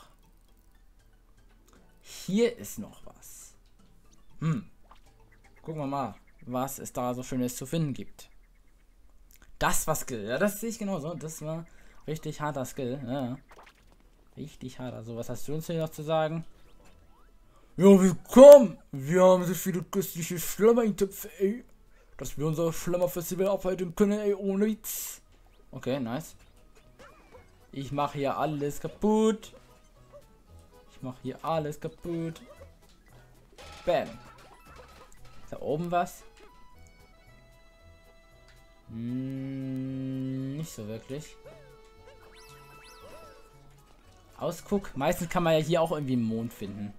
Hier ist noch was. Gucken wir mal, was es da so Schönes zu finden gibt. Das war Skill. Ja, das sehe ich genauso. Das war richtig harter Skill. Ja. Richtig hart. Also, was hast du uns hier noch zu sagen? Ja, willkommen! Wir haben so viele köstliche Schlemmer-Eintöpfe, ey. Dass wir unser Schlemmer-Festival abhalten können, ey, ohne Witz. Okay, nice. Ich mache hier alles kaputt. Ich mache hier alles kaputt. Bam. Ist da oben was? Nicht so wirklich. Ausguck. Meistens kann man ja hier auch irgendwie einen Mond finden.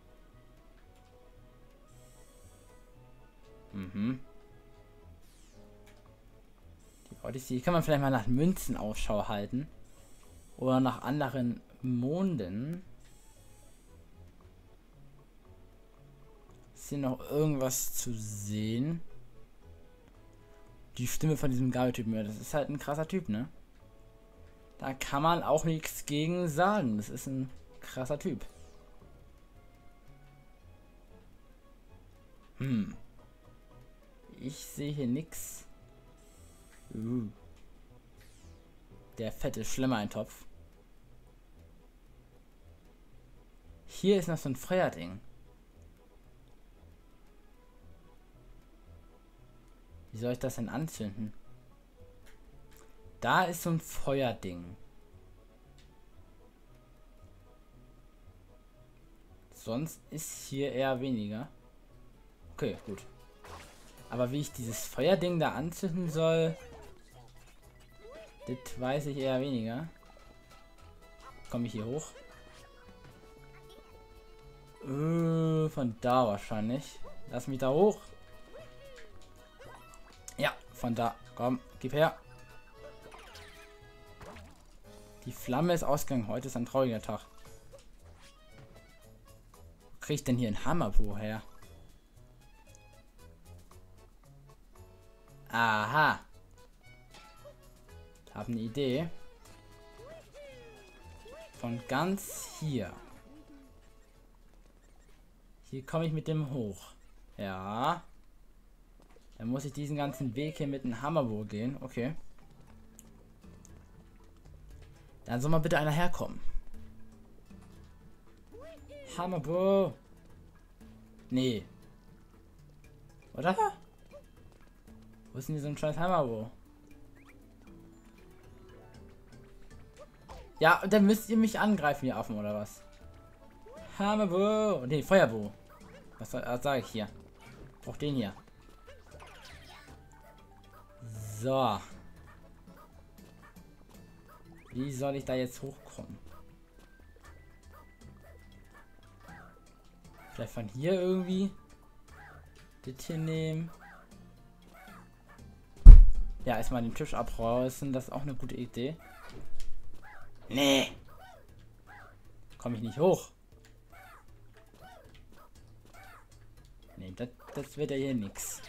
Die Odyssey. Kann man vielleicht mal nach Münzen Ausschau halten. Oder nach anderen Monden. Ist hier noch irgendwas zu sehen? Die Stimme von diesem Gabe-Typen. Ja, das ist halt ein krasser Typ, ne? Da kann man auch nichts gegen sagen. Das ist ein krasser Typ. Ich sehe hier nichts. Der fette Schlemmer-Eintopf. Hier ist noch so ein Feuerding. Wie soll ich das denn anzünden? Da ist so ein Feuerding. Sonst ist hier eher weniger. Okay, gut. Aber wie ich dieses Feuerding da anzünden soll, das weiß ich eher weniger. Komme ich hier hoch? Von da wahrscheinlich. Lass mich da hoch. Ja, von da. Komm, gib her. Die Flamme ist ausgegangen. Heute ist ein trauriger Tag. Wo krieg ich denn hier einen Hammer woher? Aha. Ich habe eine Idee. Von ganz hier. Hier komme ich mit dem hoch. Ja. Dann muss ich diesen ganzen Weg hier mit dem Hammerbohr gehen. Okay. Dann soll mal bitte einer herkommen. Hammerbohr. Nee. Oder? Wo ist denn hier so ein scheiß Hammerbohr? Ja, und dann müsst ihr mich angreifen, ihr Affen, oder was? Hammerbohr. Nee, Feuerbohr. Was sage ich hier? Ich brauch den hier. So. Wie soll ich da jetzt hochkommen? Vielleicht von hier irgendwie das hier nehmen. Ja, erstmal den Tisch abreißen. Das ist auch eine gute Idee. Nee. Komme ich nicht hoch. Nee, das wird ja hier nix.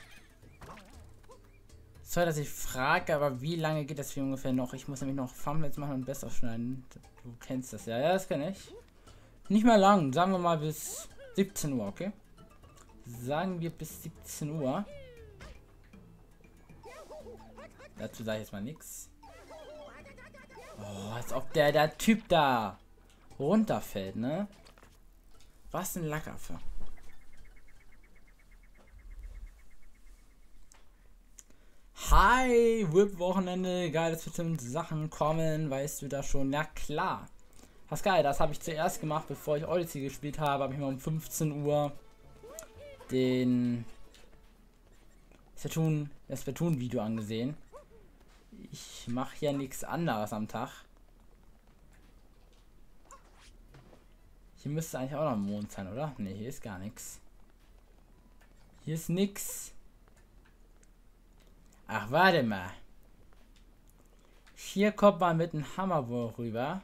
Sorry, dass ich frage, aber wie lange geht das hier ungefähr noch? Ich muss nämlich noch Thumbnails machen und besser schneiden. Du kennst das ja. Ja, das kenne ich. Nicht mehr lang. Sagen wir mal bis 17 Uhr, okay? Sagen wir bis 17 Uhr. Dazu sage ich jetzt mal nichts. Oh, als ob der Typ da runterfällt, ne? Was ein Lackaffe. Hi, Whip-Wochenende, geil, dass wir Sachen kommen, weißt du da schon? Ja klar. Pascal, das habe ich zuerst gemacht, bevor ich Odyssey gespielt habe, habe ich mal um 15 Uhr den Splatoon-Video angesehen. Ich mache ja nichts anderes am Tag. Hier müsste eigentlich auch noch ein Mond sein, oder? Ne, hier ist gar nichts. Hier ist nix. Ach, warte mal. Hier kommt man mit dem Hammerbohr rüber.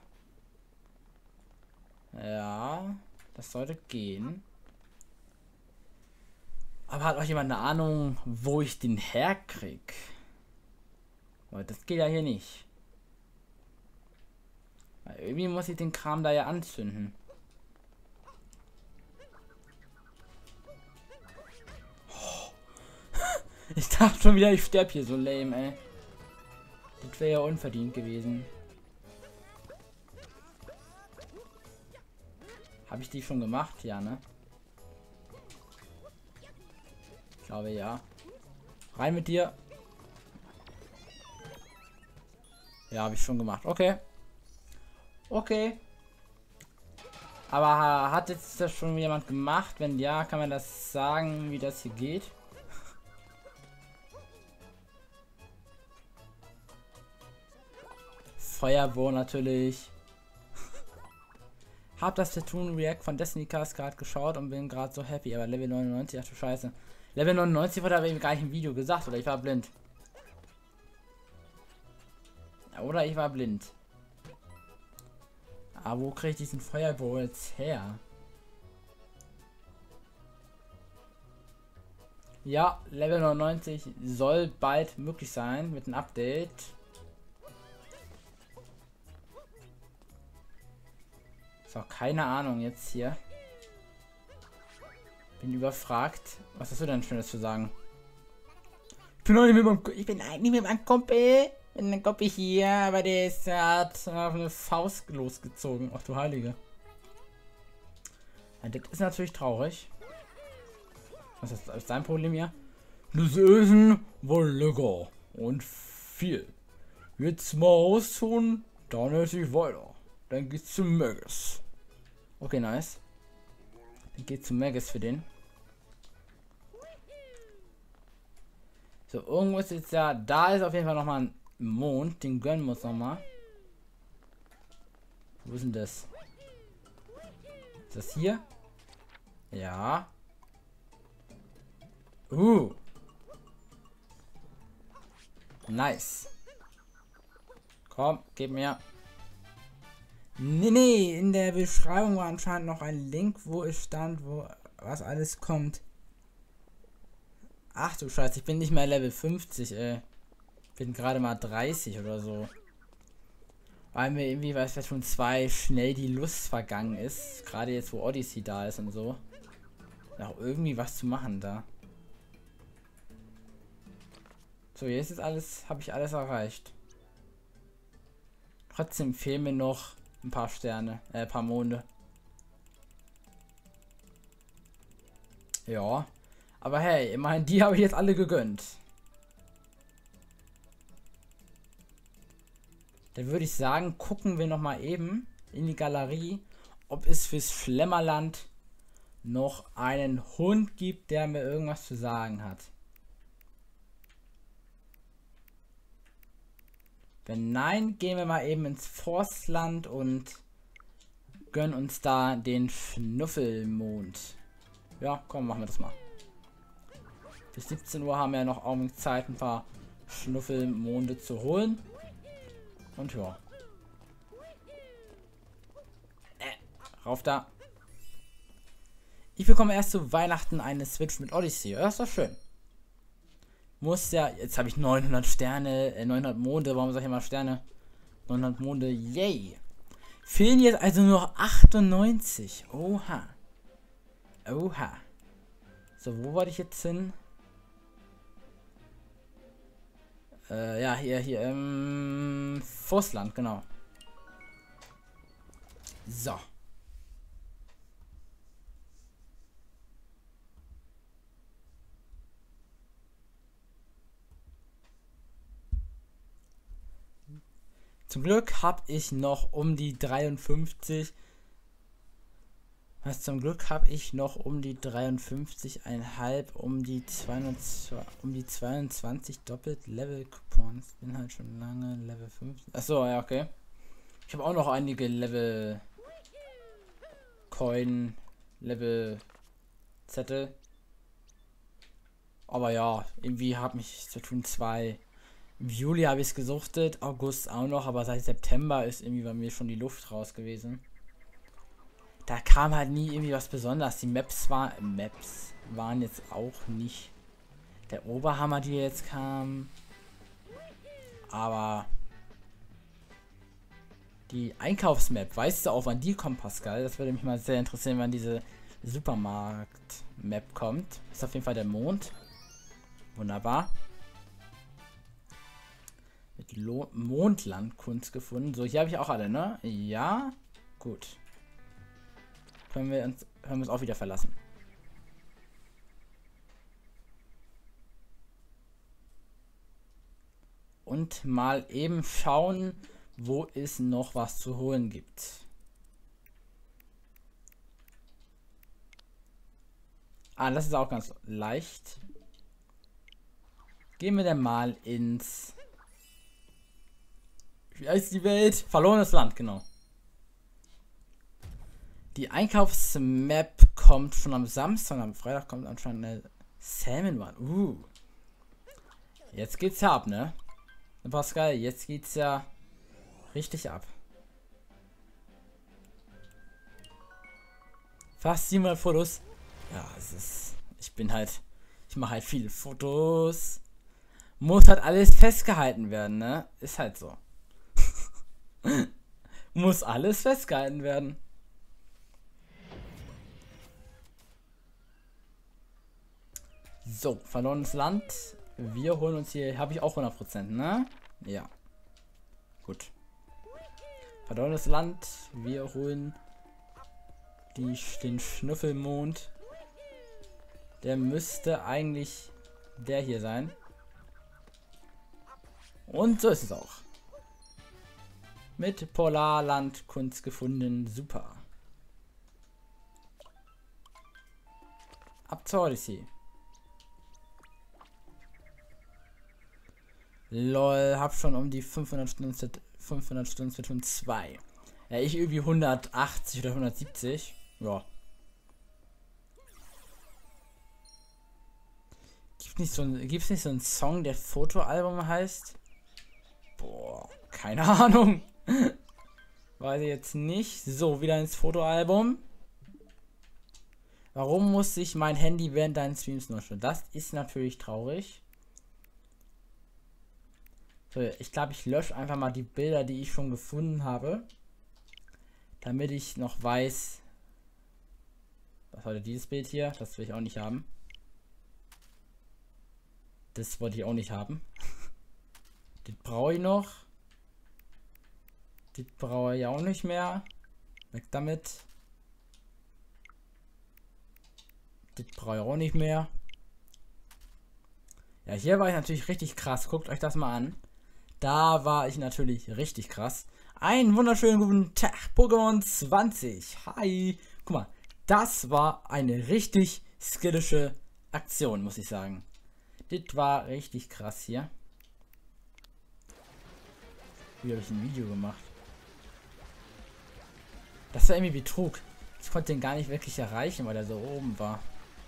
Ja, das sollte gehen. Aber hat auch jemand eine Ahnung, wo ich den herkrieg? Weil das geht ja hier nicht. Weil irgendwie muss ich den Kram da ja anzünden. Oh. Ich dachte schon wieder, ich sterbe hier so lame, ey. Das wäre ja unverdient gewesen. Habe ich die schon gemacht? Ja, ne? Ich glaube ja. Rein mit dir. Ja, habe ich schon gemacht. Okay. Okay. Aber hat jetzt das schon jemand gemacht? Wenn ja, kann man das sagen, wie das hier geht? Feuerbohr natürlich. Hab das Tattoo React von Destiny Cast gerade geschaut und bin gerade so happy. Aber Level 99, ach du Scheiße. Level 99 wurde aber eben gar nicht im Video gesagt, oder ich war blind. Oder ich war blind. Aber wo kriege ich diesen Feuerball jetzt her? Ja, Level 99 soll bald möglich sein mit einem Update. So, keine Ahnung jetzt hier. Bin überfragt. Was hast du denn Schönes zu sagen? Ich bin eigentlich mit meinem Kumpel. Bin ein Kumpel hier, aber der hat auf eine Faust losgezogen. Ach du Heilige. Ja, das ist natürlich traurig. Was ist dein Problem hier? Das Essen war lecker und viel. Jetzt mal ausruhen, dann esse ich weiter. Dann geht's zu Magus. Okay, nice. Dann geht's zu Magus für den. So, irgendwo ist jetzt ja. Da ist auf jeden Fall nochmal ein Mond. Den gönnen wir uns nochmal. Wo ist denn das? Ist das hier? Ja. Nice. Komm, gib mir. Nee, in der Beschreibung war anscheinend noch ein Link, wo es stand, wo was alles kommt. Ach du Scheiße, ich bin nicht mehr Level 50, ey. Bin gerade mal 30 oder so. Weil mir irgendwie, weil es schon 2 schnell die Lust vergangen ist. Gerade jetzt, wo Odyssey da ist und so. Auch irgendwie was zu machen da. So, jetzt ist alles, habe ich alles erreicht. Trotzdem fehlen mir noch ein paar Sterne, ein paar Monde. Ja, aber hey, immerhin die habe ich jetzt alle gegönnt. Dann würde ich sagen, gucken wir noch mal eben in die Galerie, ob es fürs Flemmerland noch einen Hund gibt, der mir irgendwas zu sagen hat. Wenn nein, gehen wir mal eben ins Forstland und gönnen uns da den Schnuffelmond. Ja, komm, machen wir das mal. Bis 17 Uhr haben wir ja noch Augenblick Zeit, ein paar Schnuffelmonde zu holen. Und ja. Rauf da. Ich bekomme erst zu Weihnachten eine Switch mit Odyssey. Ja, das ist doch schön. Muss ja, jetzt habe ich 900 Sterne, 900 Monde, warum sage ich immer Sterne? 900 Monde, yay. Fehlen jetzt also nur 98. Oha. Oha. So, wo wollte ich jetzt hin? Ja, hier im Forstland, genau. So. Zum Glück habe ich noch um die 53. Zum Glück habe ich noch um die 53,5, um die 22 doppelt Level Coupons. Bin halt schon lange Level 50. Achso, ja, okay. Ich habe auch noch einige Level Coin, Level Zettel. Aber ja, irgendwie habe mich zu tun 2. Im Juli habe ich es gesuchtet, August auch noch, aber seit September ist irgendwie bei mir schon die Luft raus gewesen. Da kam halt nie irgendwie was Besonderes. Die Maps waren waren jetzt auch nicht der Oberhammer, die jetzt kam. Aber die Einkaufsmap, weißt du auch, wann die kommt, Pascal? Das würde mich mal sehr interessieren, wann diese Supermarkt-Map kommt. Ist auf jeden Fall der Mond. Wunderbar. Mit Mondlandkunst gefunden. So, hier habe ich auch alle, ne? Ja. Gut. Können wir uns auch wieder verlassen. Und mal eben schauen, wo es noch was zu holen gibt. Ah, das ist auch ganz leicht. Gehen wir dann mal ins... Wie heißt die Welt? Verlorenes Land, genau. Die Einkaufsmap kommt schon am Samstag, am Freitag kommt anscheinend eine Salmon One. Jetzt geht's ja ab, ne? Pascal, jetzt geht's ja richtig ab. Fast 700 Fotos. Ja, es ist... Ich mache halt viele Fotos. Muss halt alles festgehalten werden, ne? Ist halt so. Muss alles festgehalten werden. So, verlorenes Land. Wir holen uns hier... Habe ich auch 100%, ne? Ja. Gut. Verlorenes Land. Wir holen den Schnüffelmond. Der müsste eigentlich der hier sein. Und so ist es auch. Mit Polarlandkunst gefunden. Super. Ab zur Odyssey. Lol, hab schon um die 500 Stunden für Tun 2. Ja, ich irgendwie 180 oder 170. Ja. Gibt's nicht so einen Song, der Fotoalbum heißt? Boah, keine Ahnung. Weiß ich jetzt nicht. So, wieder ins Fotoalbum. Warum muss sich mein Handy während deinen Streams nutzen? Das ist natürlich traurig. So, ich glaube, ich lösche einfach mal die Bilder, die ich schon gefunden habe. Damit ich noch weiß. Was war denn dieses Bild hier? Das will ich auch nicht haben. Das wollte ich auch nicht haben. Das brauche ich noch. Das brauche ich auch nicht mehr. Weg damit. Das brauche ich auch nicht mehr. Ja, hier war ich natürlich richtig krass. Guckt euch das mal an. Da war ich natürlich richtig krass. Einen wunderschönen guten Tag, Pokémon 20. Hi. Guck mal, das war eine richtig skillische Aktion, muss ich sagen. Das war richtig krass hier. Wie habe ich ein Video gemacht? Das war irgendwie Betrug. Ich konnte den gar nicht wirklich erreichen, weil er so oben war.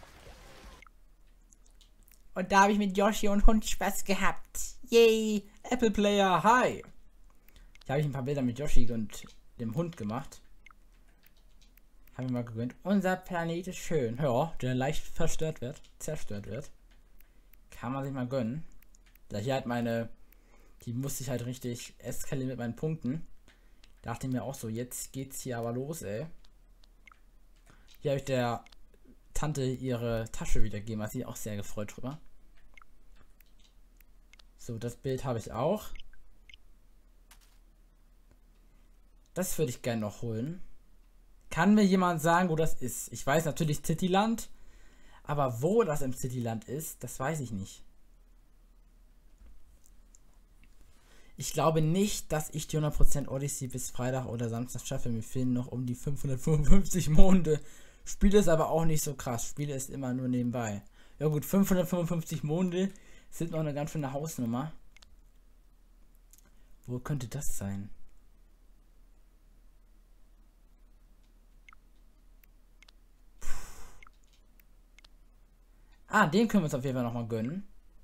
Und da habe ich mit Yoshi und Hund Spaß gehabt. Yay! Apple Player, hi! Da habe ich ein paar Bilder mit Yoshi und dem Hund gemacht. Haben wir mal gegönnt. Unser Planet ist schön. Ja, der leicht zerstört wird. Kann man sich mal gönnen. Da hier halt meine... Die musste ich halt richtig eskalieren mit meinen Punkten. Dachte mir auch so, jetzt geht's hier aber los, ey. Hier habe ich der Tante ihre Tasche wiedergegeben, hat sie auch sehr gefreut drüber. So, das Bild habe ich auch. Das würde ich gerne noch holen. Kann mir jemand sagen, wo das ist? Ich weiß natürlich Cityland, aber wo das im Cityland ist, das weiß ich nicht. Ich glaube nicht, dass ich die 100% Odyssey bis Freitag oder Samstag schaffe. Mir fehlen noch um die 555 Monde. Spiele ist aber auch nicht so krass. Spiele ist immer nur nebenbei. Ja gut, 555 Monde sind noch eine ganz schöne Hausnummer. Wo könnte das sein? Ah, den können wir uns auf jeden Fall nochmal gönnen.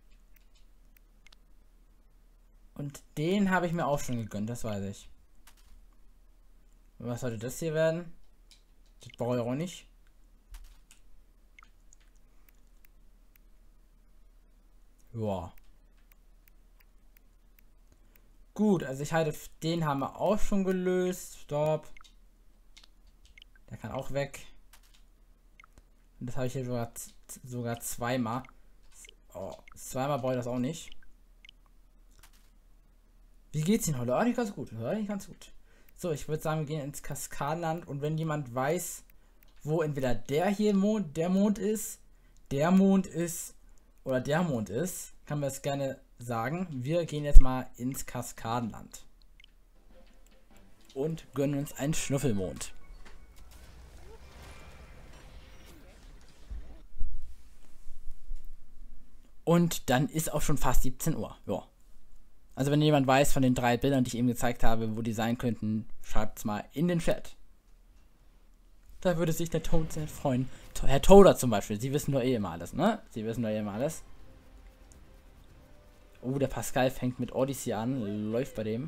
Und den habe ich mir auch schon gegönnt, das weiß ich. Was sollte das hier werden? Das brauche ich auch nicht. Ja. Gut, also ich halte, den haben wir auch schon gelöst. Stopp. Der kann auch weg. Und das habe ich hier sogar zweimal. Oh, zweimal brauche ich das auch nicht. Wie geht's Ihnen heute? Oh, nicht ganz gut. Ja, nicht ganz gut. So, ich würde sagen, wir gehen ins Kaskadenland. Und wenn jemand weiß, wo entweder der Mond ist, der Mond ist oder der Mond ist, kann mir das gerne sagen. Wir gehen jetzt mal ins Kaskadenland. Und gönnen uns einen Schnuffelmond. Und dann ist auch schon fast 17 Uhr. Ja. Also wenn jemand weiß von den 3 Bildern, die ich eben gezeigt habe, wo die sein könnten, schreibt es mal in den Chat. Da würde sich der Toad sehr freuen. Herr Toader zum Beispiel, Sie wissen doch eh immer alles, ne? Sie wissen doch eh immer alles. Oh, der Pascal fängt mit Odyssey an. Läuft bei dem.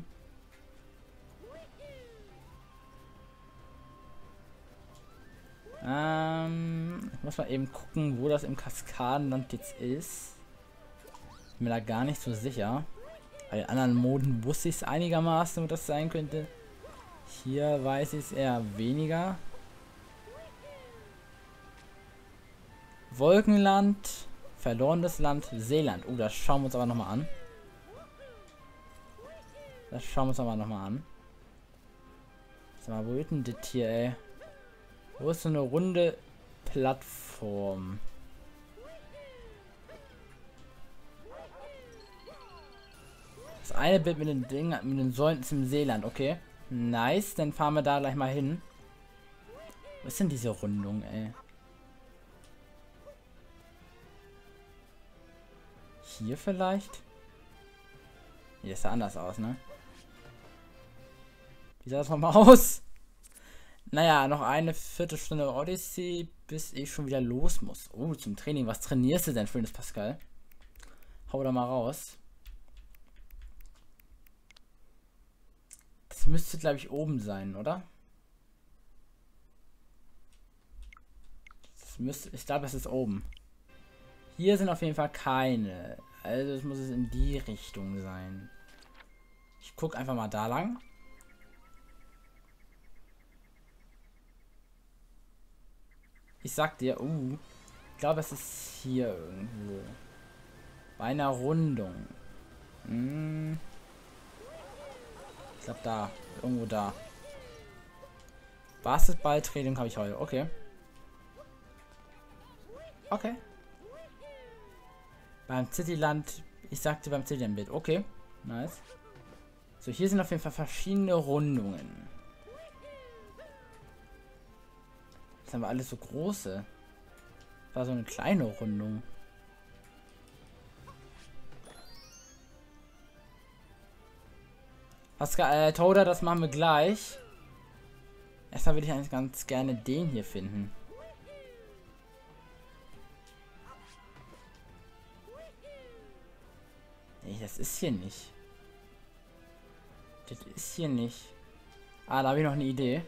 Ich muss mal eben gucken, wo das im Kaskadenland jetzt ist. Bin mir da gar nicht so sicher. Bei den anderen Moden wusste ich es einigermaßen, wo das sein könnte. Hier weiß ich es eher weniger. Wolkenland, verlorenes Land, Seeland. Oh, das schauen wir uns aber nochmal an. Das schauen wir uns aber nochmal an. Sag mal, wo ist denn das hier, ey? Wo ist so eine runde Plattform? Das eine Bild mit den Dingen, mit den Säulen ist im Seeland, okay. Nice, dann fahren wir da gleich mal hin. Wo ist denn diese Rundung, ey? Hier vielleicht? Hier ist ja anders aus, ne? Wie sah das nochmal aus? Naja, noch eine Viertelstunde Odyssey, bis ich schon wieder los muss. Oh, zum Training. Was trainierst du denn, schönes Pascal? Hau da mal raus. Das müsste, glaube ich, oben sein, oder? Das müsste, ich glaube, es ist oben. Hier sind auf jeden Fall keine. Also es muss es in die Richtung sein. Ich gucke einfach mal da lang. Ich sag dir, ich glaube, es ist hier irgendwo. Bei einer Rundung. Ich glaube da. Irgendwo da. Basketballtraining habe ich heute. Okay. Okay. Beim Cityland. Ich sagte beim Cityland-Bild. Okay. Nice. So, hier sind auf jeden Fall verschiedene Rundungen. Das haben wir alles so große. Das war so eine kleine Rundung. Pascal, Toader, das machen wir gleich. Erstmal würde ich eigentlich ganz gerne den hier finden. Nee, das ist hier nicht. Das ist hier nicht. Ah, da habe ich noch eine Idee.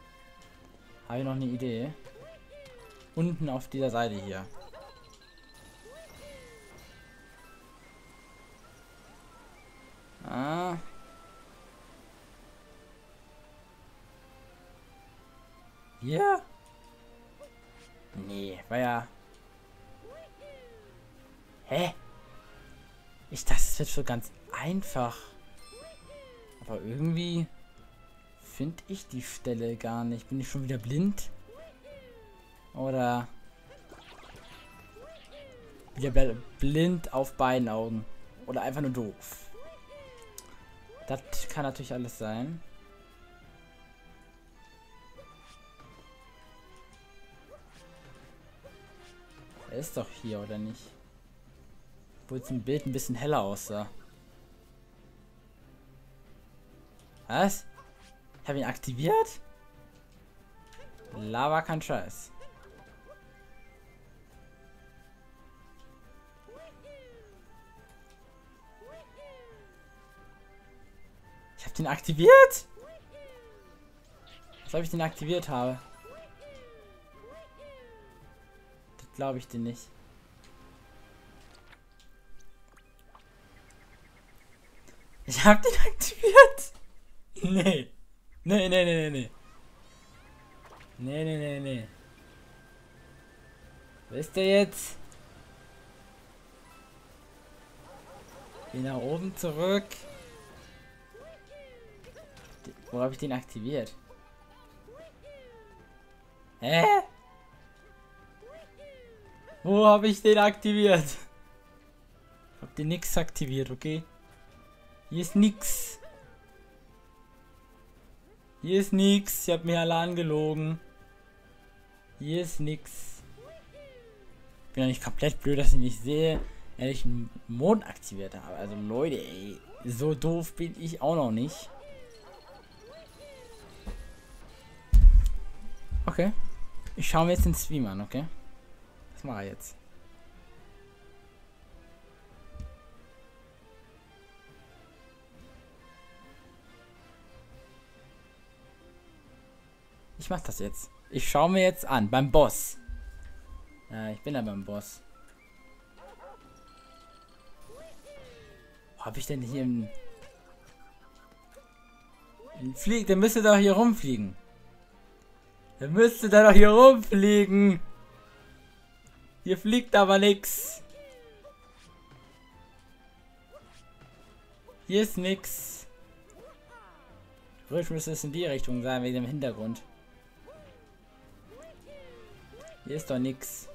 Unten auf dieser Seite hier. Ah. Hier? Nee, war ja... Hä? Ich dachte, es wird schon ganz einfach. Aber irgendwie finde ich die Stelle gar nicht. Bin ich schon wieder blind? Oder wieder blind auf beiden Augen? Oder einfach nur doof? Das kann natürlich alles sein. Er ist doch hier, oder nicht? Obwohl jetzt im Bild ein bisschen heller aussah. Was? Ich habe ihn aktiviert? Lava kein Scheiß. Ich habe den aktiviert? Als ob ich den aktiviert habe. Das glaube ich dir nicht. Ich hab den aktiviert. Nee. Nee. Nee. Wo ist der jetzt? Geh nach oben zurück. Wo habe ich den aktiviert? Hä? Wo habe ich den aktiviert? Ich hab den nix aktiviert, okay? Hier ist nix. Hier ist nix. Ich hab mir alle angelogen. Hier ist nix. Bin ja nicht komplett blöd, dass ich nicht sehe, wenn ich einen Mond aktiviert habe. Also Leute, ey, so doof bin ich auch noch nicht. Okay. Ich schaue mir jetzt den Stream an, okay? Was mache ich jetzt? Ich mach das jetzt. Ich schaue mir jetzt an, beim Boss. Ich bin da beim Boss. Wo hab ich denn hier einen Flieg? Der müsste doch hier rumfliegen. Der müsste da doch hier rumfliegen. Hier fliegt aber nix. Hier ist nix. Ruhig müsste es in die Richtung sein, wegen dem Hintergrund. Hier ist doch nix.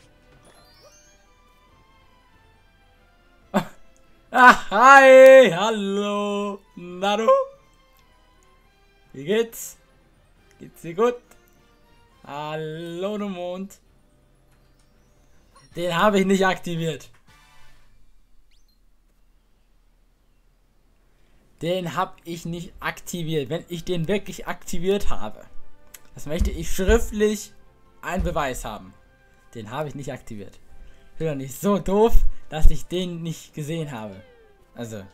Ah, hi, hallo, Nado. Wie geht's? Geht's dir gut? Hallo, du Mond. Den habe ich nicht aktiviert. Den habe ich nicht aktiviert. Wenn ich den wirklich aktiviert habe, das möchte ich schriftlich einen Beweis haben. Den habe ich nicht aktiviert. Ich bin doch nicht so doof, dass ich den nicht gesehen habe. Also.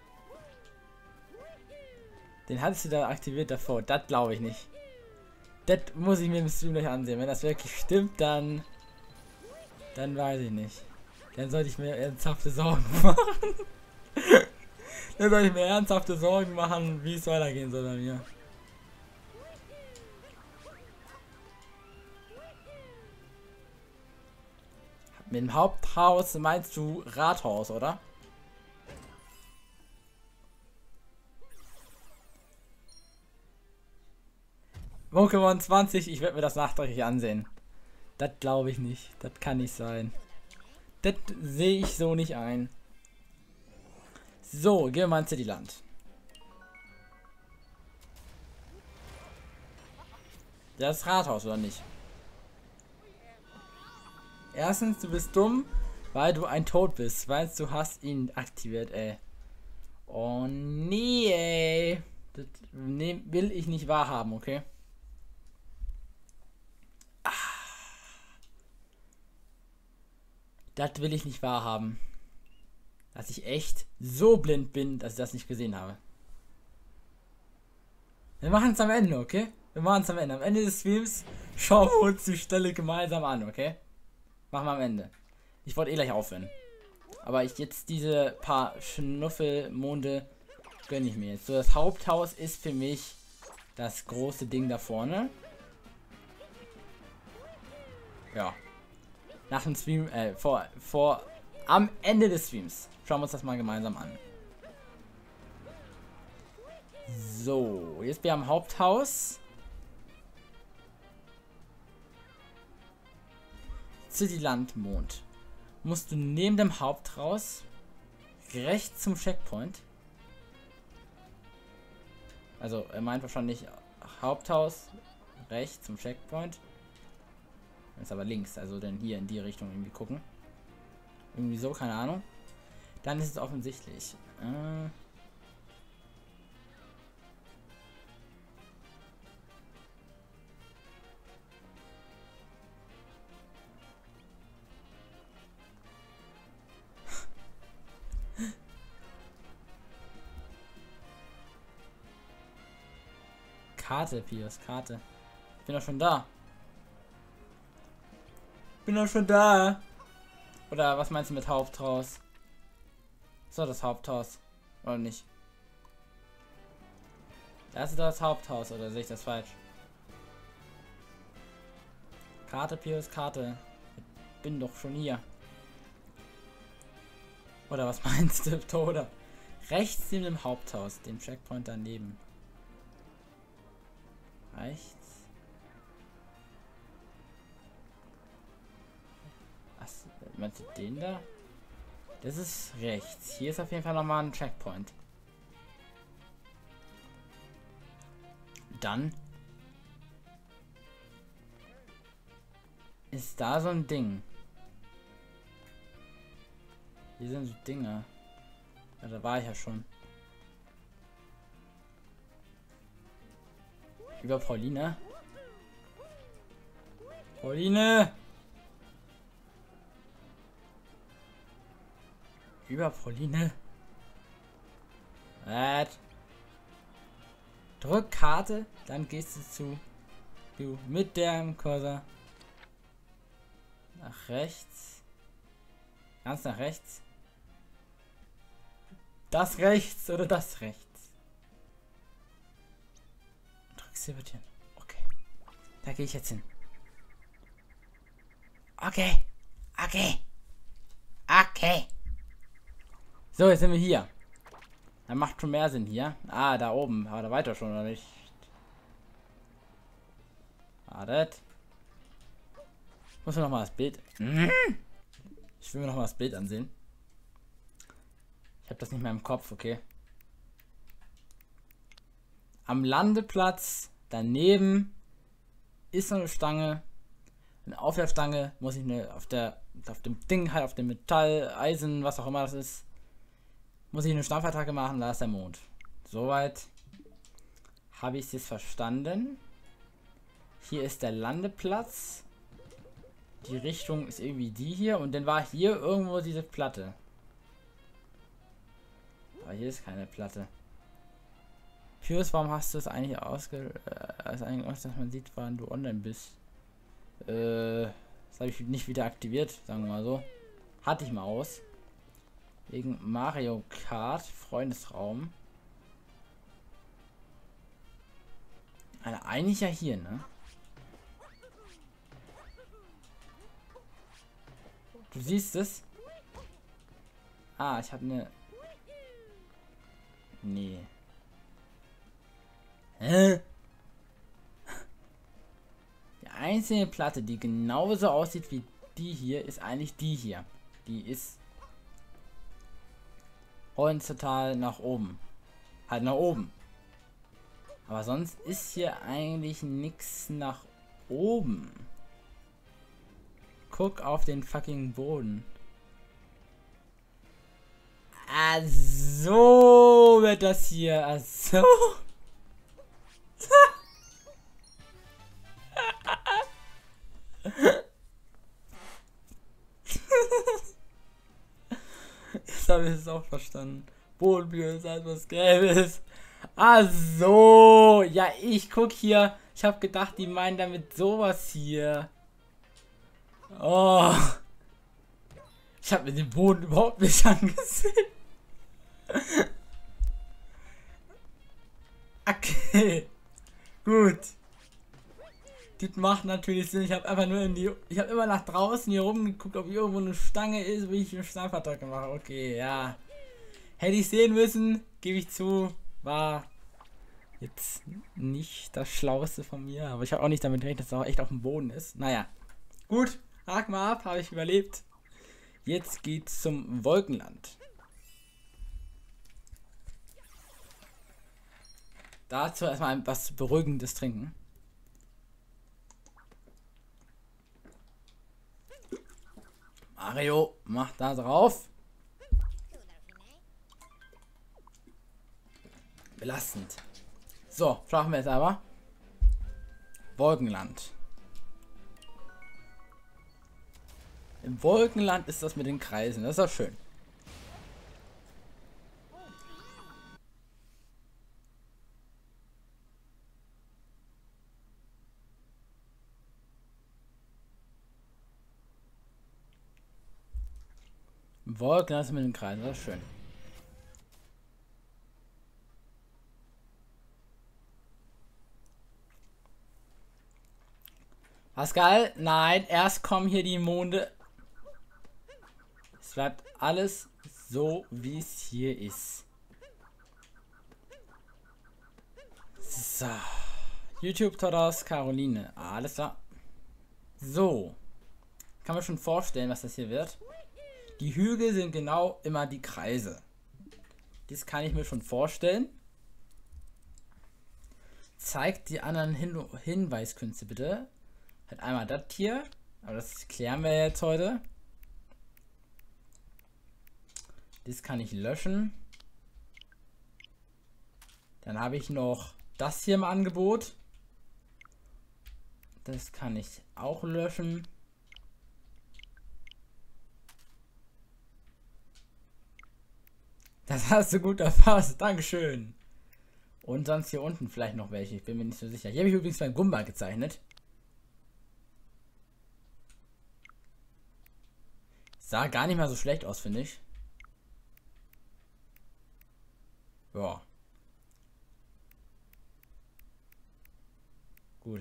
Den hattest du da aktiviert davor. Das glaube ich nicht. Das muss ich mir im Stream gleich ansehen. Wenn das wirklich stimmt, dann weiß ich nicht. Dann sollte ich mir ernsthafte Sorgen machen. Dann sollte ich mir ernsthafte Sorgen machen, wie es weitergehen soll bei mir. Mit dem Haupthaus meinst du Rathaus, oder? Pokémon 20, ich werde mir das nachträglich ansehen. Das glaube ich nicht. Das kann nicht sein. Das sehe ich so nicht ein. So, gehen wir mal ins Cityland. Das Rathaus, oder nicht? Erstens, du bist dumm, weil du ein Tod bist. Weißt du, hast ihn aktiviert, ey. Oh nee, ey. Das will ich nicht wahrhaben, okay? Das will ich nicht wahrhaben. Dass ich echt so blind bin, dass ich das nicht gesehen habe. Wir machen es am Ende, okay? Wir machen es am Ende. Am Ende des Streams schauen wir uns die Stelle gemeinsam an, okay? Machen wir am Ende. Ich wollte eh gleich aufhören. Aber jetzt diese paar Schnuffelmonde gönne ich mir jetzt. So, das Haupthaus ist für mich das große Ding da vorne. Ja. Nach dem Stream, am Ende des Streams. Schauen wir uns das mal gemeinsam an. So, jetzt bin ich am Haupthaus. Cityland Mond. Musst du neben dem Haupthaus rechts zum Checkpoint. Also, er meint wahrscheinlich Haupthaus rechts zum Checkpoint. Ist aber links, also dann hier in die Richtung irgendwie gucken. Irgendwie so, keine Ahnung. Dann ist es offensichtlich. Karte, Pius, Karte. Ich bin doch schon da. Bin doch schon da. Oder was meinst du mit Haupthaus? So, das Haupthaus. Oder nicht? Das ist das Haupthaus, oder sehe ich das falsch? Karte, Pius, Karte. Ich bin doch schon hier. Oder was meinst du, Toder? Rechts neben dem Haupthaus, dem Checkpoint daneben. Rechts. Was, meinst du den da? Das ist rechts. Hier ist auf jeden Fall nochmal ein Checkpoint. Dann ist da so ein Ding. Hier sind so Dinge. Ja, da war ich ja schon. Über Pauline. Pauline! Über Pauline. Drück Karte, dann gehst du mit dem Cursor nach rechts. Ganz nach rechts. Das rechts oder das rechts. Drück Silberchen. Okay. Da gehe ich jetzt hin. Okay. Okay. Okay. So, jetzt sind wir hier. Da macht schon mehr Sinn hier. Ah, da oben. Aber da weiter schon, oder nicht? Wartet. Muss mir noch mal das Bild. Ich will mir noch mal das Bild ansehen. Ich habe das nicht mehr im Kopf, okay. Am Landeplatz daneben ist so eine Stange. Und auf der Stange muss ich auf dem Ding halt, auf dem Metall, Eisen, was auch immer das ist, muss ich eine Stampfattacke machen, da ist der Mond. Soweit habe ich es jetzt verstanden. Hier ist der Landeplatz. Die Richtung ist irgendwie die hier. Und dann war hier irgendwo diese Platte. Aber hier ist keine Platte. Pius, warum hast du es eigentlich ausgemacht, dass man sieht, wann du online bist? Das habe ich nicht wieder aktiviert, sagen wir mal so. Hatte ich mal aus. Wegen Mario Kart, Freundesraum. Also eigentlich ja hier, ne? Du siehst es? Ah, ich habe eine... Nee. Hä? Die einzige Platte, die genauso aussieht wie die hier, ist eigentlich die hier. Die ist horizontal nach oben. Halt nach oben. Aber sonst ist hier eigentlich nichts nach oben. Guck auf den fucking Boden. Ah, so wird das hier. Ah, so. Jetzt habe ich es auch verstanden. Bodenbügel ist etwas Gelbes. Ah, so. Ja, ich guck hier. Ich habe gedacht, die meinen damit sowas hier. Oh. Ich habe mir den Boden überhaupt nicht angesehen. Okay. Gut. Das macht natürlich Sinn. Ich habe einfach nur ich habe immer nach draußen hier rumgeguckt, ob irgendwo eine Stange ist, wie ich eine Stampfattacke mache. Okay, ja. Hätte ich sehen müssen, gebe ich zu. War jetzt nicht das Schlaueste von mir, aber ich habe auch nicht damit gerechnet, dass es auch echt auf dem Boden ist. Naja. Gut, hak mal ab, habe ich überlebt. Jetzt geht's zum Wolkenland. Dazu erstmal was Beruhigendes trinken. Mario, mach da drauf. Belastend. So, schauen wir jetzt aber. Wolkenland. Im Wolkenland ist das mit den Kreisen. Das ist doch schön. Im Wolkenland ist mit den Kreisen. Das ist schön. Pascal, nein, erst kommen hier die Monde. Es bleibt alles so, wie es hier ist. So. YouTube Todders Caroline. Alles klar. So. Kann man schon vorstellen, was das hier wird. Die Hügel sind genau immer die Kreise. Das kann ich mir schon vorstellen. Zeigt die anderen Hinweiskünste bitte. Halt einmal das hier. Aber das klären wir jetzt heute. Das kann ich löschen. Dann habe ich noch das hier im Angebot. Das kann ich auch löschen. Das hast du gut erfasst. Dankeschön. Und sonst hier unten vielleicht noch welche. Ich bin mir nicht so sicher. Hier habe ich übrigens mein Gumba gezeichnet. Sah gar nicht mal so schlecht aus, finde ich. Ja. Gut.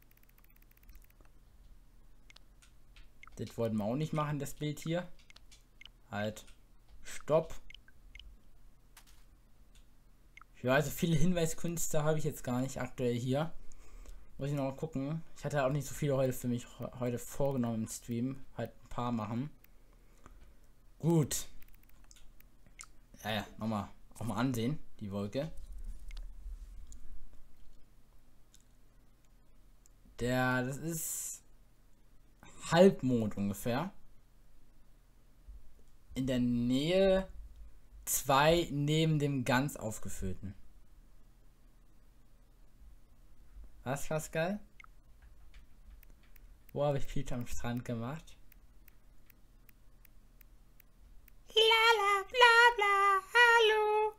Das wollten wir auch nicht machen, das Bild hier. Halt. Stopp. Ja, also viele Hinweiskünste habe ich jetzt gar nicht aktuell hier. Muss ich noch mal gucken. Ich hatte auch nicht so viele heute für mich heute vorgenommen im Stream. Halt ein paar machen. Gut. Ja, nochmal. Auch mal ansehen, die Wolke. Das ist Halbmond ungefähr. In der Nähe 2 neben dem ganz aufgefüllten. Was, Pascal? Wo habe ich Peach am Strand gemacht? Lala, bla bla, hallo.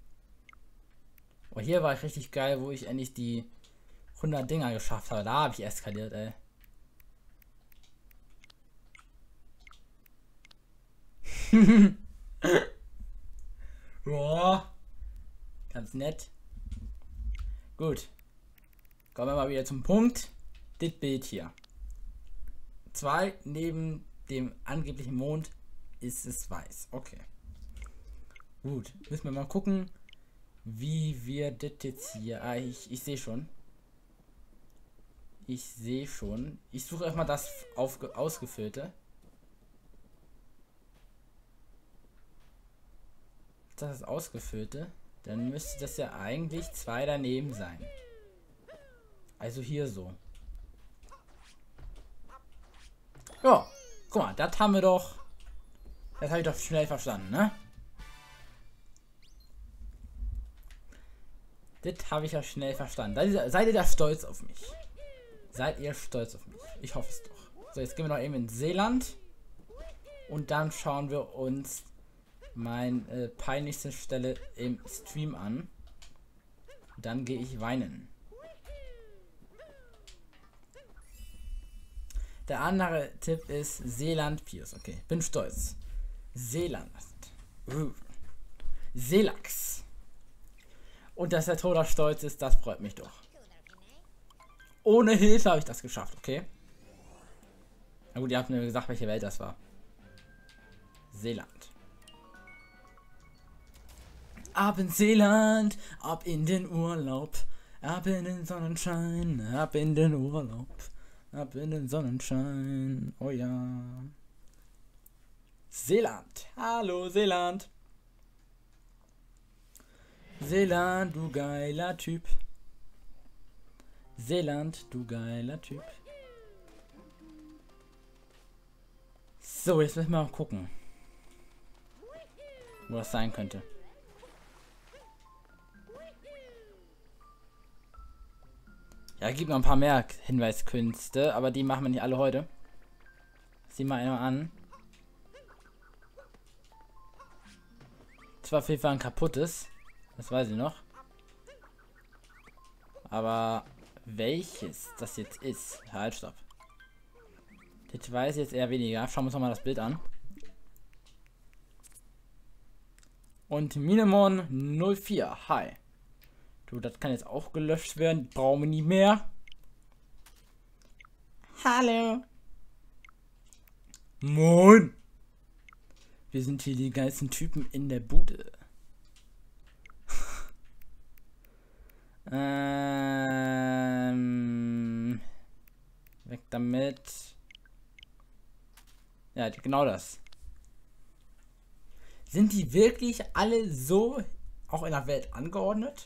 Oh, hier war ich richtig geil, wo ich endlich die 100 Dinger geschafft habe. Da habe ich eskaliert, ey. Boah. Ganz nett. Gut. Kommen wir mal wieder zum Punkt. Das Bild hier. 2 neben dem angeblichen Mond ist es weiß. Okay. Gut. Müssen wir mal gucken, wie wir das jetzt hier... Ah, ich sehe schon. Ich sehe schon. Ich suche erstmal das ausgefüllte. Das ist ausgefüllte. Dann müsste das ja eigentlich 2 daneben sein. Also hier so. Ja, guck mal, das haben wir doch. Das habe ich doch schnell verstanden, ne? Das habe ich ja schnell verstanden. Seid ihr da stolz auf mich? Seid ihr stolz auf mich? Ich hoffe es doch. So, jetzt gehen wir noch eben in Seeland. Und dann schauen wir uns meine peinlichste Stelle im Stream an. Dann gehe ich weinen. Der andere Tipp ist Seeland Piers. Okay, bin stolz. Seeland. Seelachs. Und dass der Toder stolz ist, das freut mich doch. Ohne Hilfe habe ich das geschafft, okay? Na gut, ihr habt mir gesagt, welche Welt das war. Seeland. Ab in Seeland, ab in den Urlaub, ab in den Sonnenschein, ab in den Urlaub, ab in den Sonnenschein, oh ja. Seeland, hallo Seeland. Seeland, du geiler Typ. Seeland, du geiler Typ. So, jetzt müssen wir mal gucken, wo das sein könnte. Ja, gibt noch ein paar mehr Hinweiskünste, aber die machen wir nicht alle heute. Sieh mal einmal an. Zwar auf jeden Fall ein kaputtes, das weiß ich noch. Aber welches das jetzt ist, halt, stopp. Das weiß ich jetzt eher weniger. Schauen wir uns nochmal das Bild an. Und Minemon 04, hi. Du, das kann jetzt auch gelöscht werden. Brauchen wir nie mehr. Hallo. Moin. Wir sind hier die geilsten Typen in der Bude. Weg damit. Ja, genau das. Sind die wirklich alle so auch in der Welt angeordnet?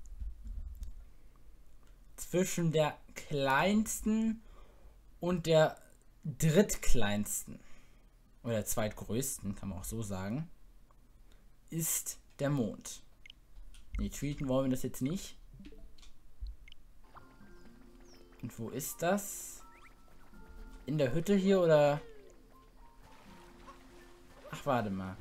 Zwischen der kleinsten und der drittkleinsten oder zweitgrößten, kann man auch so sagen, ist der Mond. Nee, tweeten wollen wir das jetzt nicht. Und wo ist das? In der Hütte hier oder? Ach, warte mal.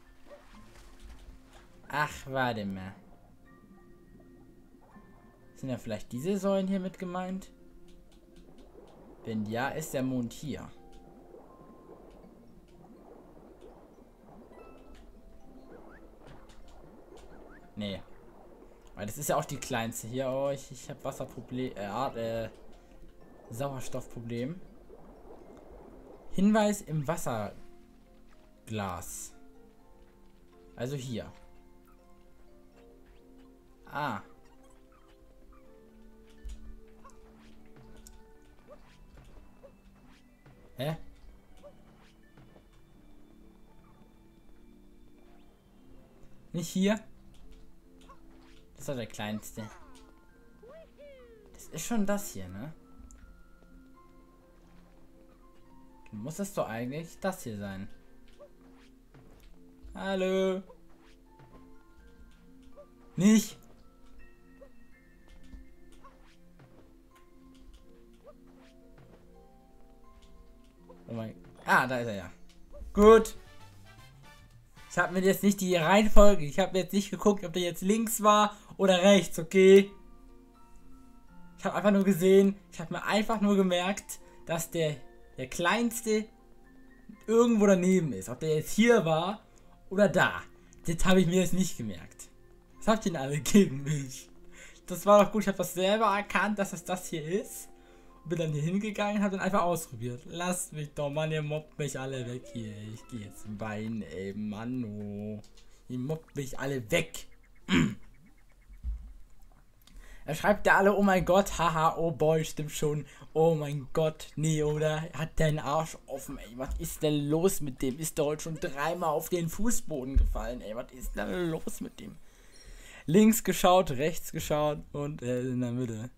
Sind ja vielleicht diese Säulen hier mit gemeint? Wenn ja, ist der Mond hier. Nee. Weil das ist ja auch die kleinste hier. Oh, ich habe Wasserproblem. Sauerstoffproblem. Hinweis im Wasserglas. Also hier. Ah. Hä? Nicht hier? Das ist der kleinste. Das ist schon das hier, ne? Dann muss es doch eigentlich das hier sein. Hallo? Nicht? Oh mein... Ah, da ist er ja. Gut. Ich habe mir jetzt nicht die Reihenfolge... Ich habe jetzt nicht geguckt, ob der jetzt links war oder rechts, okay? Ich habe einfach nur gesehen... Ich habe mir einfach nur gemerkt, dass der kleinste irgendwo daneben ist. Ob der jetzt hier war oder da. Das habe ich mir jetzt nicht gemerkt. Was habt ihr denn alle gegen mich? Das war doch gut. Ich habe das selber erkannt, dass es das hier ist. Bin dann hier hingegangen und habe dann einfach ausprobiert. Lasst mich doch, Mann, ihr mobbt mich alle weg hier. Ich gehe jetzt Bein, ey, Mann, oh. Ihr mobbt mich alle weg. Er schreibt ja alle, oh mein Gott, haha, oh boy, stimmt schon. Oh mein Gott, nee, oder? Hat der einen Arsch offen, ey. Was ist denn los mit dem? Ist der heute schon dreimal auf den Fußboden gefallen, ey. Was ist denn los mit dem? Links geschaut, rechts geschaut und in der Mitte.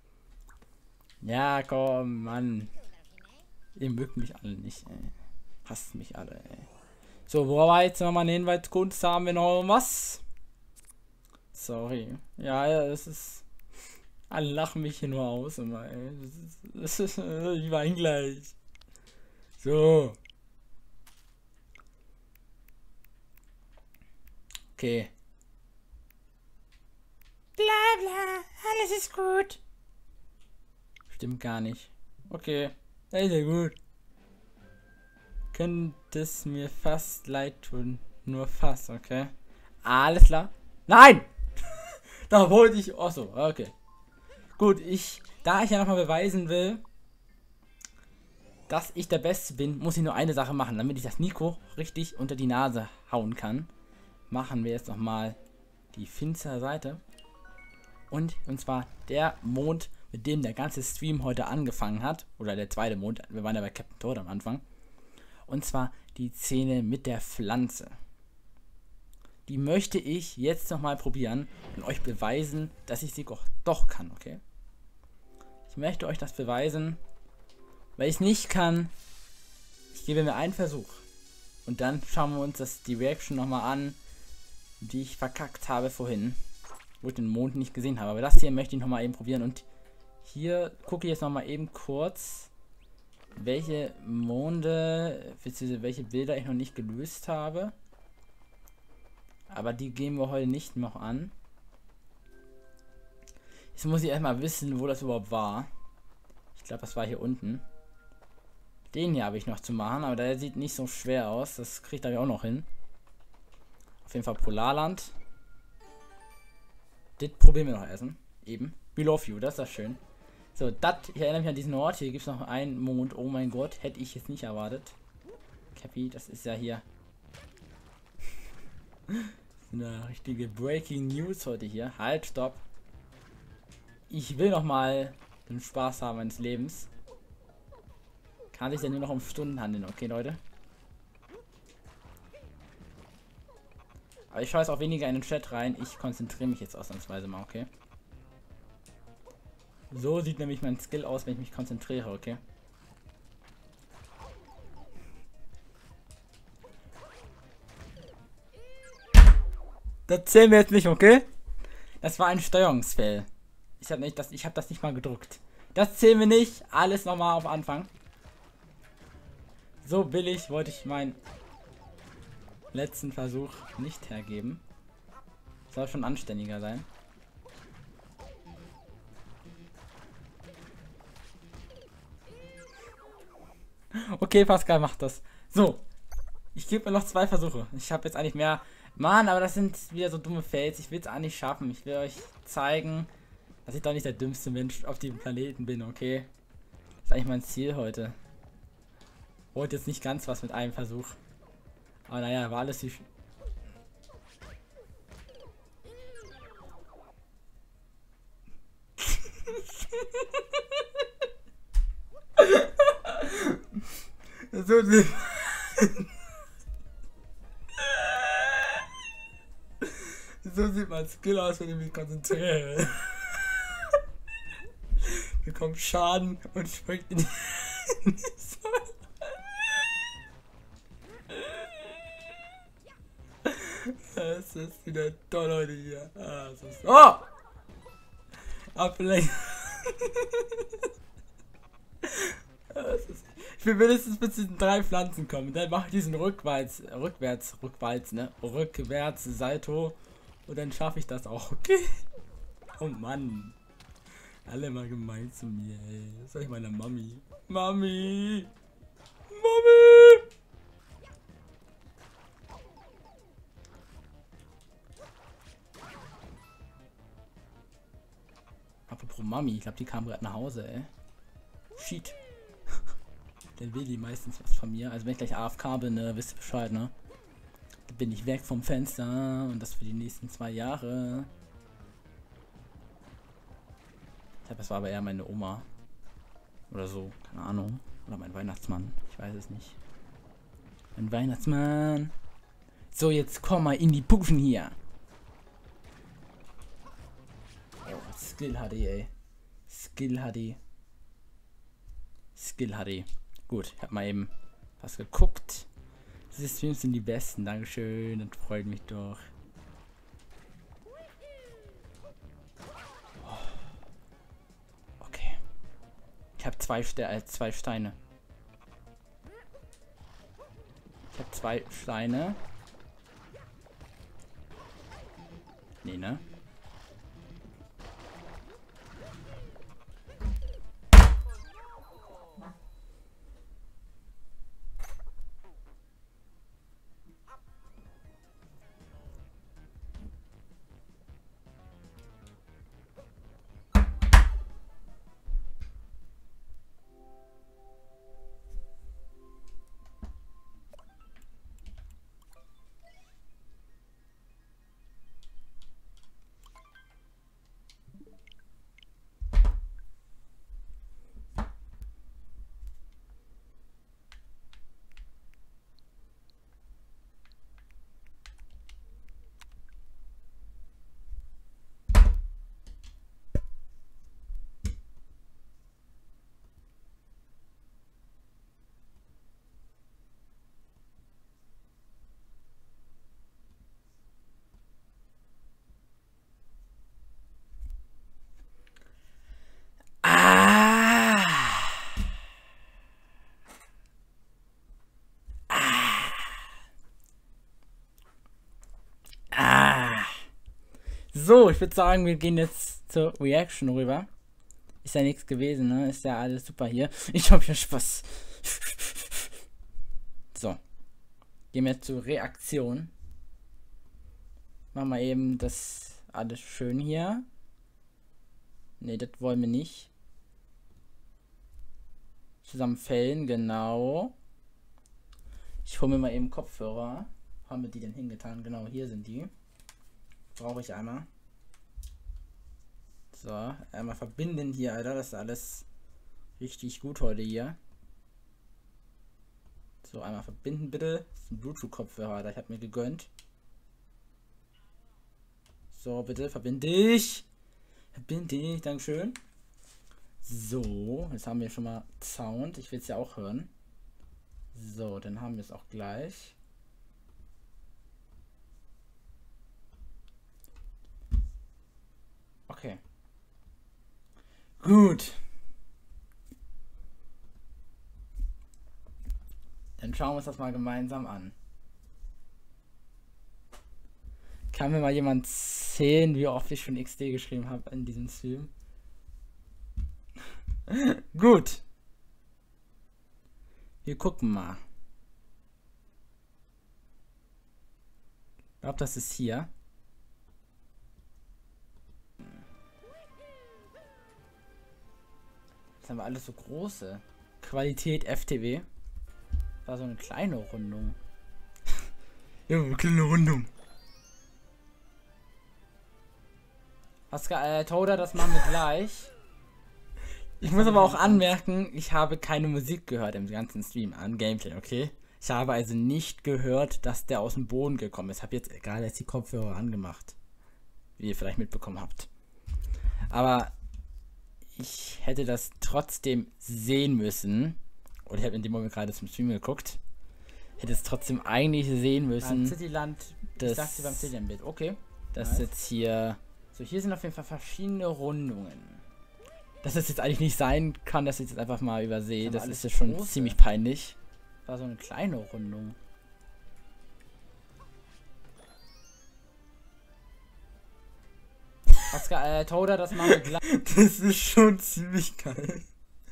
Ja, komm, Mann. Ihr mögt mich alle nicht, ey. Hasst mich alle, ey. So, wo war jetzt nochmal eine Hinweiskunst? Haben wir noch was? Sorry. Ja, das ist... Alle lachen mich hier nur aus immer, ey. Ich weine gleich. So. Okay. Bla bla, alles ist gut. Stimmt gar nicht. Okay. Das ist ja gut. Könnte es mir fast leid tun. Nur fast, okay. Alles klar. Nein! Da wollte ich... Achso, okay. Gut, da ich ja nochmal beweisen will, dass ich der Beste bin, muss ich nur eine Sache machen, damit ich das Nico richtig unter die Nase hauen kann. Machen wir jetzt nochmal die finstere Seite. Und zwar der Mond, mit dem der ganze Stream heute angefangen hat. Oder der zweite Mond, wir waren ja bei Captain Toad am Anfang. Und zwar die Szene mit der Pflanze. Die möchte ich jetzt nochmal probieren und euch beweisen, dass ich sie doch kann, okay? Ich möchte euch das beweisen, weil ich es nicht kann. Ich gebe mir einen Versuch. Und dann schauen wir uns die Reaction nochmal an, die ich verkackt habe vorhin. Wo ich den Mond nicht gesehen habe. Aber das hier möchte ich nochmal eben probieren. Und hier gucke ich jetzt nochmal eben kurz, welche Monde, bzw. welche Bilder ich noch nicht gelöst habe. Aber die gehen wir heute nicht noch an. Jetzt muss ich erstmal wissen, wo das überhaupt war. Ich glaube, das war hier unten. Den hier habe ich noch zu machen, aber der sieht nicht so schwer aus. Das kriegt er ja auch noch hin. Auf jeden Fall Polarland. Das probieren wir noch essen. Eben. We love you, das ist das schön. So, ich erinnere mich an diesen Ort. Hier gibt es noch einen Mond. Oh mein Gott, hätte ich jetzt nicht erwartet. Cappy, das ist ja hier eine richtige Breaking News heute hier. Halt, stopp. Ich will noch mal den Spaß haben meines Lebens. Kann sich ja nur noch um Stunden handeln, okay, Leute? Aber ich schaue jetzt auch weniger in den Chat rein. Ich konzentriere mich jetzt ausnahmsweise mal, okay? So sieht nämlich mein Skill aus, wenn ich mich konzentriere, okay? Das zählen wir jetzt nicht, okay? Das war ein Steuerungsfail. Ich habe das nicht mal gedrückt. Das zählen wir nicht. Alles nochmal auf Anfang. So billig wollte ich meinen letzten Versuch nicht hergeben. Soll schon anständiger sein. Okay, Pascal macht das. So. Ich gebe mir noch 2 Versuche. Ich habe jetzt eigentlich mehr. Mann, aber das sind wieder so dumme Fails. Ich will es eigentlich schaffen. Ich will euch zeigen, dass ich doch nicht der dümmste Mensch auf diesem Planeten bin, okay? Das ist eigentlich mein Ziel heute. Wollte jetzt nicht ganz was mit einem Versuch. Aber naja, war alles wie... So sieht... So sieht mein Skill aus, wenn ich mich konzentriere. Bekommt Schaden und springt in die Sonne. Das ist wieder toll heute hier. Das ist... Oh! Ablenken. Ich will mindestens bis zu den 3 Pflanzen kommen. Dann mache ich diesen rückwärts Salto. Und dann schaffe ich das auch, okay? Oh Mann. Alle mal gemein zu mir, ey. Das sag ich meiner Mami. Mami! Mami! Apropos Mami, ich glaube, die kam gerade nach Hause, ey. Shit. Dann will die meistens was von mir. Also wenn ich gleich AFK bin, ne, wisst ihr Bescheid, ne? Dann bin ich weg vom Fenster und das für die nächsten 2 Jahre. Ich glaube, das war aber eher meine Oma. Oder so, keine Ahnung. Oder mein Weihnachtsmann, ich weiß es nicht. Mein Weihnachtsmann. So, jetzt komm mal in die Puschen hier. Oh, Skill HD, ey. Skill HD. Skill HD. Gut, ich habe mal eben was geguckt. Diese Streams sind die besten. Dankeschön, das freut mich doch. Okay. Ich habe 2 Steine. Ich habe 2 Steine. Nee, ne? So, ich würde sagen, wir gehen jetzt zur Reaction rüber. Ist ja nichts gewesen, ne? Ist ja alles super hier. Ich hab hier Spaß. So. Gehen wir zur Reaktion. Machen wir eben das alles schön hier. Ne, das wollen wir nicht. zusammenfällen, genau. Ich hole mir mal eben Kopfhörer. Haben wir die denn hingetan? Genau, hier sind die. Brauche ich einmal. So, einmal verbinden hier, Alter. Das ist alles richtig gut heute hier. So, einmal verbinden bitte. Das ist ein Bluetooth-Kopfhörer, Alter. Ich habe mir gegönnt. So, bitte, verbinde ich. Verbinde ich, dankeschön. So, jetzt haben wir schon mal Sound. Ich will es ja auch hören. So, dann haben wir es auch gleich. Okay. Gut. Dann schauen wir uns das mal gemeinsam an. Kann mir mal jemand zählen, wie oft ich schon XD geschrieben habe in diesem Stream? Gut. Wir gucken mal. Ich glaube, das ist hier. Das haben wir alles so große. Qualität FTW. War so eine kleine Rundung. Ja, eine kleine Rundung. Oscar, Toda, das machen wir gleich. Ich muss aber auch anmerken, ich habe keine Musik gehört im ganzen Stream an Gameplay, okay? Ich habe also nicht gehört, dass der aus dem Boden gekommen ist. Ich habe jetzt gerade erst die Kopfhörer angemacht. Wie ihr vielleicht mitbekommen habt. Aber ich hätte das trotzdem sehen müssen. Und ich habe in dem Moment gerade zum Stream geguckt. Hätte es trotzdem eigentlich sehen müssen. Cityland, ich sagte beim Cityland-Bild, okay. Das ist jetzt hier. So, hier sind auf jeden Fall verschiedene Rundungen. Dass es jetzt eigentlich nicht sein kann, dass ich jetzt einfach mal übersehe. Das ist ja schon ziemlich peinlich. War so eine kleine Rundung. Oscar, Toda, das machen wir gleich. Das ist schon ziemlich geil.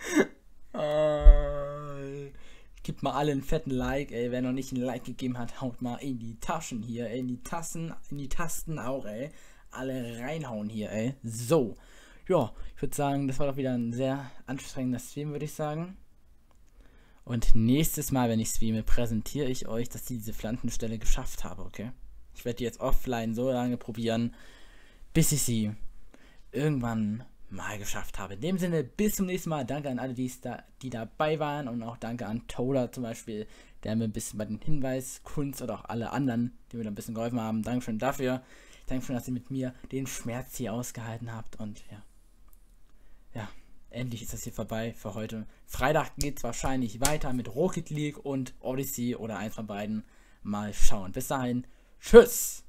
Gebt mal alle einen fetten Like, ey. Wer noch nicht ein Like gegeben hat, haut mal in die Taschen hier, ey. In die Tasten auch, ey. Alle reinhauen hier, ey. So. Ja, ich würde sagen, das war doch wieder ein sehr anstrengender Stream, würde ich sagen. Und nächstes Mal, wenn ich streame, präsentiere ich euch, dass ich diese Pflanzenstelle geschafft habe, okay? Ich werde die jetzt offline so lange probieren, bis ich sie irgendwann mal geschafft habe. In dem Sinne, bis zum nächsten Mal. Danke an alle, die dabei waren. Und auch danke an Toda zum Beispiel, der mir ein bisschen bei den Hinweiskunst oder auch alle anderen, die mir da ein bisschen geholfen haben. Dankeschön dafür. Dankeschön, dass ihr mit mir den Schmerz hier ausgehalten habt. Und ja. Ja, endlich ist das hier vorbei für heute. Freitag geht es wahrscheinlich weiter mit Rocket League und Odyssey oder eins von beiden. Mal schauen. Bis dahin. Tschüss!